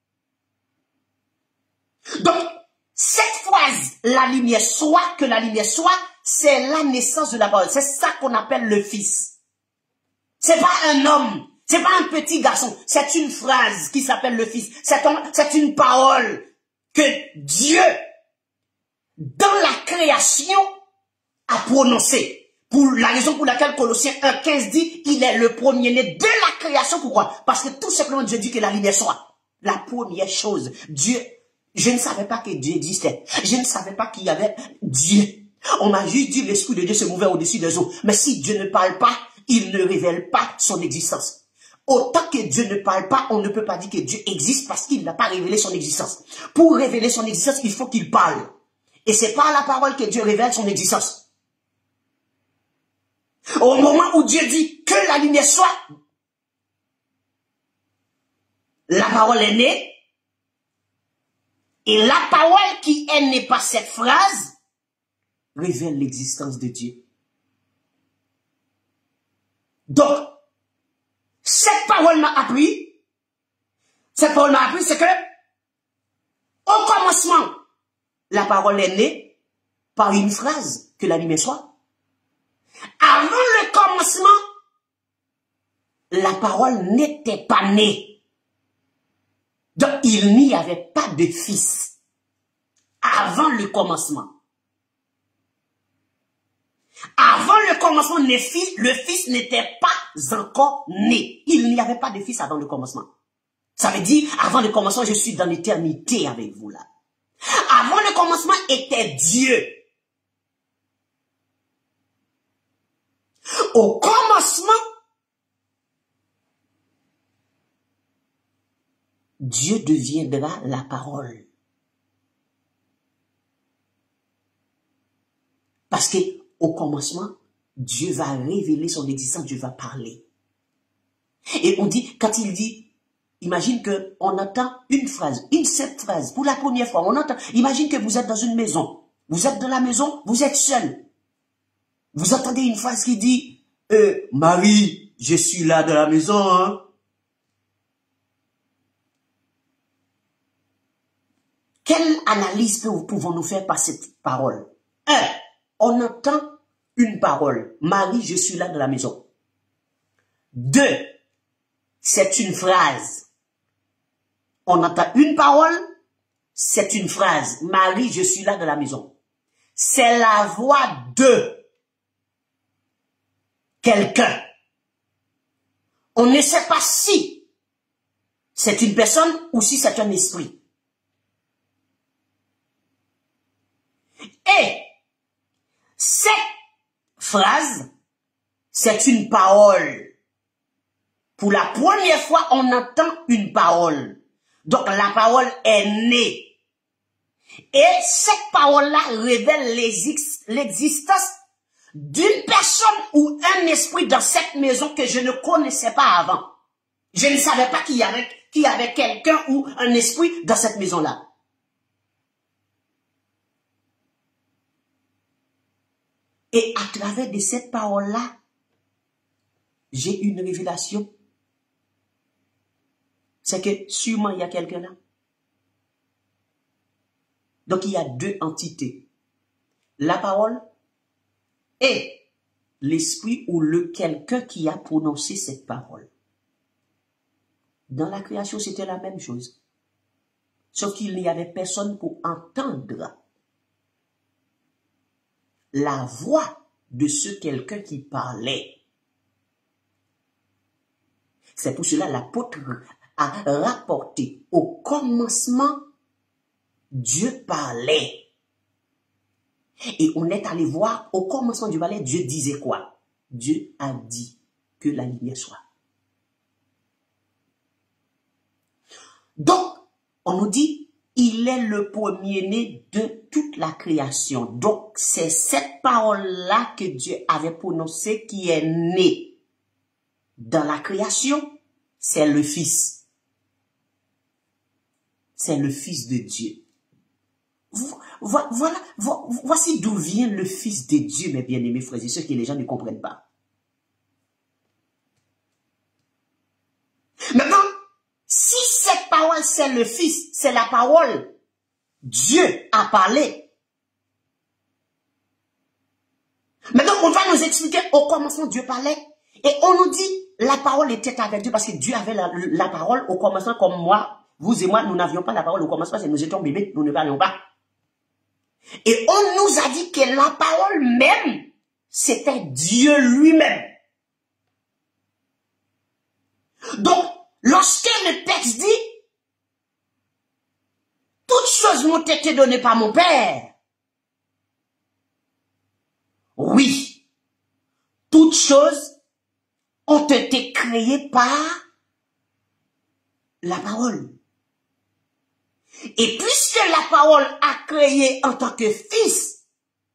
Donc, cette phrase, la lumière soit, que la lumière soit, c'est la naissance de la parole. C'est ça qu'on appelle le Fils. C'est pas un homme, c'est pas un petit garçon, c'est une phrase qui s'appelle le Fils. C'est un, c'est une parole que Dieu, dans la création, a prononcée. Pour la raison pour laquelle Colossiens un quinze dit, il est le premier-né de la création. Pourquoi? Parce que tout simplement Dieu dit que la lumière soit. La première chose, Dieu, je ne savais pas que Dieu existait. Je ne savais pas qu'il y avait Dieu. On m'a juste dit l'Esprit de Dieu se mouvait au-dessus des eaux. Mais si Dieu ne parle pas, il ne révèle pas son existence. Autant que Dieu ne parle pas, on ne peut pas dire que Dieu existe parce qu'il n'a pas révélé son existence. Pour révéler son existence, il faut qu'il parle. Et c'est par la parole que Dieu révèle son existence. Au moment où Dieu dit que la lumière soit, la parole est née. Et la parole qui est née par cette phrase révèle l'existence de Dieu. Donc, cette parole m'a appris, cette parole m'a appris, c'est que, au commencement, la parole est née par une phrase, que la lumière soit. Avant le commencement, la parole n'était pas née. Donc, il n'y avait pas de fils. Avant le commencement. Avant le commencement, le fils, le fils n'était pas encore né. Il n'y avait pas de fils avant le commencement. Ça veut dire, avant le commencement, je suis dans l'éternité avec vous là. Avant le commencement était Dieu. Au commencement, Dieu deviendra la parole. Parce que au commencement, Dieu va révéler son existence, Dieu va parler. Et on dit, quand il dit, imagine que on entend une phrase, une seule phrase, pour la première fois, on entend, imagine que vous êtes dans une maison, vous êtes dans la maison, vous êtes seul. Vous entendez une phrase qui dit, euh, Marie, je suis là dans la maison, hein. Quelle analyse pouvons-nous faire par cette parole? Un, on entend une parole. Marie, je suis là dans la maison. Deux, c'est une phrase. On entend une parole, c'est une phrase. Marie, je suis là dans la maison. C'est la voix de quelqu'un. On ne sait pas si c'est une personne ou si c'est un esprit. Et cette phrase, c'est une parole. Pour la première fois, on entend une parole. Donc la parole est née. Et cette parole-là révèle l'existence d'une personne ou un esprit dans cette maison que je ne connaissais pas avant. Je ne savais pas qu'il y avait, qu'il y avait quelqu'un ou un esprit dans cette maison-là. Et à travers de cette parole-là, j'ai une révélation. C'est que sûrement il y a quelqu'un là. Donc il y a deux entités. La parole et l'esprit ou le quelqu'un qui a prononcé cette parole. Dans la création, c'était la même chose. Sauf qu'il n'y avait personne pour entendre la voix de ce quelqu'un qui parlait. C'est pour cela l'apôtre a rapporté au commencement, Dieu parlait. Et on est allé voir, au commencement du ballet, Dieu disait quoi? Dieu a dit que la lumière soit. Donc, on nous dit, il est le premier-né de toute la création. Donc, c'est cette parole-là que Dieu avait prononcée qui est née dans la création. C'est le Fils. C'est le Fils de Dieu. Voilà, voici d'où vient le Fils de Dieu, mes bien-aimés frères et sœurs, que les gens ne comprennent pas. Maintenant, si cette parole, c'est le Fils, c'est la parole, Dieu a parlé. Maintenant, on va nous expliquer au commencement, Dieu parlait. Et on nous dit, la parole était avec Dieu parce que Dieu avait la, la parole au commencement comme moi, vous et moi, nous n'avions pas la parole au commencement parce que nous étions bébés, nous ne parlions pas. Et on nous a dit que la parole même, c'était Dieu lui-même. Donc, lorsque le texte dit, toutes choses m'ont été données par mon Père. Oui, toutes choses ont été créées par la parole. Et puisque la parole a créé en tant que Fils,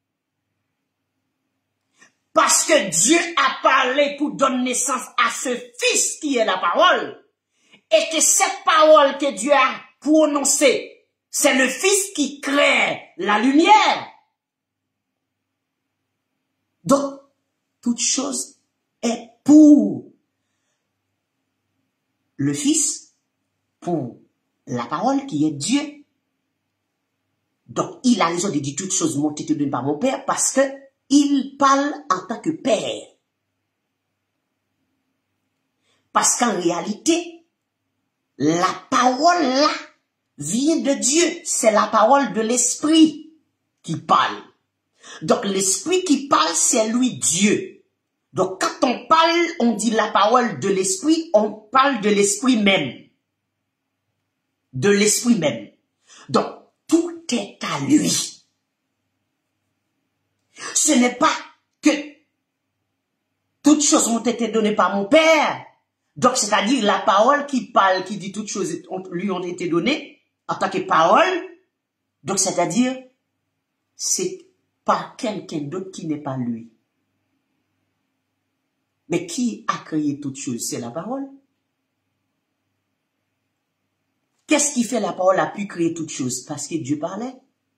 parce que Dieu a parlé pour donner naissance à ce Fils qui est la parole, et que cette parole que Dieu a prononcée, c'est le Fils qui crée la lumière. Donc, toute chose est pour le Fils, pour la parole qui est Dieu. Donc, il a raison de dire toutes choses m'ont été données par mon Père parce que il parle en tant que Père. Parce qu'en réalité, la parole là vient de Dieu. C'est la parole de l'Esprit qui parle. Donc, l'Esprit qui parle, c'est lui Dieu. Donc, quand on parle, on dit la parole de l'Esprit, on parle de l'Esprit même. De l'Esprit même. Donc, tout est à lui. Ce n'est pas que toutes choses ont été données par mon Père. Donc, c'est-à-dire la parole qui parle, qui dit toutes choses lui ont été données en tant que parole. Donc, c'est-à-dire, c'est pas quelqu'un d'autre qui n'est pas lui. Mais qui a créé toutes choses? C'est la parole. Qu'est-ce qui fait la parole a pu créer toutes choses? Parce que Dieu parlait.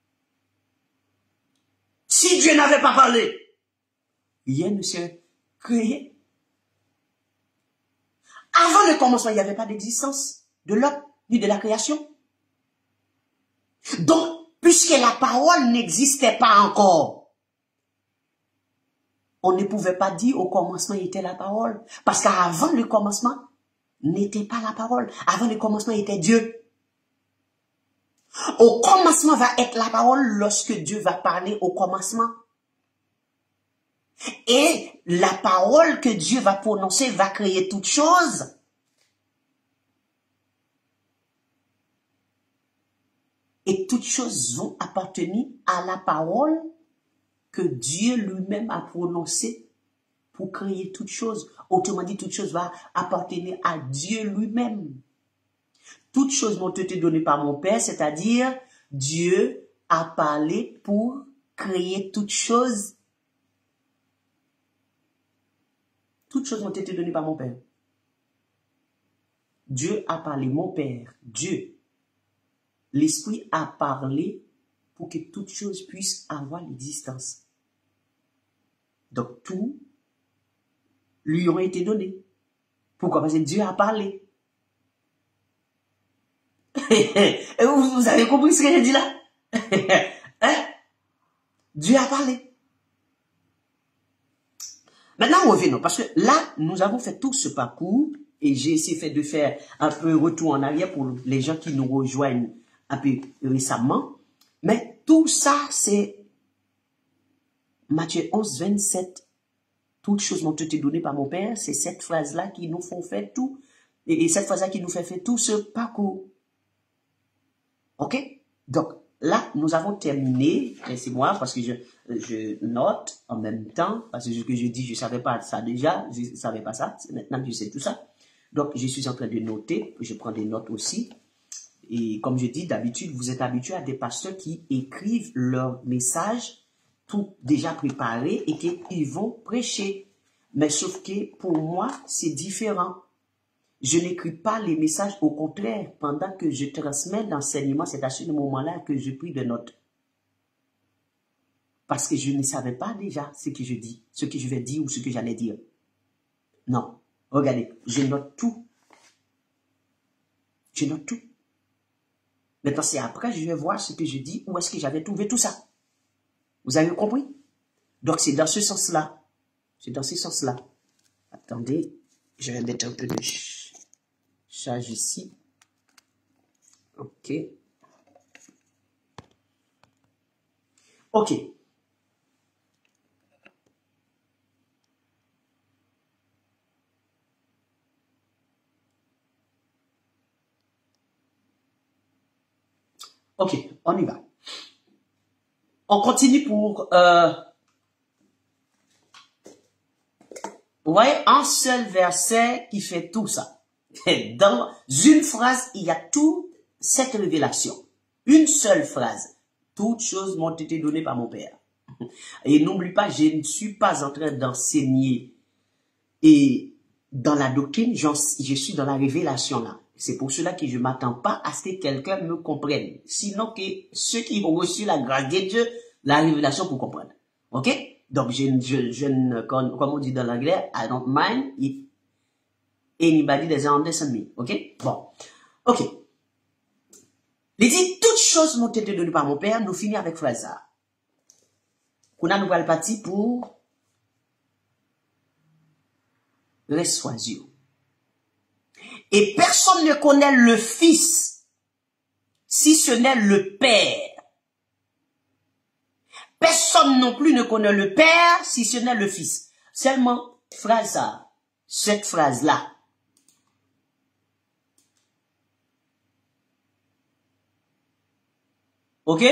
Si Dieu n'avait pas parlé, rien ne serait créé. Avant le commencement, il n'y avait pas d'existence de l'homme, ni de la création. Donc, puisque la parole n'existait pas encore, on ne pouvait pas dire au commencement il était la parole. Parce qu'avant le commencement, n'était pas la parole. Avant le commencement, il était Dieu. Au commencement va être la parole lorsque Dieu va parler au commencement. Et la parole que Dieu va prononcer va créer toutes choses. Et toutes choses vont appartenir à la parole que Dieu lui-même a prononcée pour créer toutes choses. Autrement dit, toutes choses vont appartenir à Dieu lui-même. Toutes choses m'ont été données par mon Père, c'est-à-dire Dieu a parlé pour créer toutes choses. Toutes choses m'ont été données par mon Père. Dieu a parlé, mon Père, Dieu. L'Esprit a parlé pour que toutes choses puissent avoir l'existence. Donc tout lui ont été donné. Pourquoi? Parce que Dieu a parlé. vous, vous avez compris ce que j'ai dit là? Hein? Dieu a parlé. Maintenant, revenons, parce que là, nous avons fait tout ce parcours et j'ai essayé de faire un peu retour en arrière pour les gens qui nous rejoignent un peu récemment. Mais tout ça, c'est Matthieu onze, vingt-sept. Toutes choses m'ont été données par mon Père. C'est cette phrase-là qui nous font faire tout Et, et cette phrase-là qui nous fait faire tout ce parcours. OK? Donc, là, nous avons terminé. Laissez-moi, parce que je, je note en même temps, parce que ce que je dis, je ne savais pas ça déjà, je ne savais pas ça. Maintenant, je sais tout ça. Donc, je suis en train de noter. Je prends des notes aussi. Et comme je dis, d'habitude, vous êtes habitués à des pasteurs qui écrivent leurs messages tout déjà préparé et qu'ils vont prêcher. Mais sauf que pour moi, c'est différent. Je n'écris pas les messages, au contraire, pendant que je transmets l'enseignement, c'est à ce moment-là que je pris des notes. Parce que je ne savais pas déjà ce que je dis, ce que je vais dire ou ce que j'allais dire. Non. Regardez, je note tout. Je note tout. Maintenant, c'est après, je vais voir ce que je dis, où est-ce que j'avais trouvé tout ça. Vous avez compris? Donc, c'est dans ce sens-là. C'est dans ce sens-là. Attendez, je vais mettre un peu de charge ici. OK. OK. OK, on y va. On continue pour... Euh, vous voyez, un seul verset qui fait tout ça. Dans une phrase, il y a toute cette révélation. Une seule phrase. Toutes choses m'ont été données par mon Père. Et n'oublie pas, je ne suis pas en train d'enseigner. Et dans la doctrine, je suis dans la révélation là. C'est pour cela que je ne m'attends pas à ce que quelqu'un me comprenne. Sinon que ceux qui ont reçu la grâce de Dieu, la révélation pour comprendre. OK? Donc, je, je, je ne, comme, comme on dit dans l'anglais, I don't mind if anybody doesn't understand me. OK? Bon. OK. Il dit, toutes choses m'ont été données par mon Père. Nous finissons avec phrase ça. Qu'on a nous le parti pour persuasion. Et personne ne connaît le Fils si ce n'est le Père. Personne non plus ne connaît le Père si ce n'est le Fils. Seulement, phrase ça, cette phrase-là. OK?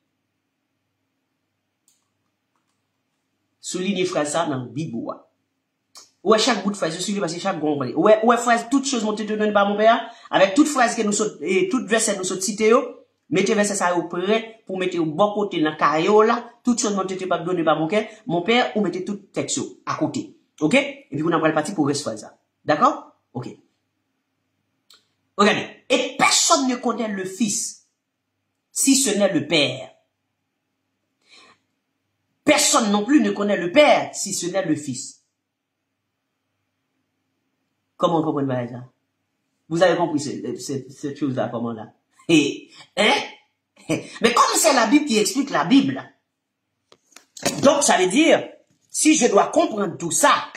Soulignez phrase ça dans la Bible. Ouais, chaque bout de phrase, je suis parce que chaque bon, ouais, ouais, phrase, toutes choses m'ont été données par mon Père, avec toute phrase que nous sommes, et toute verset nous sommes cités, mettez verset ça au près, pour mettre au bon côté dans carrière là, toutes choses m'ont été données par mon Père, mon Père, ou mettez tout texte à côté. OK? Et puis, on a le parti pour rester ça. D'accord? OK. Regardez. Et personne ne connaît le Fils, si ce n'est le Père. Personne non plus ne connaît le Père, si ce n'est le Fils. Comment on comprend ça? Vous avez compris cette, cette, cette chose-là, comment là? Et, hein? Mais comme c'est la Bible qui explique la Bible, donc ça veut dire, si je dois comprendre tout ça,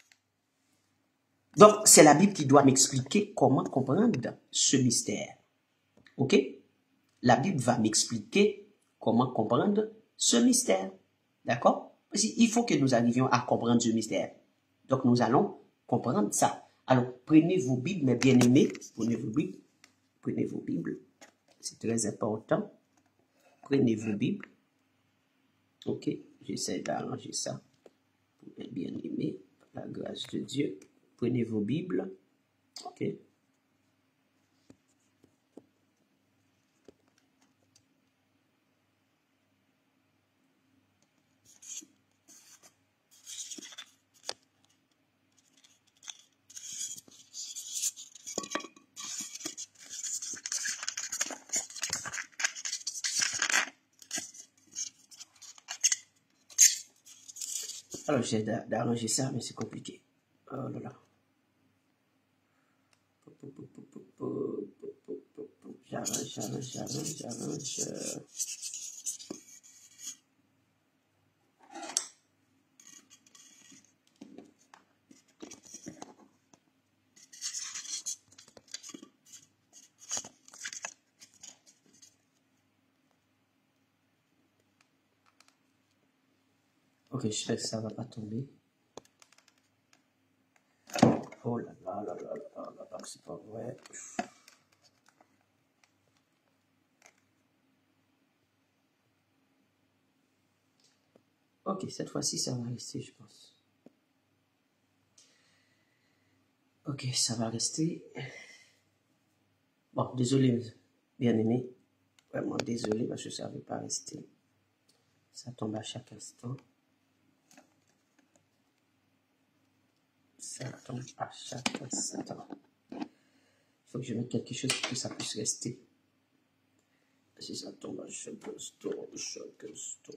donc c'est la Bible qui doit m'expliquer comment comprendre ce mystère. OK? La Bible va m'expliquer comment comprendre ce mystère. D'accord? Il faut que nous arrivions à comprendre ce mystère. Donc nous allons comprendre ça. Alors, prenez vos Bibles, mes bien-aimés, prenez vos Bibles, prenez vos Bibles, c'est très important, prenez vos Bibles, ok, j'essaie d'arranger ça pour mes bien-aimés, par la grâce de Dieu, prenez vos Bibles, ok. Alors, j'essaie d'arranger ça, mais c'est compliqué. Oh là là. J'arrange, j'arrange, j'arrange, j'arrange. Ok, j'espère que ça va pas tomber. Oh là là là là là là là. c'est pas vrai. Ok, cette fois-ci, ça va rester, je pense. Ok, ça va rester. Bon, désolé, bien aimé. Vraiment désolé parce que ça ne veut pas rester. Ça tombe à chaque instant. Ça tombe à chaque instant. Il faut que je mette quelque chose pour que ça puisse rester. Si ça tombe à chaque instant, chaque instant.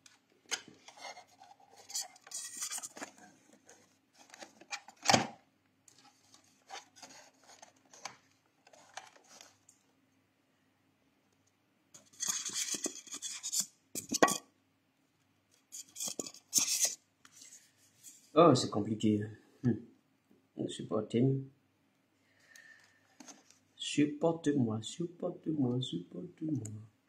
Oh, c'est compliqué. Hmm. Supportez-moi. Supporte-moi, supporte-moi, supporte-moi.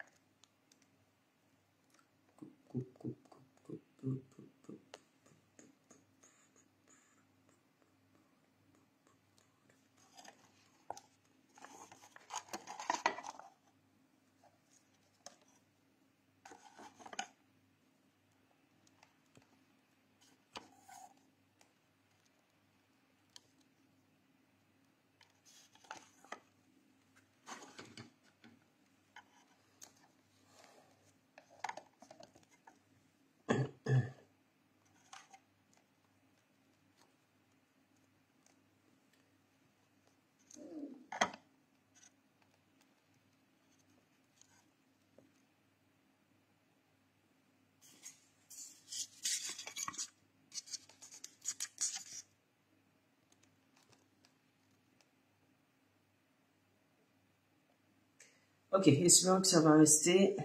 Ok, espérons que ça va rester.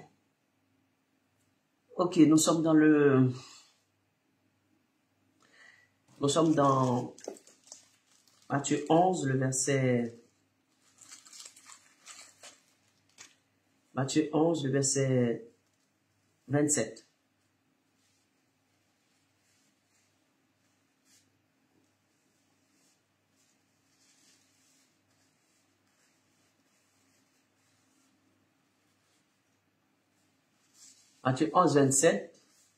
Ok, nous sommes dans le... Nous sommes dans Matthieu onze, le verset... Matthieu onze, le verset vingt-sept. Matthieu onze, vingt-sept.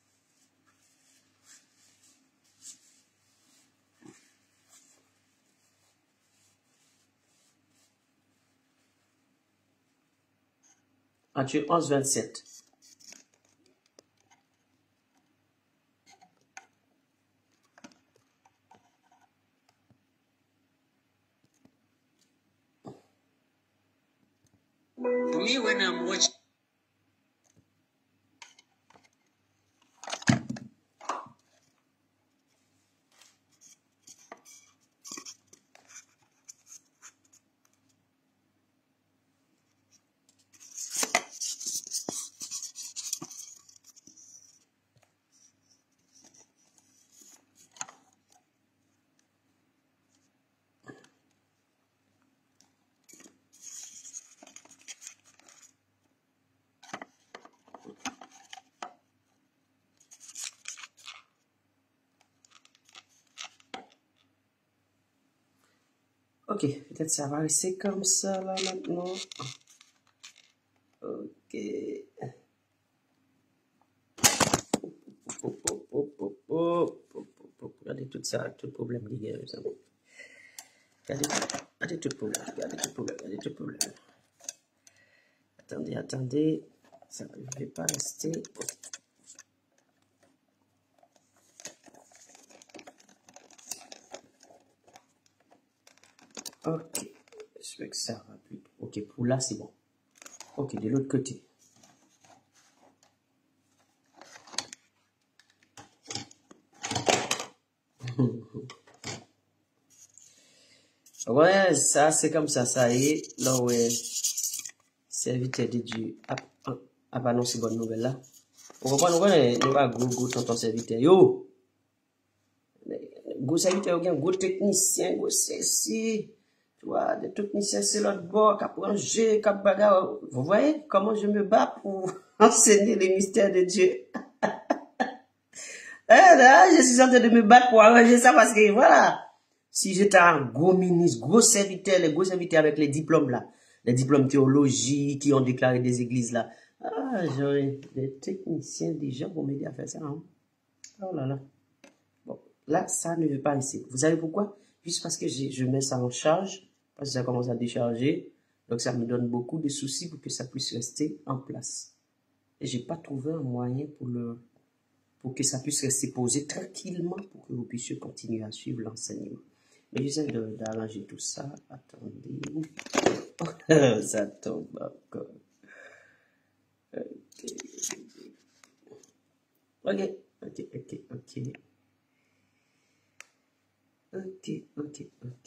Matthieu onze, vingt-sept. For me, when I'm watching, Ok, peut-être ça va rester comme ça là maintenant. Ok. Oh, oh, oh, oh, oh, oh, oh. Regardez tout ça, tout problème les gars, mes amis. Regardez, regardez tout problème, regardez tout problème, regardez tout problème. Attendez, attendez, ça ne va pas rester. Ok, j'espère que ça va plus. Ok, pour là c'est bon. Ok, de l'autre côté. Ouais, ça c'est comme ça, ça y est. Là ouais, serviteur de Dieu a, a, a annoncé bonne nouvelle là. On comprend, nous connaissons, nous va gros gros tonton serviteur. Yo, gros serviteur, gros technicien, gros ceci. Tu vois, des techniciens c'est l'autre bord, qui apprend G, qui bagarre. Vous voyez comment je me bats pour enseigner les mystères de Dieu. Eh, là, je suis en train de me battre pour arranger ça parce que voilà. Si j'étais un gros ministre, gros serviteur, les gros serviteurs avec les diplômes là, les diplômes théologie qui ont déclaré des églises là, ah, j'aurais des techniciens déjà pour m'aider à faire ça. Hein? Oh là là. Bon, là, ça ne veut pas ici. Vous savez pourquoi? Juste parce que je mets ça en charge, parce que ça commence à décharger. Donc, ça me donne beaucoup de soucis pour que ça puisse rester en place. Et j'ai pas trouvé un moyen pour le, pour que ça puisse rester posé tranquillement pour que vous puissiez continuer à suivre l'enseignement. Mais j'essaie d'arranger tout ça. Attendez. Ça tombe encore. Ok. Ok, ok, ok. Ok, ok, ok.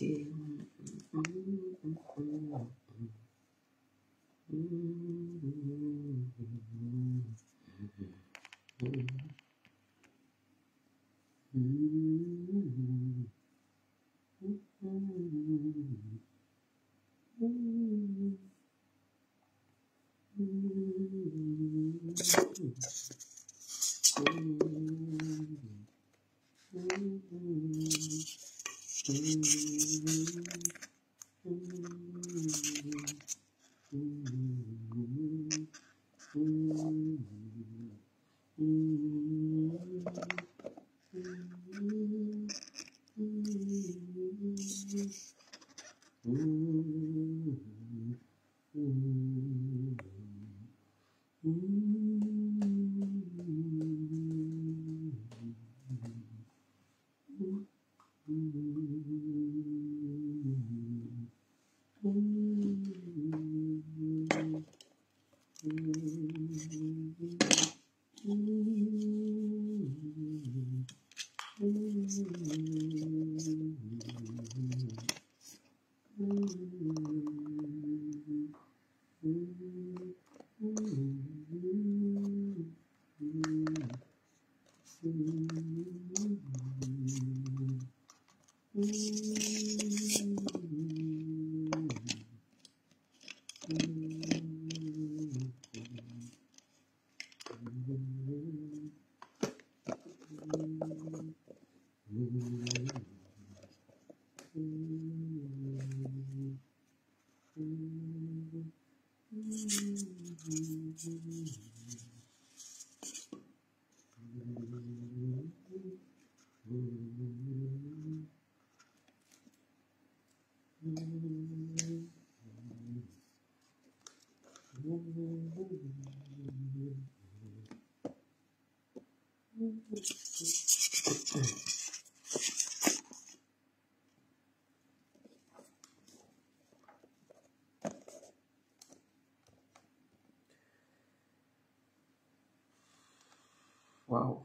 Wow.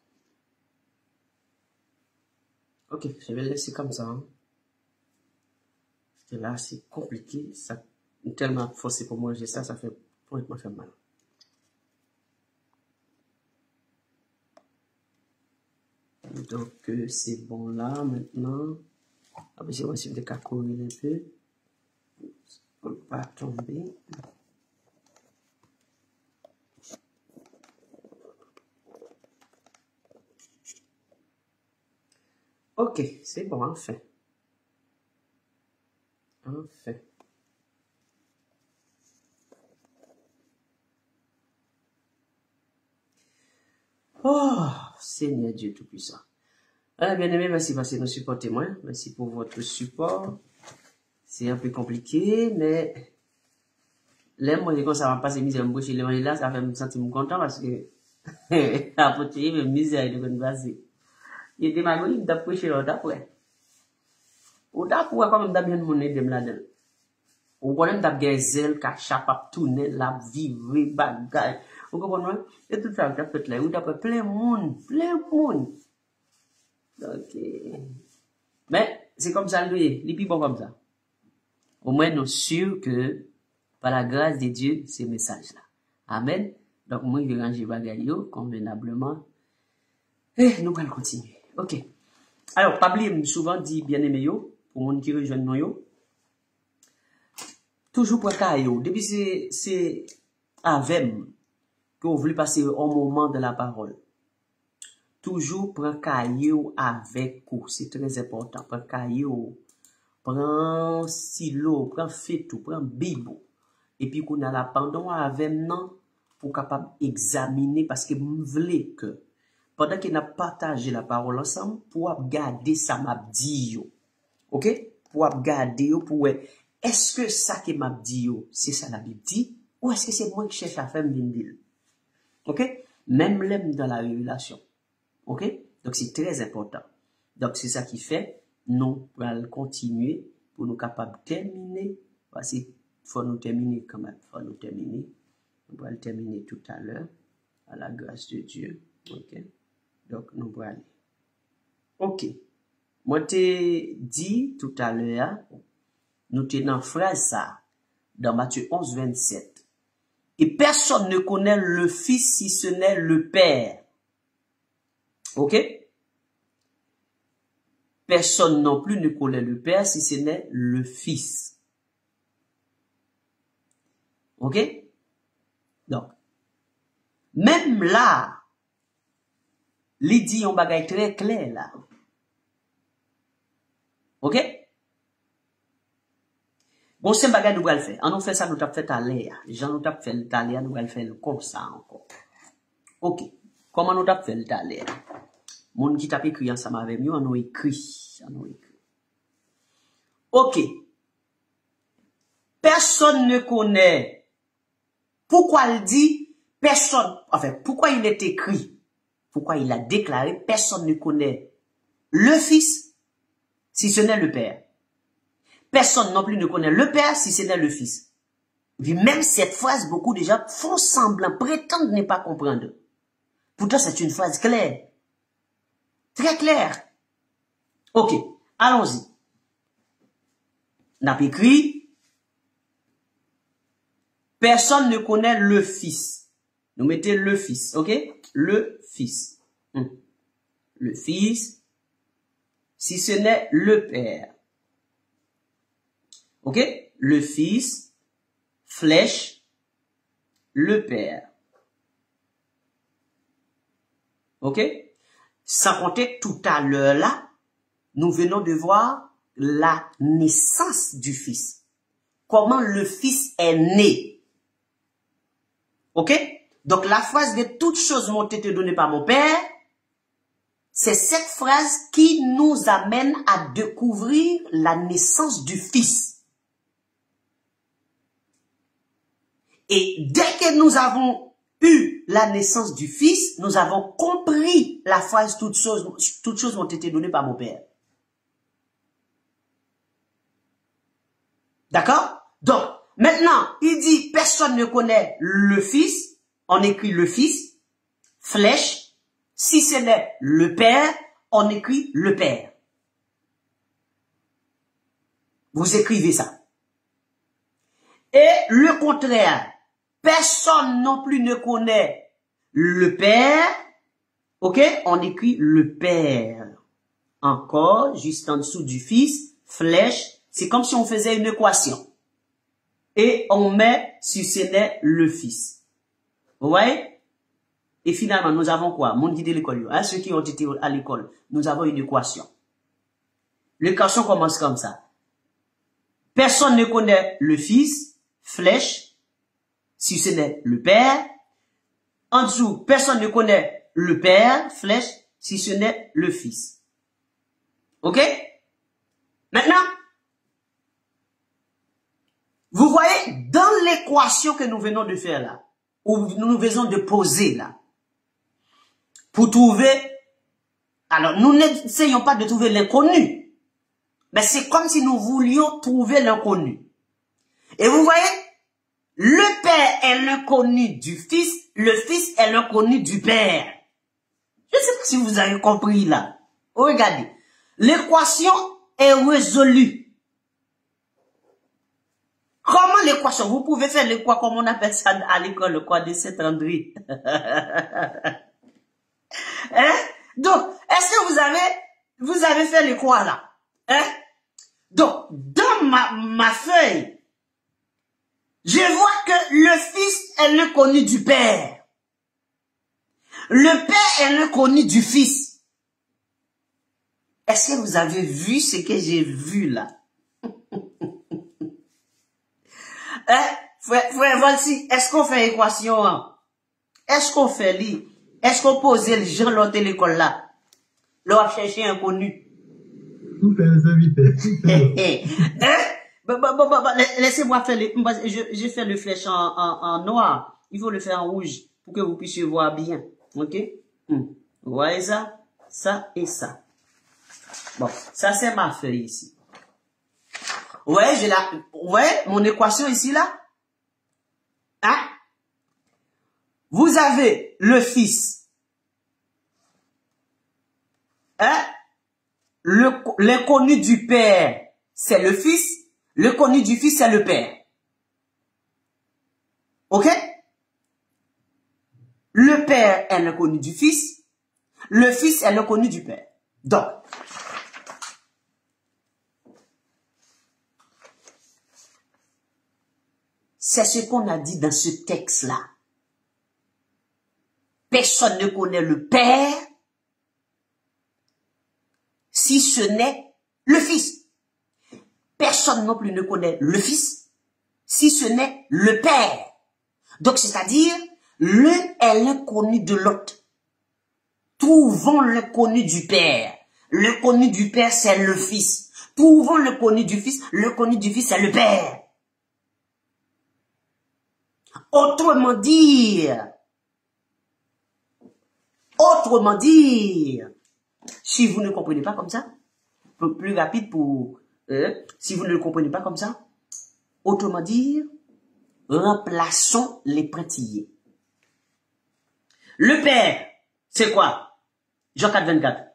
Ok, je vais le laisser comme ça. Hein. Parce que là, c'est compliqué. Ça tellement forcé pour manger ça, ça fait pour être fait mal. Donc, euh, c'est bon là, maintenant. Ah, ben, j'ai reçu des cacories un peu. Pour ne pas tomber. Ok, c'est bon, enfin. Enfin. Oh, Seigneur Dieu Tout-Puissant. Alors, bien aimé, merci parce que nous supportez moi. Merci pour votre support. C'est un peu compliqué, mais là, moi, quand ça va passer misère, me boucher les là, ça fait me sentir content parce que après, il me misère de bonne base. Il y a des magots, il t'a couché l'autre après. Ou t'as pour comme t'as bien mon aide là-dedans. Ou quand t'as bien zèle, qu'à chapap tourner, la vivre, bagaille. Vous comprenez? Et tout ça, t'as fait là, ou t'as plein de monde, plein de monde. Ok. Mais, c'est comme ça, lui, il est plus bon comme ça. Au moins, nous sommes sûrs que, par la grâce de Dieu, ces messages-là. Amen. Donc, moi, je vais ranger bagaille convenablement. Et nous allons continuer. Ok. Alors, Pabli souvent dit bien aimé yo, pour monde qui rejoint nous yo. Toujours pour ka yo. Depuis c'est, c'est avec que vous voulez passer un moment de la parole. toujours prends caillou avec vous. C'est très important. Prends caillou, prends stylo, prends feutre, prends bible. Et puis qu'on a la pendant avec non pour capable examiner parce que vous voulez que pendant qu'il a partagé la parole ensemble pour garder ça m'a dit yo. OK? Pour garder yo pour est-ce que ça que m'a dit yo, c'est ça la Bible dit ou est-ce que c'est moi qui cherche à faire une ville? OK? Même l'aime dans la révélation. OK? Donc c'est très important. Donc c'est ça qui fait nous allons continuer pour nous capables de terminer parce qu'il faut nous terminer quand même, faut nous terminer. On va le terminer tout à l'heure à la grâce de Dieu. OK? Donc nous allons aller. OK. Moi t'ai dit tout à l'heure nous tenons phrase ça dans Matthieu onze, vingt-sept. Et personne ne connaît le Fils si ce n'est le Père. OK? Personne non plus ne connaît le Père si ce n'est le Fils. OK? Donc, même là, il dit un bagage très clair là. OK? Bon, c'est un bagage nous allons faire. On nous fait ça, nous t'avons fait à l'air. Jean nous t'avons fait à l'air, nous allons faire comme ça encore. OK. Comment nous t'avons fait à l'air? Mon qui t'a écrit ensemble avec nous, on a écrit. On a écrit. OK. Personne ne connaît. Pourquoi il dit personne, enfin, pourquoi il est écrit? Pourquoi il a déclaré personne ne connaît le Fils si ce n'est le Père? Personne non plus ne connaît le Père si ce n'est le Fils. Puis même cette phrase, beaucoup de gens font semblant, prétendent ne pas comprendre. Pourtant, c'est une phrase claire. Très claire. OK, allons-y. On a écrit, personne ne connaît le Fils. Nous mettez le Fils, OK? Le Fils. Hum. Le Fils, si ce n'est le Père. OK? Le Fils, flèche, le Père. OK? Sans compter tout à l'heure là, nous venons de voir la naissance du Fils. Comment le Fils est né. OK? Donc la phrase de toutes choses m'ont été données par mon Père, c'est cette phrase qui nous amène à découvrir la naissance du Fils. Et dès que nous avons eu la naissance du Fils, nous avons compris la phrase toutes choses, toutes choses m'ont été données par mon Père. D'accord? Donc, maintenant, il dit personne ne connaît le Fils, on écrit le Fils, flèche, si ce n'est le Père, on écrit le Père. Vous écrivez ça. Et le contraire, personne non plus ne connaît le Père, ok? On écrit le Père. Encore, juste en dessous du Fils, flèche, c'est comme si on faisait une équation. Et on met si ce n'est le Fils. Vous voyez? Et finalement, nous avons quoi? Mon guide de l'école, hein, ceux qui ont été à l'école, nous avons une équation. L'équation commence comme ça. Personne ne connaît le Fils, flèche, si ce n'est le Père. En dessous, personne ne connaît le Père, flèche, si ce n'est le Fils. OK? Maintenant, vous voyez, dans l'équation que nous venons de faire là, ou nous venons de poser là, pour trouver, alors nous n'essayons pas de trouver l'inconnu, mais c'est comme si nous voulions trouver l'inconnu. Et vous voyez, le Père est l'inconnu du Fils, le Fils est l'inconnu du Père. Je ne sais pas si vous avez compris là. Regardez, l'équation est résolue. Comment l'équation? Vous pouvez faire le quoi, comme on appelle ça à l'école, le quoi de Saint-André. Hein? Donc, est-ce que vous avez, vous avez fait le quoi là? Hein? Donc, dans ma, ma feuille, je vois que le Fils est l'inconnu du Père. Le Père est l'inconnu du Fils. Est-ce que vous avez vu ce que j'ai vu là? Hein? Frère, frère, voici, est-ce qu'on fait équation? Hein? Est-ce qu'on fait lit? Est-ce qu'on pose les gens l'autre l'école là? L'on chercher inconnu. Tout fait les invités. Hein? Bon, bon, bon, bon, laissez-moi faire les, j'ai fait le flèche en, en, en noir. Il faut le faire en rouge pour que vous puissiez voir bien. Ok? Hum. Vous voyez ça? Ça et ça. Bon, ça c'est ma feuille ici. Ouais, j'ai la, ouais, mon équation ici là. Hein? Vous avez le Fils. Hein? Le, l'inconnu du Père, c'est le Fils. Le connu du Fils, c'est le Père. Ok? Le Père est l'inconnu du Fils. Le Fils est l'inconnu du Père. Donc, c'est ce qu'on a dit dans ce texte-là. Personne ne connaît le Père si ce n'est le Fils. Personne non plus ne connaît le Fils si ce n'est le Père. Donc, c'est-à-dire, l'un est l'inconnu de l'autre. Trouvons l'inconnu du Père. Le connu du Père, c'est le Fils. Trouvons le connu du Fils. Le connu du Fils, c'est le Père. Autrement dire, autrement dire, si vous ne comprenez pas comme ça, plus rapide pour, euh, si vous ne le comprenez pas comme ça, autrement dire, remplaçons les pointillés. Le Père, c'est quoi? Jean quatre, vingt-quatre.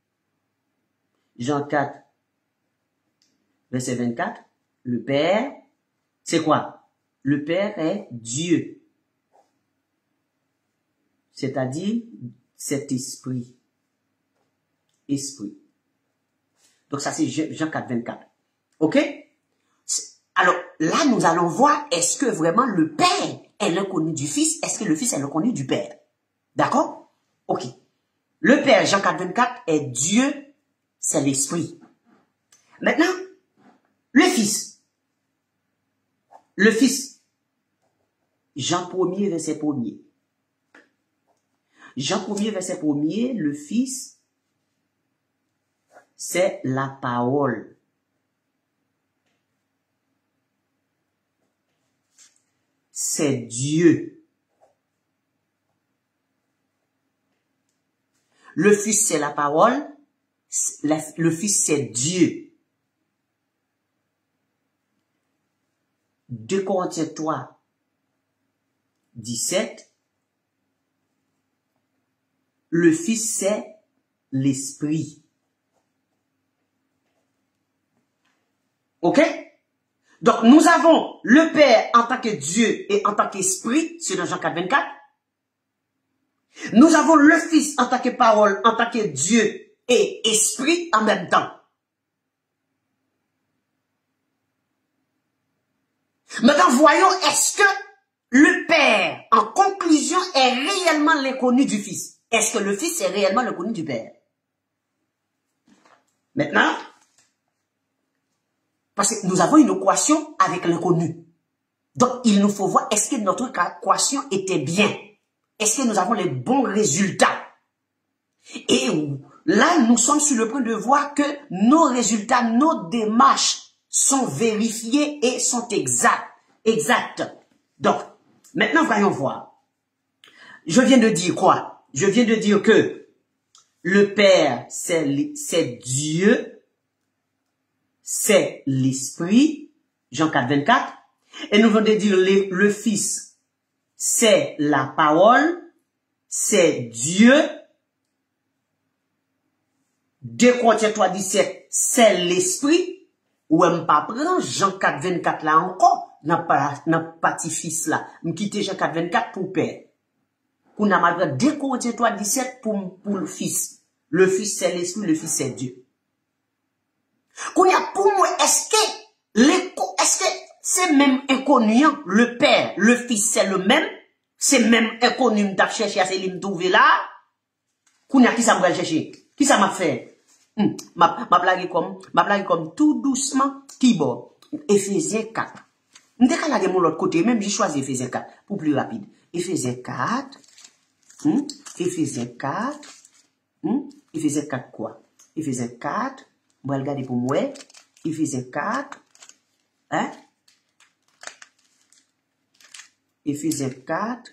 Jean quatre, verset vingt-quatre. Le Père, c'est quoi? Le Père est Dieu. C'est-à-dire cet esprit. Esprit. Donc ça c'est Jean quatre, vingt-quatre. Ok? Alors là nous allons voir est-ce que vraiment le Père est l'inconnu du Fils? Est-ce que le Fils est l'inconnu du Père? D'accord? Ok. Le Père, Jean quatre, vingt-quatre, est Dieu, c'est l'esprit. Maintenant, le Fils. Le Fils. Jean premier, verset premier. Jean premier, verset premier, le Fils, c'est la parole. C'est Dieu. Le Fils, c'est la parole. Le Fils, c'est Dieu. deux Corinthiens trois, dix-sept. Le Fils, c'est l'Esprit. Ok? Donc, nous avons le Père en tant que Dieu et en tant qu'Esprit, c'est dans Jean quatre, vingt-quatre. Nous avons le Fils en tant que parole, en tant que Dieu et Esprit en même temps. Maintenant, voyons, est-ce que le Père, en conclusion, est réellement l'inconnu du Fils? Est-ce que le Fils est réellement l'inconnu du Père? Maintenant, parce que nous avons une équation avec l'inconnu. Donc, il nous faut voir, est-ce que notre équation était bien? Est-ce que nous avons les bons résultats? Et là, nous sommes sur le point de voir que nos résultats, nos démarches sont vérifiées et sont exactes. Exactes. Donc, maintenant, voyons voir. Je viens de dire quoi? Je viens de dire que le Père, c'est Dieu, c'est l'Esprit, Jean quatre, vingt-quatre. Et nous venons de dire le, le Fils, c'est la parole, c'est Dieu. deux Corinthiens trois, dix-sept, c'est l'Esprit. Ou même pas prendre Jean quatre, vingt-quatre là encore, n'a pas, n'a pas petit fils là. M'quitter Jean quatre, vingt-quatre pour Père. Qu'on a malgré deux Corinthiens trois, dix-sept pour, pour le Fils. Le Fils c'est l'Esprit, le Fils c'est Dieu. Qu'on y a pour moi, est-ce que, l'écho, est-ce que c'est même inconnu, le Père, le Fils c'est le même? C'est même économe t'a cherché à ce li trouver là. Kounya qui ça m'a chercher? Qui ça m'a fait? Hmm. Ma ma blague comme ma blague comme tout doucement qui bon. Éphésiens quatre. M'te ka la mon l'autre côté, même j'ai choisi Éphésiens quatre pour plus rapide. Éphésiens quatre. Hmm? Éphésiens quatre. Hmm? Éphésiens quatre quoi? Éphésiens quatre. On va regarder pour moi. Éphésiens quatre. Hein? Éphésiens quatre.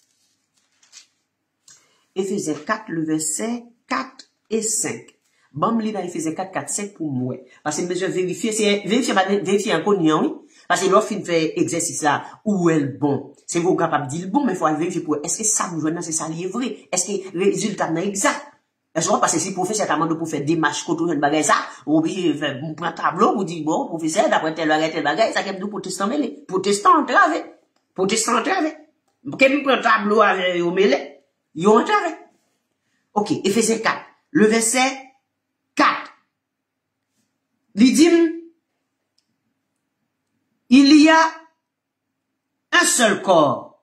Éphésiens quatre, le verset quatre et cinq. Bon, je dans Éphésiens quatre, quatre, cinq pour moi. Parce que, monsieur, vérifier, c'est, vérifier, vérifier un peu, oui. Parce que l'offre, il fait exercice là, où elle bon. C'est vous capable de dire bon, mais il faut vérifier pour, est-ce que ça nous joue, c'est ça, lié vrai? Est-ce que le résultat n'est exact? Est-ce que, parce que si le professeur t'a demandé pour faire des matchs contre une bagaille ça, ou bien, vous prenez un tableau, vous dites, bon, professeur, d'après tel bagaille, tel bagaille, ça, qu'est-ce que nous protestants mêlés? Protestants entravés. Protestants entravés. Qu'est-ce que nous prenons un tableau avec, au mêlé? Ils ont intérêt. Ok, Éphésiens quatre, le verset quatre. Il dit, il y a un seul corps.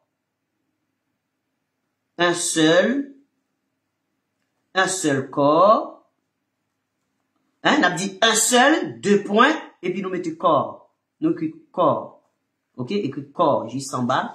Un seul, un seul corps. Hein, on a dit un seul, deux points, et puis nous mettons corps. Nous écrivons corps. Ok, écrit corps, juste en bas.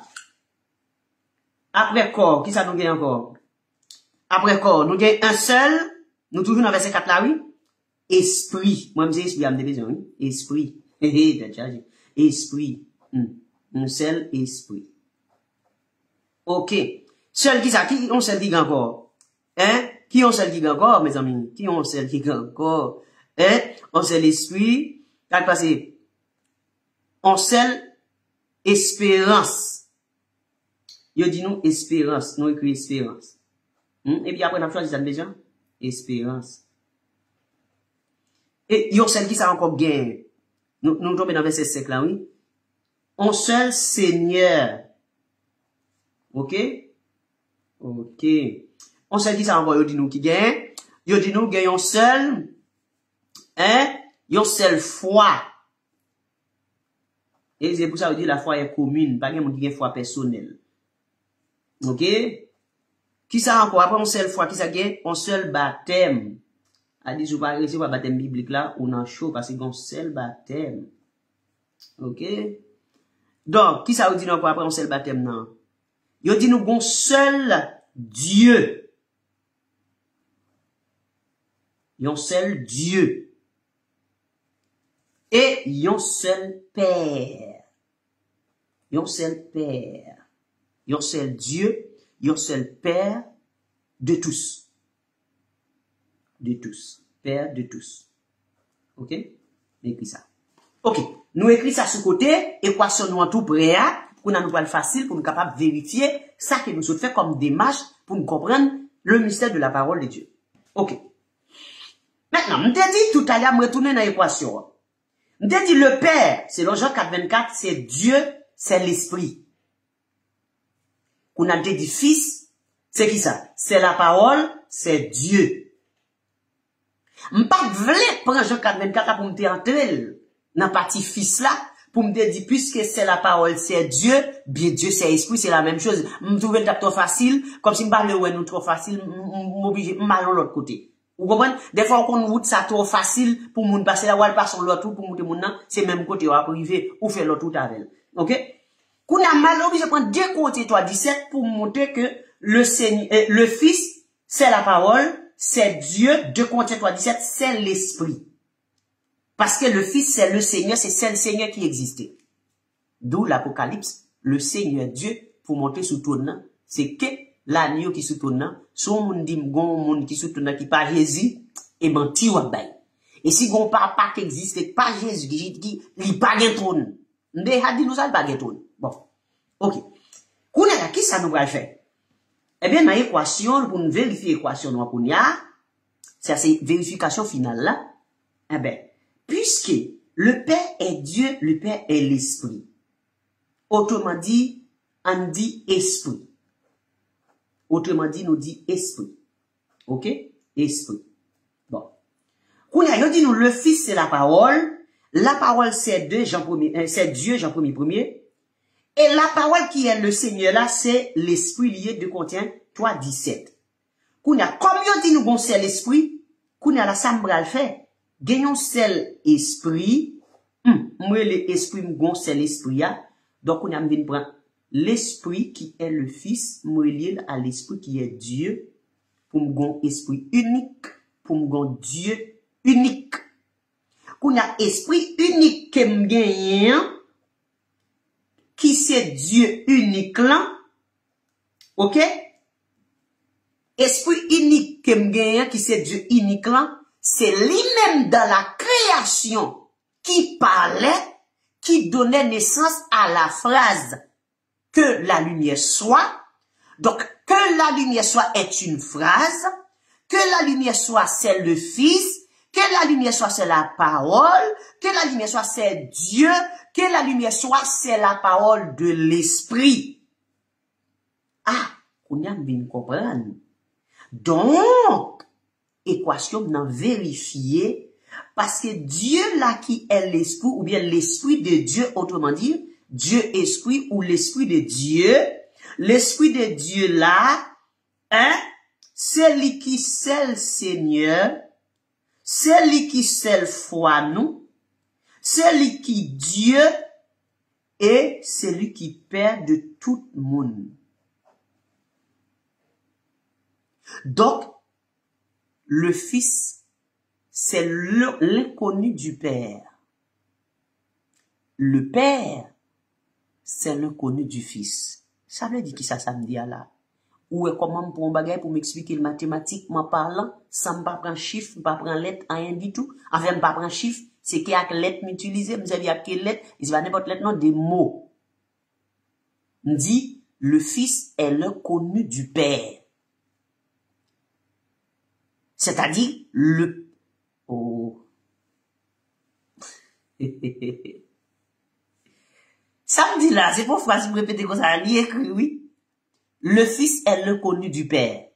Après corps, qui ça nous gagne encore? Après corps, nous gagne un seul, nous toujours dans verset quatre là, oui? Esprit. Moi, je me dis esprit, je me dis oui? Esprit. Esprit. Hmm. Un seul esprit. Ok. Seul qui ça? Qui on seul qui gagne encore? Hein? Qui on seul qui gagne encore, mes amis? Qui on seul qui gagne encore? Hein? On seul esprit. Qu'est-ce qui passe? On seul espérance. Yo dit nous espérance, nous écrit espérance. Hmm? Et puis après, on a choisi ça déjà. Espérance. Et yo celle qui ça encore bien. Nous, nous tombons dans verset cinq là, oui. Un seul Seigneur. Ok? Ok. On seul qui ça encore, yo dit nous qui gagne. Yo dit nous gagnons seul. Hein? Yo seul foi. Et c'est pour ça que dit la foi est commune. Pas quelqu'un qui a une foi personnelle. Ok? Qui ça encore? Après, on seule fois, qui ça gagne? On seul baptême. A dit, je vais pas recevoir baptême biblique là, on en chaud parce qu'on seul baptême. Ok? Donc, qui ça vous dit encore après, on seul baptême non? Yo dit nous, bon seul Dieu. Yon seul Dieu. Et yon seul Père. Yon seul Père. Yon seul Dieu, yon seul Père de tous. De tous. Père de tous. Ok? Écrit ça. Ok. Nous écrit ça sur côté, équation nous en tout prêt, pour nous avoir facile, pour nous capable de vérifier ça que nous sommes fait comme démarche pour nous comprendre le mystère de la parole de Dieu. Ok. Maintenant, je t'ai dit tout à l'heure, je retourner dans l'équation. Je t'ai dit le Père, c'est le Jean quatre vingt-quatre, c'est Dieu, c'est l'Esprit. On a dit fils, c'est qui ça? C'est la parole, c'est Dieu. M'pas vle prendre Jean quatre vingt-quatre pour me dire entrer dans partie fils là, pour me dire puisque c'est la parole, c'est Dieu, bien Dieu c'est esprit, c'est la même chose. Me trouver trop facile, comme si me parle ouais nous trop facile, m'oblige mal de l'autre côté. Vous comprenez? Des fois on route ça trop facile pour moun passer là ou passer l'autre pour monter moun nan, c'est même côté ou privé ou faire l'autre tout avec. OK? Qu'on a mal obligé de prendre deux côtés toi dix-sept pour montrer que le Seigneur euh, le fils c'est la parole, c'est Dieu, deux côtés toi dix-sept c'est l'esprit. Parce que le fils c'est le Seigneur, c'est c'est le Seigneur qui existait. D'où l'Apocalypse, le Seigneur Dieu pour monter sous tournant, c'est que l'agneau qui sous tournant, son monde dit gon monde qui sous tournant qui pas Jésus et menti ou bay. Et si gon papa qui existe pas Jésus qui qui il pas gain trône. Ndé a dit nous ça pas gain trône. Bon. OK. Kounya la qui ça nous va faire? Eh bien dans l'équation pour nous vérifier l'équation nous kounya, c'est c'est vérification finale là. Eh ben puisque le Père est Dieu, le Père est l'Esprit. Autrement dit, on dit esprit. Autrement dit, nous dit esprit. Ok? Esprit. Bon. Kounya, yo dit nous, le Fils c'est la parole. La parole c'est Dieu, Jean premier, c'est Dieu, Jean premier premier. Et la parole qui est le Seigneur là, c'est l'esprit lié de Corinthiens trois, dix-sept. Kounya, comme yo dit nous bon c'est l'esprit, kounya la sambral fait, gagnons seul esprit, hum, moi l'esprit m'gon c'est l'esprit ya, donc kounya m'vin prendre l'esprit qui est le fils, moi lié à l'esprit qui est Dieu, pour m'gon esprit unique, pour m'gon Dieu unique. Kounya esprit unique que m'gagne, qui c'est Dieu unique là, ok? Esprit unique que m'gagne, qui c'est Dieu unique là, c'est lui-même dans la création qui parlait, qui donnait naissance à la phrase que la lumière soit. Donc, que la lumière soit est une phrase, que la lumière soit c'est le Fils, que la lumière soit c'est la parole, que la lumière soit c'est Dieu, que la lumière soit c'est la parole de l'esprit. Ah, on a bien comprendre. Donc, équation n'a vérifié parce que Dieu là qui est l'esprit ou bien l'esprit de Dieu, autrement dit, Dieu esprit ou l'esprit de Dieu, l'esprit de Dieu là, hein, c'est lui qui c'est le Seigneur, c'est lui qui c'est le foi nous, c'est lui qui Dieu et c'est lui qui Père de tout le monde. Donc, le Fils, c'est l'inconnu du Père. Le Père, c'est l'inconnu du Fils. Ça veut dire qui ça, ça me dit là? Ou est comment pour un bagage pour m'expliquer le mathématiquement parlant, sans pas prendre chiffre, pas prendre lettre, rien du tout. Enfin, pas prendre chiffre, c'est qu'il y a que lettre m'utiliser, vous avez à quelle lettre, il va n'importe lettre, non, des mots. On dit, le Fils est l'inconnu du Père. C'est-à-dire, le... Oh. Samedi là, c'est pour phrase, vous répétez comme ça, il écrit, oui. Le Fils est l'inconnu du Père.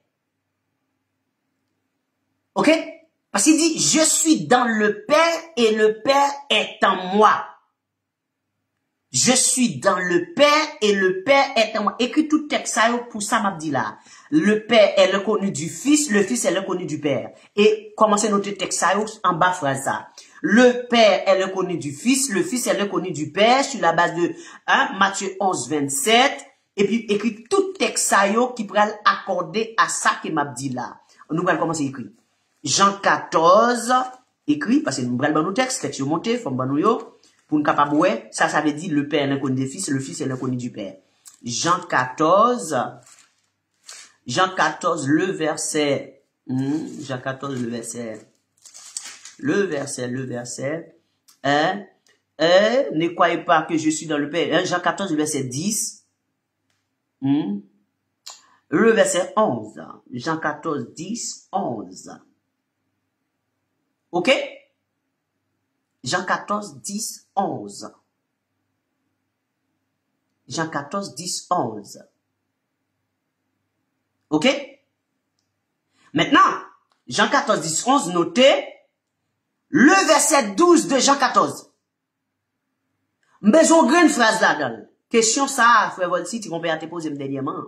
Ok? Parce qu'il dit, je suis dans le Père et le Père est en moi. Je suis dans le Père et le Père est en moi. Écrit tout texte ça pour ça m'a dit là. Le Père est l'inconnu du Fils, le Fils est l'inconnu du Père. Et commencez notre texte ça en bas phrase ça. Le Père est l'inconnu du Fils, le Fils est l'inconnu du Père sur la base de hein, Matthieu onze, vingt-sept. Et puis écrit tout texte ça qui pourrait accorder à ça que m'a dit là. Nous allons commencer à écrire. Jean quatorze, écrit, parce que nous allons nos textes, faites monter, faut nous yo. Pour nous capable ouais, ça, ça veut dire le Père est l'inconnu du Fils, le Fils est l'inconnu du Père. Jean quatorze, Jean quatorze, le verset, hmm, Jean quatorze, le verset, le verset, le verset, hein, hein, ne croyez pas que je suis dans le Père, hein, Jean quatorze, le verset dix, hmm, le verset onze, Jean quatorze, dix, onze. Ok? Jean quatorze, dix, onze. Jean quatorze, dix, onze. Ok? Maintenant, Jean quatorze, dix, onze, notez le verset douze de Jean quatorze. Mais on a une phrase là-dedans. Question ça, frère Volsi, tu comprends à te poser dernièrement.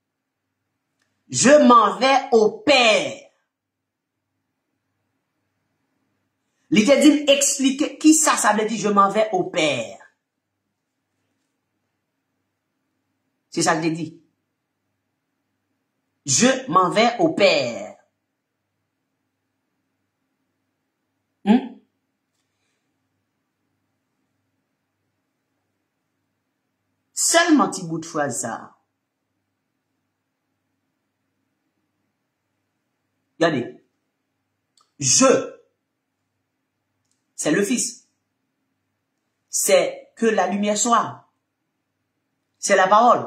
Je m'en vais au Père. Il t'a dit expliquer qui ça, ça veut dire je m'en vais au Père. C'est ça que je dit. Je m'en vais au Père. Hmm? Seulement petit bout de phrase ça. Regardez. Je. C'est le Fils. C'est que la lumière soit. C'est la parole.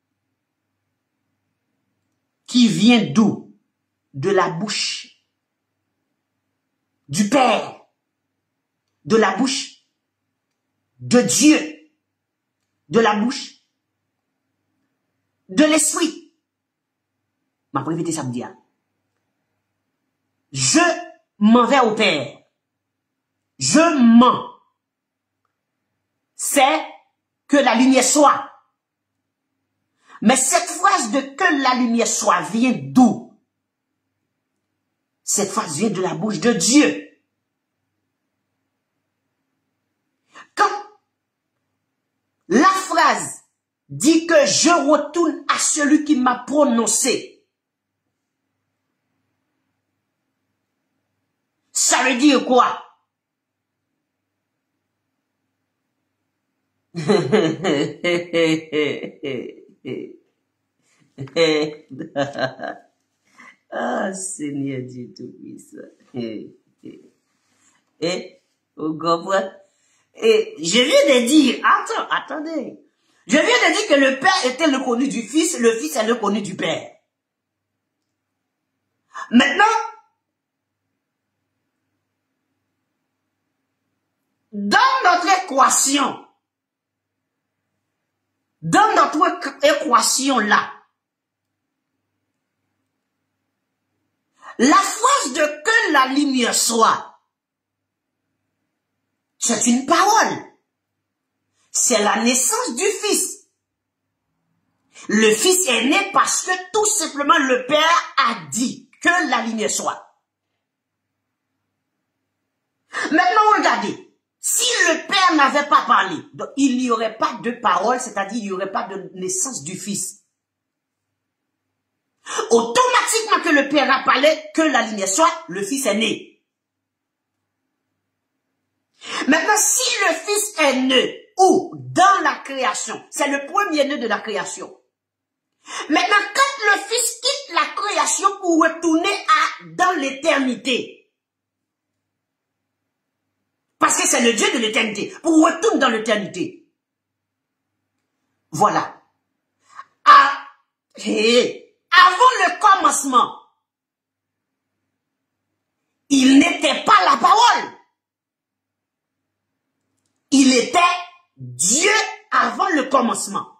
Qui vient d'où? De la bouche. Du Père. De la bouche. De Dieu. De la bouche. De l'Esprit. Ma répéter ça me dit. Je m'en vais au Père. Je mens. C'est que la lumière soit. Mais cette phrase de que la lumière soit vient d'où? Cette phrase vient de la bouche de Dieu. Quand la phrase dit que je retourne à celui qui m'a prononcé, ça veut dire quoi? Ah, Seigneur Dieu Tout-Puissant. Et, vous comprenez? Et je viens de dire, attends, attendez. Je viens de dire que le Père était le connu du Fils, le Fils est le connu du Père. Maintenant, dans notre équation, dans notre équation là, la phrase de que la lumière soit, c'est une parole. C'est la naissance du Fils. Le Fils est né parce que tout simplement le Père a dit que la lumière soit. Maintenant, regardez. Si le Père n'avait pas parlé, donc il n'y aurait pas de parole, c'est-à-dire il n'y aurait pas de naissance du Fils. Automatiquement que le Père a parlé, que la lumière soit, le Fils est né. Maintenant, si le Fils est né, où? Dans la création. C'est le premier né de la création. Maintenant, quand le Fils quitte la création pour retourner à, dans l'éternité, parce que c'est le Dieu de l'éternité, pour retourner dans l'éternité. Voilà. À, et, avant le commencement, il n'était pas la parole. Il était Dieu avant le commencement.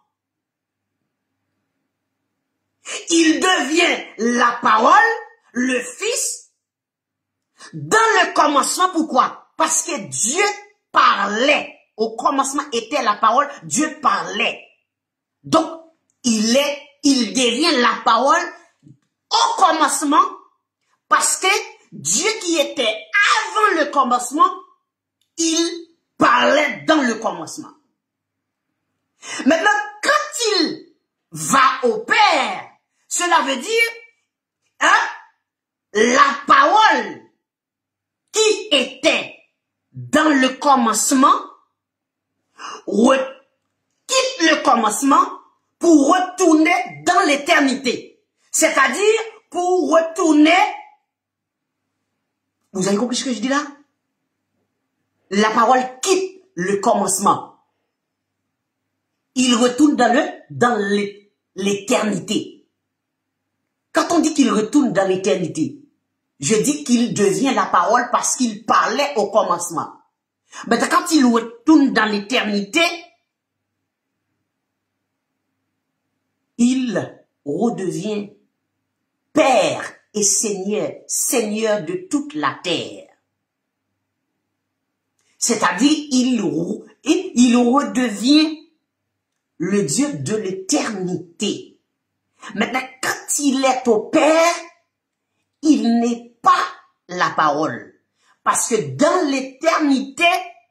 Il devient la parole, le Fils, dans le commencement. Pourquoi? Parce que Dieu parlait. Au commencement était la parole, Dieu parlait. Donc, il est, il devient la parole au commencement parce que Dieu qui était avant le commencement, il parlait dans le commencement. Maintenant, quand il va au Père, cela veut dire, hein, la parole qui était dans le commencement, quitte le commencement pour retourner dans l'éternité. C'est-à-dire, pour retourner, vous avez compris ce que je dis là? La parole quitte le commencement. Il retourne dans le, dans l'éternité. Quand on dit qu'il retourne dans l'éternité, je dis qu'il devient la parole parce qu'il parlait au commencement. Mais quand il retourne dans l'éternité, il redevient Père et Seigneur, Seigneur de toute la terre. C'est-à-dire, il, il, il redevient le Dieu de l'éternité. Maintenant, quand il est au Père, il n'est pas la parole. Parce que dans l'éternité,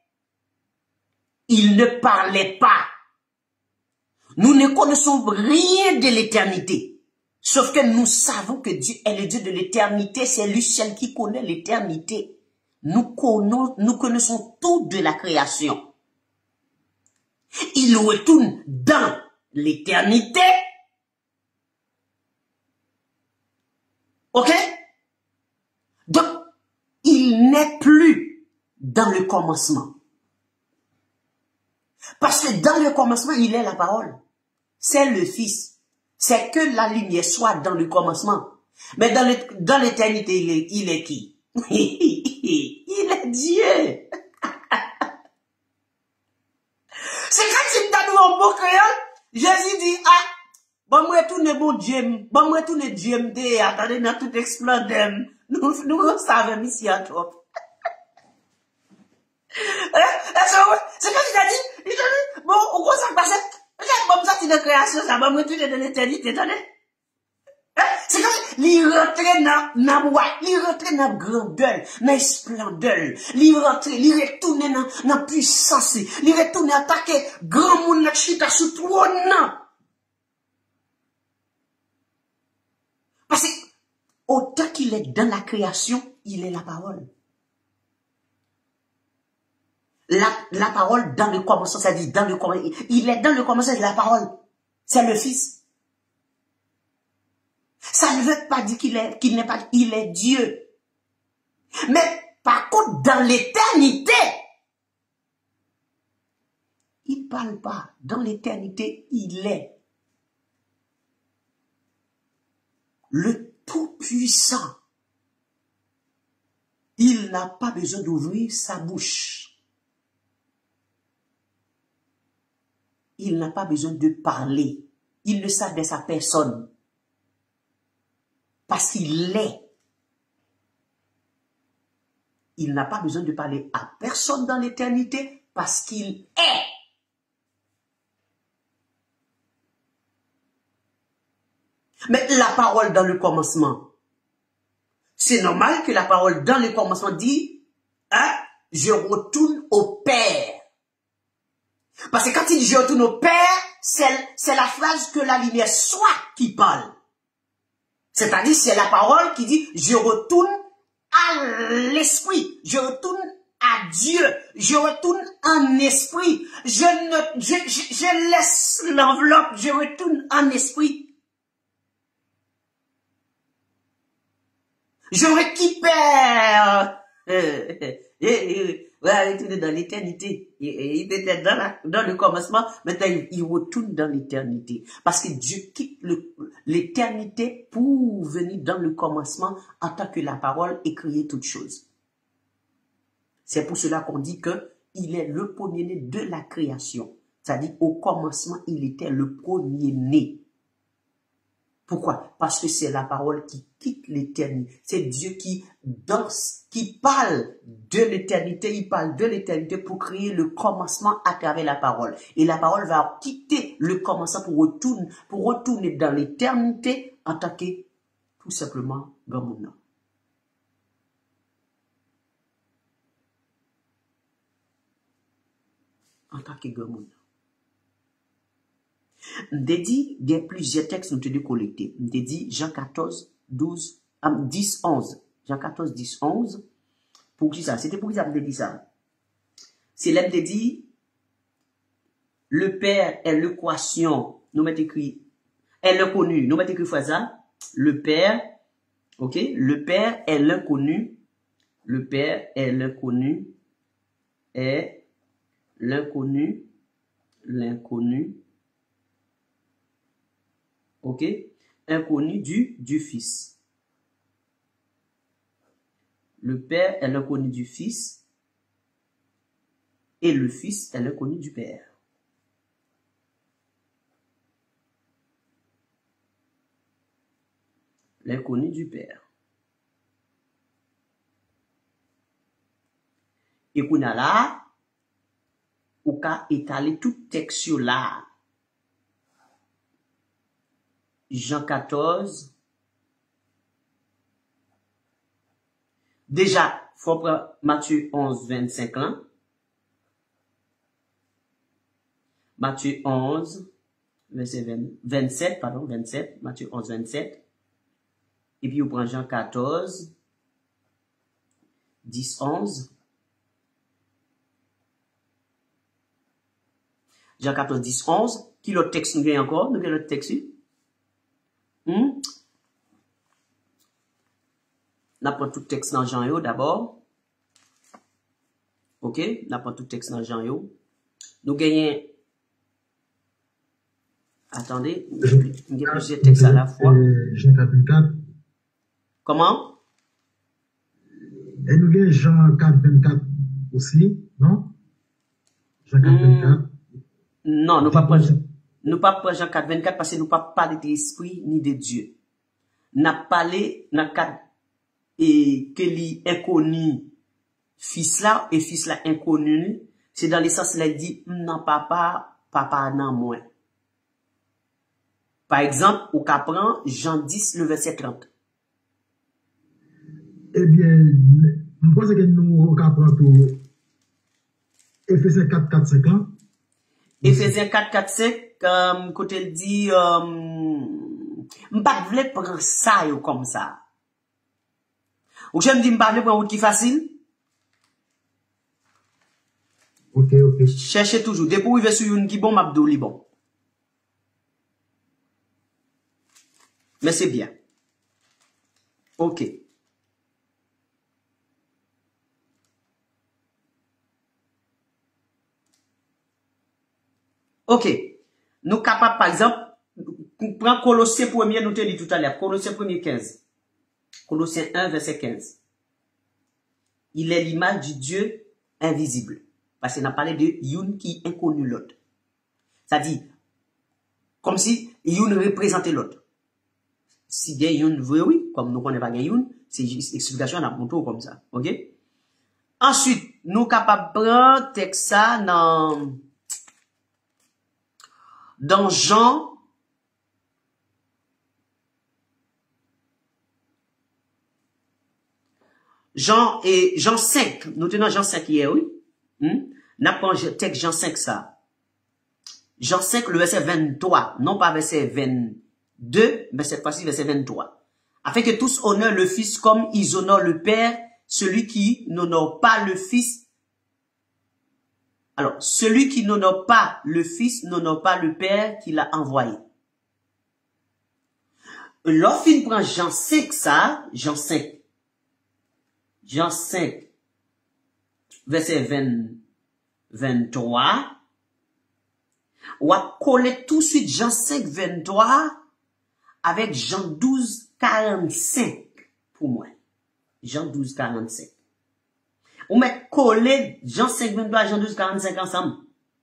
il ne parlait pas. Nous ne connaissons rien de l'éternité. Sauf que nous savons que Dieu est le Dieu de l'éternité. C'est lui seul qui connaît l'éternité. Nous connaissons, nous connaissons tout de la création. Il retourne dans l'éternité. Ok? Donc, il n'est plus dans le commencement. Parce que dans le commencement, il est la parole. C'est le Fils. C'est que la lumière soit dans le commencement. Mais dans l'éternité, il est, il est qui? Il est Dieu. C'est quand il t'a dit en beau créole, Jésus dit, ah, bon, moi, tout n'est bon Dieu, bon, moi, tout n'est Dieu, attendez, dans tout explodé, nous, nous, savons ici à toi. C'est quand il t'a dit, il t'a dit, bon, au gros, ça passe, J'ai bon sorti de création, ça va me retourner dans l'éternité, attendez. C'est comme, il rentre dans, dans boîte, il rentre dans grandeur, dans splendeur, il rentre, il retourne dans, dans puissance, il retourne attaquer grand monde qui chita sous trône. Parce que, autant qu'il est dans la création, il est la parole. La, la parole dans le commencement, ça dit dans le commencement, il est dans le commencement, c'est la parole. C'est le Fils. Ça ne veut pas dire qu'il est, qu'il n'est pas, il est Dieu. Mais, par contre, dans l'éternité, il parle pas. Dans l'éternité, il est le Tout-Puissant. Il n'a pas besoin d'ouvrir sa bouche. Il n'a pas besoin de parler. Il ne s'adresse à personne. Parce qu'il est. Il n'a pas besoin de parler à personne dans l'éternité parce qu'il est. Mais la parole dans le commencement, c'est normal que la parole dans le commencement dit, hein, je retourne au Père. Parce que quand il dit je retourne au Père, c'est la phrase que la lumière soit qui parle. C'est-à-dire, c'est la parole qui dit, je retourne à l'esprit, je retourne à Dieu, je retourne en esprit, je ne, je, je, je laisse l'enveloppe, je retourne en esprit. Je récupère, euh, euh, euh, ouais, retourner dans l'éternité. Il était dans, la, dans le commencement, maintenant il, il retourne dans l'éternité. Parce que Dieu quitte l'éternité pour venir dans le commencement en tant que la parole et créer toutes choses. C'est pour cela qu'on dit que il est le premier-né de la création. C'est-à-dire au commencement, il était le premier-né. Pourquoi? Parce que c'est la parole qui quitte l'éternité. C'est Dieu qui danse, qui parle de l'éternité. Il parle de l'éternité pour créer le commencement à travers la parole. Et la parole va quitter le commencement pour retourner, pour retourner dans l'éternité, attaquer tout simplement Gamona. Attaquer Gamona. M'te dit, il y a plusieurs textes nous te dit collectés. M'te dit Jean quatorze, douze, dix, onze. Jean quatorze, dix, onze. Pour qui ça? C'était pour qui ça m'te dit ça? C'est là m'te dit, le Père est l'équation, nous mettons écrit, est l'inconnu, nous mettons écrit fois ça. Le Père, ok? Le Père est l'inconnu. Le Père est l'inconnu. Est l'inconnu. L'inconnu. Ok? Inconnu du, du Fils. Le Père est l'inconnu du Fils et le Fils est l'inconnu du Père. L'inconnu du Père. Et qu'on a là, ou qu'a étalé tout texte là. Jean quatorze. Déjà, faut prendre Matthieu onze, vingt-cinq là. Matthieu onze, verset vingt, vingt-sept, pardon, vingt-sept, Matthieu onze, vingt-sept. Et puis, on prend Jean quatorze, dix, onze. Jean quatorze, dix, onze. Qui l'autre texte nous gagne encore? Nous gagne l'autre texte? Hmm? N'a pas tout texte dans Jean yo d'abord. Ok? N'a pas tout texte dans Jean yo. Nous gagnons. Attendez. Nous gagnons plusieurs textes à la fois. Jean quatre vingt-quatre. Comment? Et nous gagnons Jean quatre vingt-quatre aussi, non? Jean quatre vingt-quatre. Hmm. Non, nous pas prendre, nous pas prendre Jean quatre vingt-quatre parce que nous pas parler de l'esprit ni de Dieu. N'a parlé dans quatre et que li inconnu fils là et fils là inconnu, c'est dans le sens là dit non papa, papa non moi. Par exemple, ou qu'apprend Jean dix, le verset trente. Eh bien, je pense que nous apprenons tout Éphésiens quatre, quatre, cinq ans. Éphésiens quatre, quatre, cinq, comme côté il dit, euh, m'pas vle prendre ça yo comme ça. Ou j'aime dire m'pas vle prendre route qui facile. Ok, ok. Cherchez toujours. Dès pour arriver sur une qui bon, m'abdou li bon. Mais c'est bien. Ok. Ok. Nous capables, par exemple, prendre Colossiens premier, nous te dit tout à l'heure. Colossiens premier quinze. Colossiens un, verset quinze. Il est l'image du Dieu invisible. Parce qu'on a parlé de Youn qui inconnu l'autre. C'est-à-dire, comme si Youn représentait l'autre. Si il y a Youn vrai, oui, comme nous ne connaissons pas Youn, c'est juste explication à montre comme ça. Ok? Ensuite, nous capables de prendre texte ça dans, dans Jean, Jean et Jean cinq. Nous tenons Jean cinq hier, oui. Hmm? N'a pas texte Jean cinq ça. Jean cinq, le verset vingt-trois, non pas verset vingt-deux, mais cette fois-ci verset vingt-trois. Afin que tous honorent le Fils comme ils honorent le Père, celui qui n'honore pas le Fils. Alors, celui qui n'honore pas le Fils n'honore pas le Père qui l'a envoyé. Lorsqu'il prend Jean cinq ça, Jean cinq, Jean cinq, verset vingt, vingt-trois, on va coller tout de suite Jean cinq, vingt-trois avec Jean douze, quarante-cinq pour moi. Jean douze, quarante-cinq. On met coller Jean cinq, vingt-trois et Jean douze, quarante-cinq ensemble.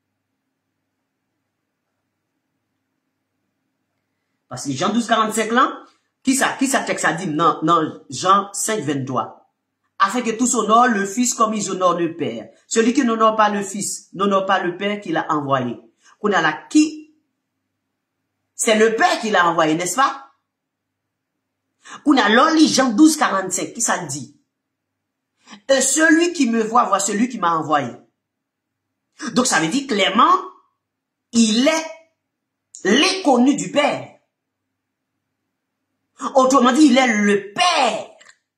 Parce que Jean douze, quarante-cinq là, qui ça, qui ça texte a dit? Non, non, Jean cinq, vingt-trois. Afin que tous honorent le Fils comme ils honorent le Père. Celui qui n'honore pas le Fils, n'honore pas le Père qui l'a envoyé. Qu'on a là, qui? C'est le Père qui l'a envoyé, n'est-ce pas? Qu'on a l'oli Jean douze, quarante-cinq, qui ça dit? Et celui qui me voit, voit celui qui m'a envoyé. Donc ça veut dire clairement, il est l'inconnu du Père. Autrement dit, il est le Père.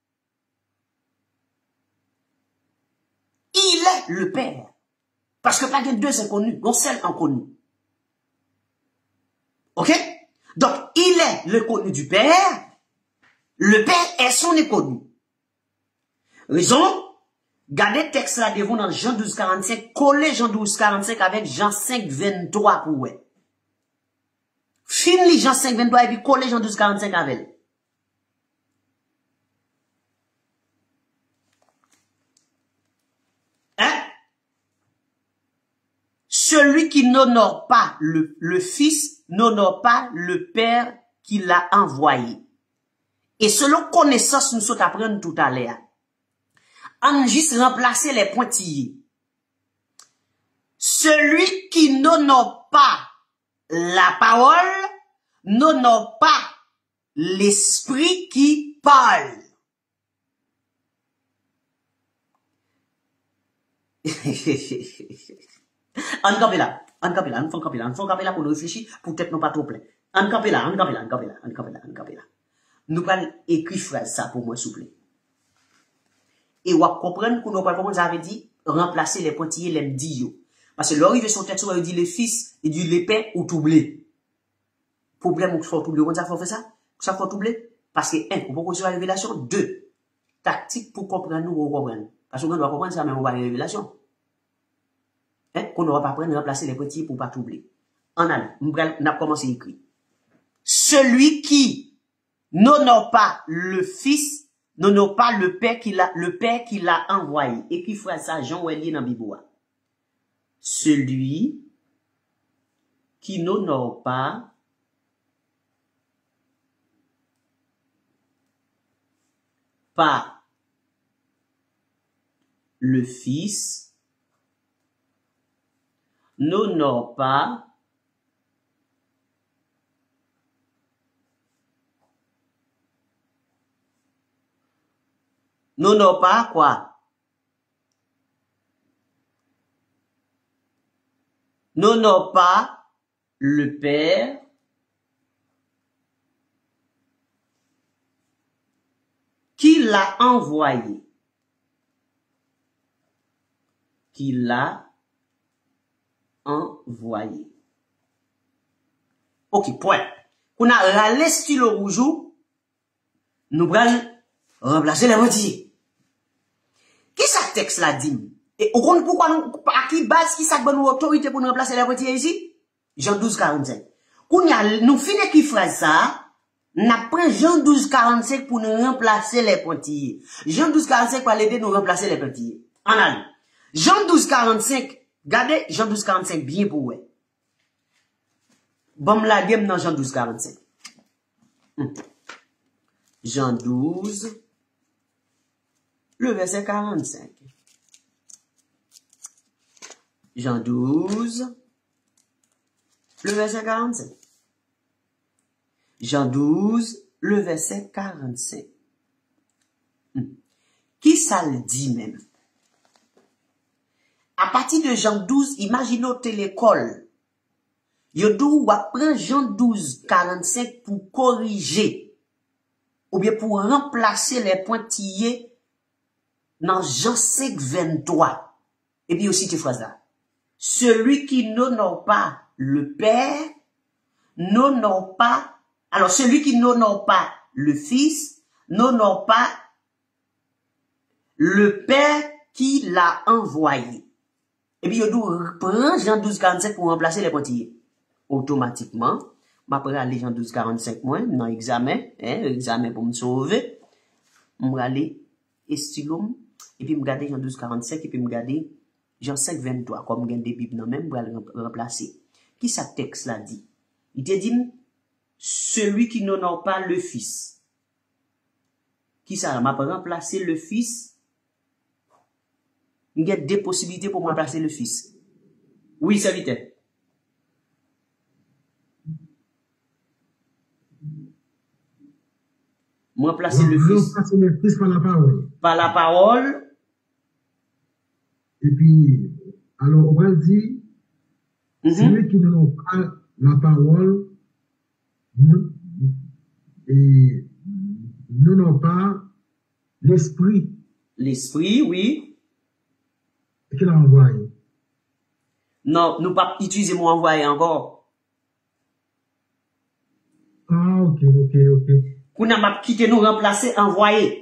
Il est le Père. Parce que pas de deux inconnus, un seul inconnu. Ok? Donc, il est le connu du Père. Le Père est son inconnu. Raison? Gardez le texte là devant dans Jean douze, quarante-cinq. Collez Jean douze, quarante-cinq avec Jean cinq, vingt-trois pour ouais. Finis Jean cinq, vingt-trois et puis collez Jean douze, quarante-cinq avec. Hein? Celui qui n'honore pas le, le Fils n'honore pas le Père qui l'a envoyé. Et selon connaissance, nous sommes apprendre tout à l'heure. On juste remplacer les pointillés. Celui qui n'honore pas la parole n'honore pas l'esprit qui parle. En campé là, en campé là, en font campé là, en font campé là pour nous réfléchir, pour peut-être nous pas trop plein. En campé là, en campé là, en campé là, en campé là, en campé là. Nous allons écrire phrase ça pour moi, s'il vous plaît. Et on va comprendre que nous pas comment j'avais dit, remplacer les pointillés, les m'dis. Parce que l'arrivée sur texte, il dit les fils, il dit les pères ou toubler. Problème ou faut toubler, comment ça faut faire ça? Ça faut toubler? Parce que, un, on peut construire la révélation. Deux, tactique pour comprendre nous, on comprendre. Parce qu'on doit comprendre ça, mais on va la révélation. Hein? Qu'on ne va pas prendre, remplacer les pointillés pour pas toubler. En allant, on a commencé à écrire. Celui qui n'honore pas le fils, n'honore pas le père qui l'a, le père qui l'a envoyé. Et qui fera ça, Jean Ouellier dans Biboua. Celui qui n'honore pas pas le fils, n'honore pas n'honore pas quoi? N'honore pas le Père qui l'a envoyé. Qui l'a envoyé. Ok, point. On a râlé stylo rouge, nous allons remplacer les motifs. Qui ça texte là dit? Et on compte pourquoi nous, à qui base, qui ça bonne autorité pour nous remplacer les motifs ici? Jean douze quarante-cinq. Qu'on y a, nous finissons qui phrase ça, n'a pris Jean douze quarante-cinq pour nous remplacer les pointillés. Jean douze quarante-cinq pour l'aider nous remplacer les pointillés. En allez. Jean douze quarante-cinq, regardez Jean douze quarante-cinq bien pour vous. Bon, la game dans Jean douze quarante-cinq. Hum. Jean douze, le verset quarante-cinq. Jean douze, le verset quarante-cinq. Jean douze, le verset quarante-cinq. Hum. Qui ça le dit même? À partir de Jean douze, imaginez l'école. Yo dou ou apprend Jean douze, quarante-cinq pour corriger. Ou bien pour remplacer les pointillés dans Jean cinq, vingt-trois. Et puis aussi, tu phrase là. Celui qui n'honore pas le Père, n'honore pas, alors celui qui n'honore pas le Fils, n'honore pas le Père qui l'a envoyé. Et puis, yo dou prend Jean douze, quarante-cinq pour remplacer les pointillés. Automatiquement, m'après aller Jean douze, quarante-cinq moins, dans l'examen, hein, l'examen pour me sauver, m'aller estylum, et puis m'garder Jean douze, quarante-cinq, et puis m'garder Jean cinq, vingt-trois, comme m'gagne des bibles, non, même, pour le remplacer. Qui ça texte là dit? Il te dit, celui qui n'honore pas le Fils. Qui ça m'a remplacé le Fils? Il y a des possibilités pour remplacer le Fils. Oui, serviteur. Moi, placer le Fils. Remplacer le Fils par la parole. Par la parole. Et puis, alors, on va dire, Mm-hmm. celui qui n'honore pas la parole, et n'honore pas l'esprit. L'esprit, oui. Qu'il a envoyé. Non, nous pas utiliser mon envoyé encore. Ah, ok, ok, ok. Qu'on a pas quitté nous remplacer envoyé.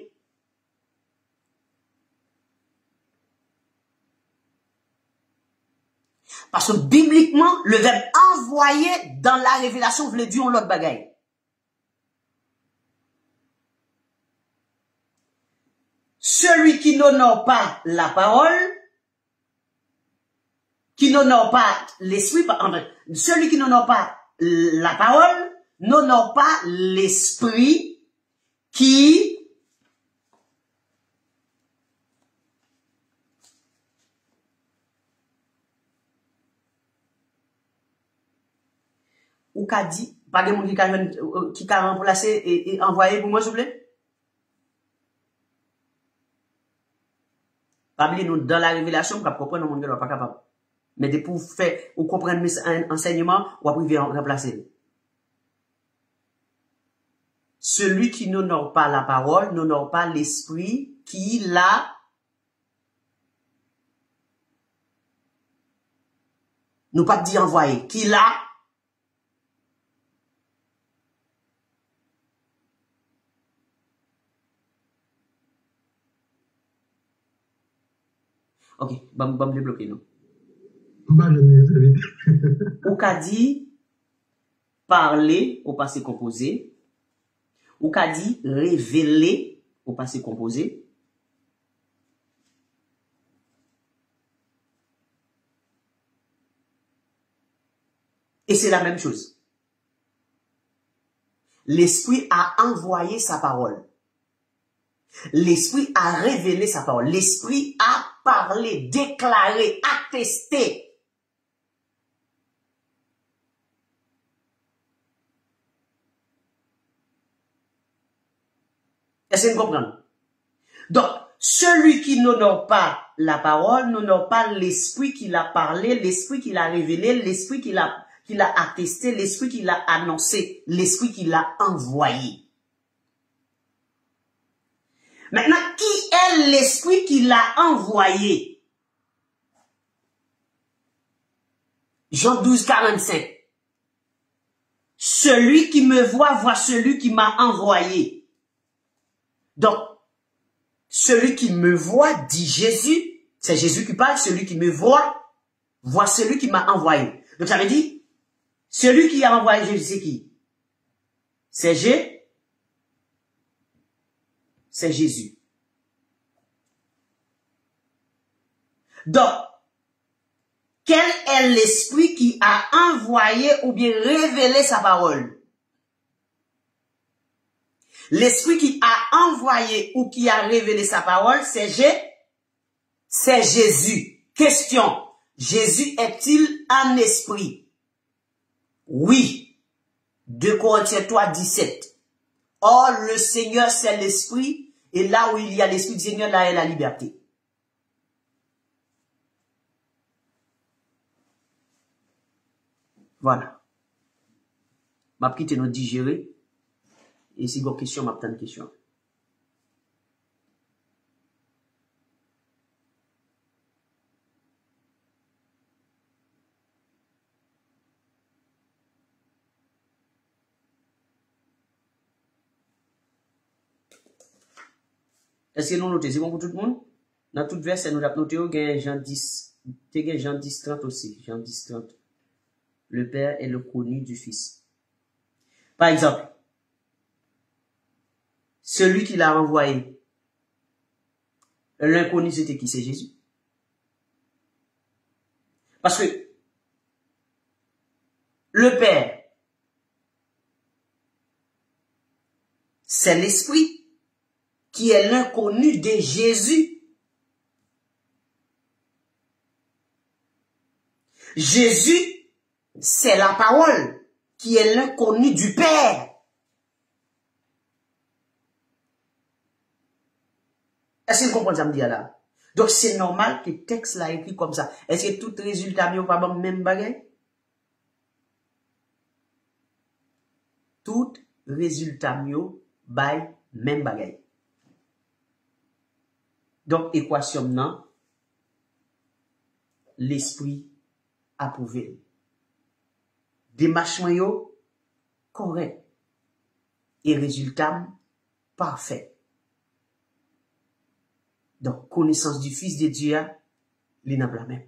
Parce que bibliquement, le verbe envoyer dans la révélation voulait dire l'autre bagaille. Celui qui n'honore pas la parole, qui n'honore pas l'esprit, celui qui n'honore pas la parole, n'honore pas l'esprit qui ou qu'a dit, pas de monde qui a, qui a remplacé et, et envoyé pour moi, s'il vous plaît? Pas oublier nous dans la révélation, pour comprendre le monde qui n'est pas capable. Mais de pour faire, ou comprendre un enseignement, ou après remplacer. Celui qui n'honore pas la parole, n'honore pas l'esprit qui l'a nous pas dit envoyé, qui l'a ok, bon, bon, débloquer nous. Ou qu'a dit parler au passé composé. Ou qu'a dit révéler au passé composé. Et c'est la même chose. L'Esprit a envoyé sa parole. L'Esprit a révélé sa parole. L'Esprit a parlé, déclaré, attesté. Est-ce que vous comprenez? Donc, celui qui n'honore pas la parole n'honore pas l'esprit qui l'a parlé, l'esprit qui l'a révélé, l'esprit qui l'a qui l'a attesté, l'esprit qui l'a annoncé, l'esprit qui l'a envoyé. Maintenant, qui est l'esprit qui l'a envoyé? Jean douze, quarante-cinq. Celui qui me voit, voit celui qui m'a envoyé. Donc, celui qui me voit, dit Jésus, c'est Jésus qui parle, celui qui me voit, voit celui qui m'a envoyé. Donc, ça veut dire, celui qui a envoyé Jésus, c'est qui? C'est Jésus. C'est Jésus. Donc, quel est l'esprit qui a envoyé ou bien révélé sa parole? L'esprit qui a envoyé ou qui a révélé sa parole, c'est Jésus. C'est Jésus. Question. Jésus est-il un esprit? Oui. deux Corinthiens trois, dix-sept. Or, le Seigneur, c'est l'esprit, et là où il y a l'esprit du Seigneur, là est la liberté. Voilà. Ma petite nous digérer. Et si vous avez une question, ma petite question. Est-ce que nous notons? C'est bon pour tout le monde? Dans tout verset, nous avons noté Jean dix. Jean dix, trente aussi. Jean dix, trente. Le Père est le connu du Fils. Par exemple, celui qui l'a envoyé, l'inconnu c'était qui? C'est Jésus. Parce que le Père, c'est l'Esprit qui est l'inconnu de Jésus. Jésus, c'est la parole qui est l'inconnu du Père. Est-ce que vous comprenez ça me dit là? Donc c'est normal que le texte là écrit comme ça. Est-ce que tout résultat n'est pas bon même bagage? Tout résultat mieux by même bagage. Donc équation non, l'esprit approuvé. Démarche yo correct et résultat parfait. Donc connaissance du Fils de Dieu, il n'a pas la même.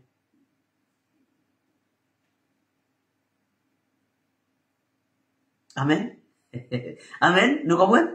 Amen. Amen. Nous comprenons?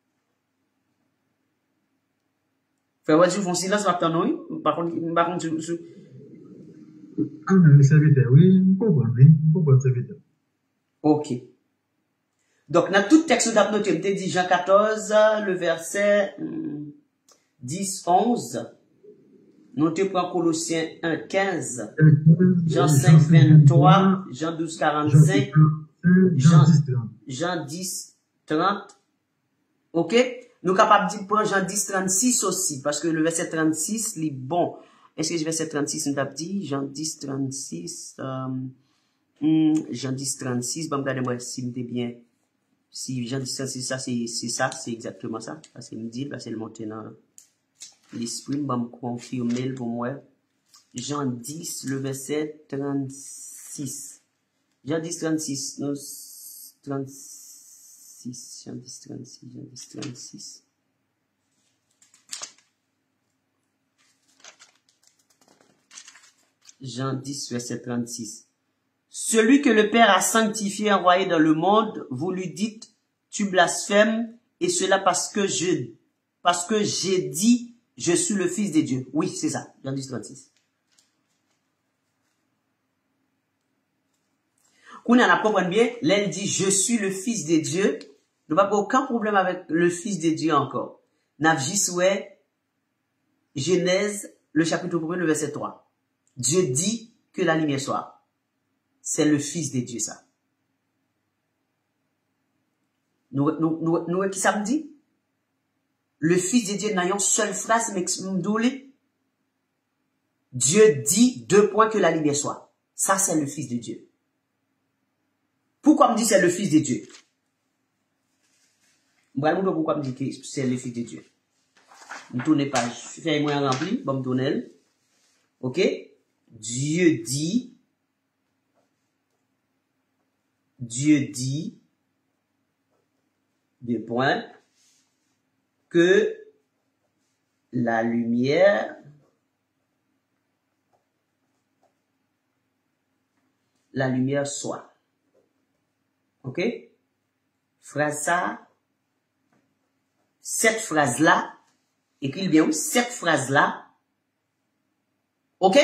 Frère, vous faites silence maintenant, oui? Par contre, par contre, Amen, le serviteur, oui, je comprends, oui, je comprends le serviteur. ok. Donc, dans tout texte, nous avons noté, on dit Jean quatorze, le verset dix, onze. Notez pour Colossiens un, quinze. Jean cinq, vingt-trois. Jean douze, quarante-cinq. Jean, Jean dix, trente. Ok? Nous sommes capables de prendre Jean dix, trente-six aussi, parce que le verset trente-six, il est bon. Est-ce que le verset trente-six, nous avons dit? Jean dix, trente-six, euh, hmm, Jean dix, trente-six, bon, regardez-moi si me bien. Si Jean dix, trente-six, ça, c'est ça, c'est exactement ça. Parce qu'il me dit, parce qu'il monte dans l'esprit, va me confirmer pour moi. Jean dix, le verset trente-six. Jean dix, trente-six, non, trente-six, Jean dix, trente-six, Jean dix, trente-six. Jean dix, verset trente-six. Celui que le Père a sanctifié, envoyé dans le monde, vous lui dites, tu blasphèmes, et cela parce que je, parce que j'ai dit, je suis le Fils de Dieu. Oui, c'est ça, Jean dix, trente-six. Qu'on en a compris bien, l'elle dit, je suis le Fils de Dieu. Nous n'avons pas aucun problème avec le Fils de Dieu encore. N'a juste, ouais, Genèse, le chapitre premier, le verset trois. Dieu dit que la lumière soit. C'est le Fils de Dieu, ça. Nous, nous, nous, nous, qui ça me dit? le Fils de Dieu n'a une seule phrase, mais Dieu dit deux points que la lumière soit. Ça, c'est le Fils de Dieu. Pourquoi me dit c'est le Fils de Dieu? Pourquoi me dit que c'est le Fils de Dieu? Je tourne page. Fais-moi rempli. Bon, me tourne. Ok? Dieu dit. Dieu dit. Deux points. Que la lumière. La lumière soit. Ok? Phrase ça. Cette phrase-là. Écris bien, cette phrase-là. Ok?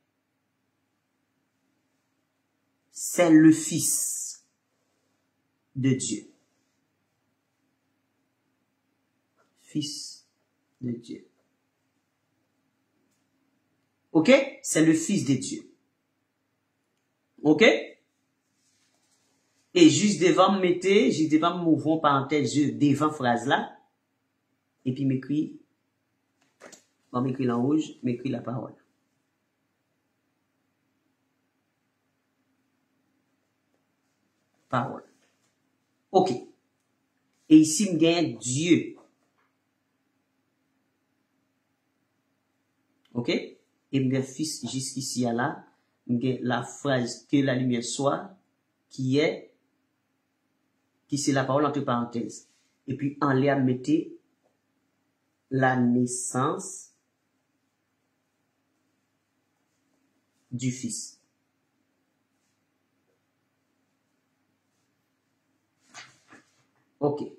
C'est le Fils de Dieu. Fils de Dieu. Ok? C'est le Fils de Dieu. Ok? Et juste devant, mettez, juste devant, mouvons parenthèse, je, devant phrase là. Et puis m'écrit, on m'écrit en rouge, m'écrit la parole. Parole. Ok. Et ici, me gagne Dieu. Ok? Et me fils jusqu'ici à là, me gagne la phrase que la lumière soit, qui est, qui c'est la parole entre parenthèses. Et puis, en l'air, mettez la naissance du Fils. Ok.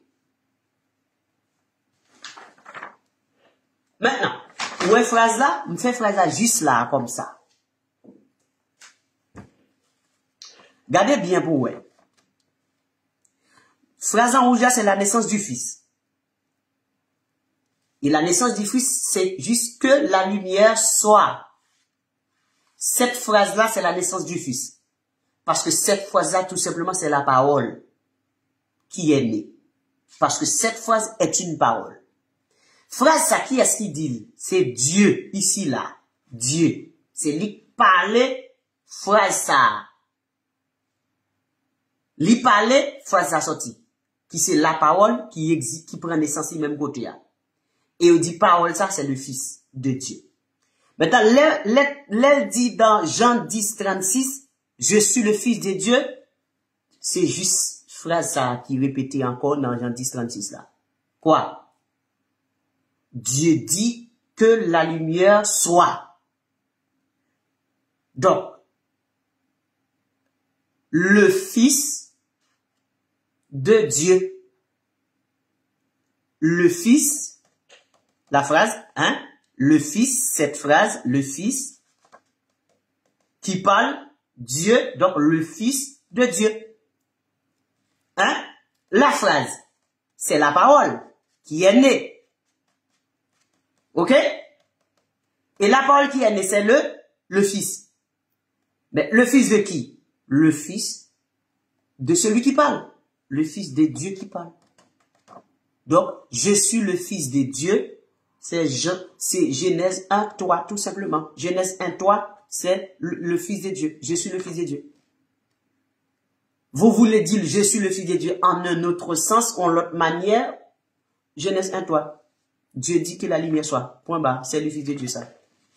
Maintenant, où est phrase là? Je fais phrase là juste là, comme ça. Gardez bien pour ouais. Phrase en rouge là, c'est la naissance du Fils. Et la naissance du Fils, c'est juste que la lumière soit. Cette phrase-là, c'est la naissance du Fils. Parce que cette phrase-là, tout simplement, c'est la parole qui est née. Parce que cette phrase est une parole. Phrase, ça, qui est-ce qui dit? C'est Dieu, ici, là. Dieu. C'est lui qui parlait, phrase ça. Lui parlait, phrase ça sorti. Qui c'est la parole qui existe, qui prend naissance, même côté, là. Et on dit parole, ça, c'est le Fils de Dieu. Maintenant, l'elle dit dans Jean dix, trente-six, je suis le Fils de Dieu. C'est juste phrase ça qui répétait encore dans Jean dix, trente-six là. Quoi? Dieu dit que la lumière soit. Donc, le Fils de Dieu. Le Fils, la phrase, hein? Le Fils, cette phrase, le Fils, qui parle Dieu, donc le Fils de Dieu. Hein? La phrase, c'est la parole qui est née. Ok? Et la parole qui est née, c'est le, le Fils. Mais le Fils de qui? Le Fils de celui qui parle. Le Fils de Dieu qui parle. Donc, je suis le Fils de Dieu. C'est Genèse un, trois, tout simplement. Genèse un, trois, c'est le, le Fils de Dieu. Je suis le Fils de Dieu. Vous voulez dire je suis le Fils de Dieu en un autre sens, en l'autre manière. Genèse un, trois. Dieu dit que la lumière soit. Point barre. C'est le Fils de Dieu, ça.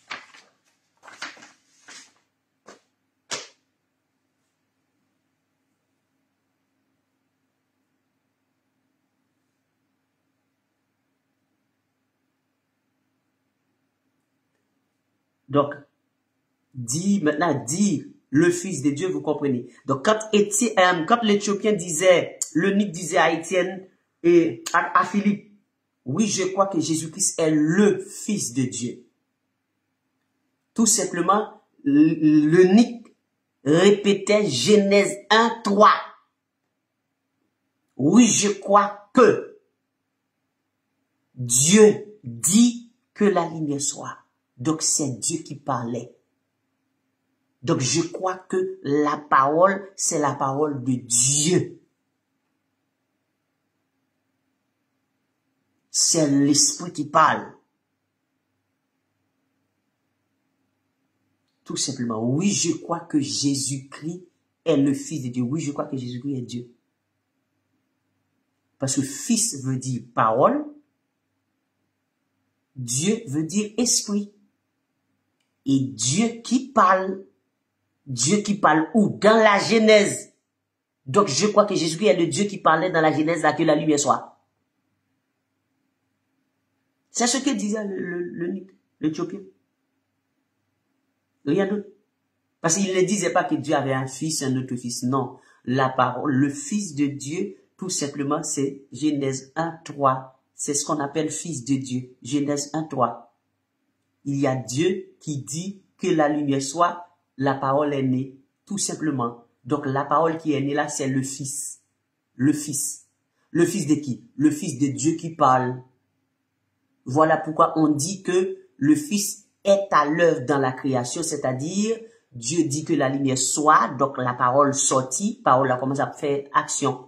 Donc, dit, maintenant, dit le Fils de Dieu, vous comprenez. Donc, quand, euh, quand l'Éthiopien disait, l'eunuque disait à Étienne et à, à Philippe, oui, je crois que Jésus-Christ est le Fils de Dieu. Tout simplement, l'eunuque répétait Genèse un, trois. Oui, je crois que Dieu dit que la lumière soit. Donc, c'est Dieu qui parlait. Donc, je crois que la parole, c'est la parole de Dieu. c'est l'Esprit qui parle. Tout simplement, oui, je crois que Jésus-Christ est le Fils de Dieu. Oui, je crois que Jésus-Christ est Dieu. Parce que Fils veut dire parole, Dieu veut dire esprit. Et Dieu qui parle, Dieu qui parle où? Dans la Genèse. Donc je crois que Jésus-Christ est le Dieu qui parlait dans la Genèse, là que la lumière soit. C'est ce que disait le, le, le, l'Éthiopien. Rien d'autre. Parce qu'il ne disait pas que Dieu avait un fils, un autre fils. Non. La parole, le Fils de Dieu, tout simplement, c'est Genèse un, trois. C'est ce qu'on appelle Fils de Dieu. Genèse un, trois. Il y a Dieu qui dit que la lumière soit, la parole est née. Tout simplement. Donc la parole qui est née là, c'est le Fils. Le Fils. Le Fils de qui? Le Fils de Dieu qui parle. Voilà pourquoi on dit que le Fils est à l'œuvre dans la création, c'est-à-dire Dieu dit que la lumière soit, donc la parole sortit, parole a commencé à faire action.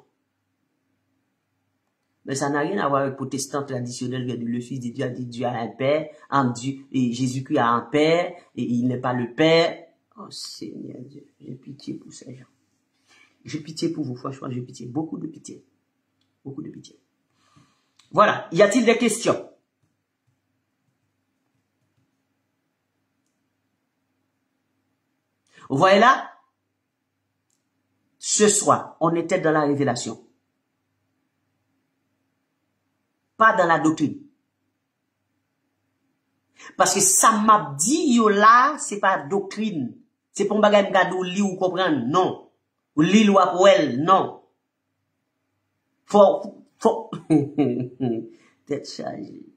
Mais ça n'a rien à voir avec le protestant traditionnel, le Fils de Dieu a dit Dieu a un Père, un Dieu, et Jésus-Christ a un Père, et il n'est pas le Père. Oh Seigneur Dieu, j'ai pitié pour ces gens. J'ai pitié pour vous, franchement, j'ai pitié, beaucoup de pitié. Beaucoup de pitié. Voilà, y a-t-il des questions? Vous voyez là? Ce soir, on était dans la révélation. Pas dans la doctrine. Parce que ça m'a dit, yo là, c'est pas doctrine. C'est pour bagay m'gadou li ou comprendre, non. Ou li ou apouel, non. Faut, faut, tête chargée.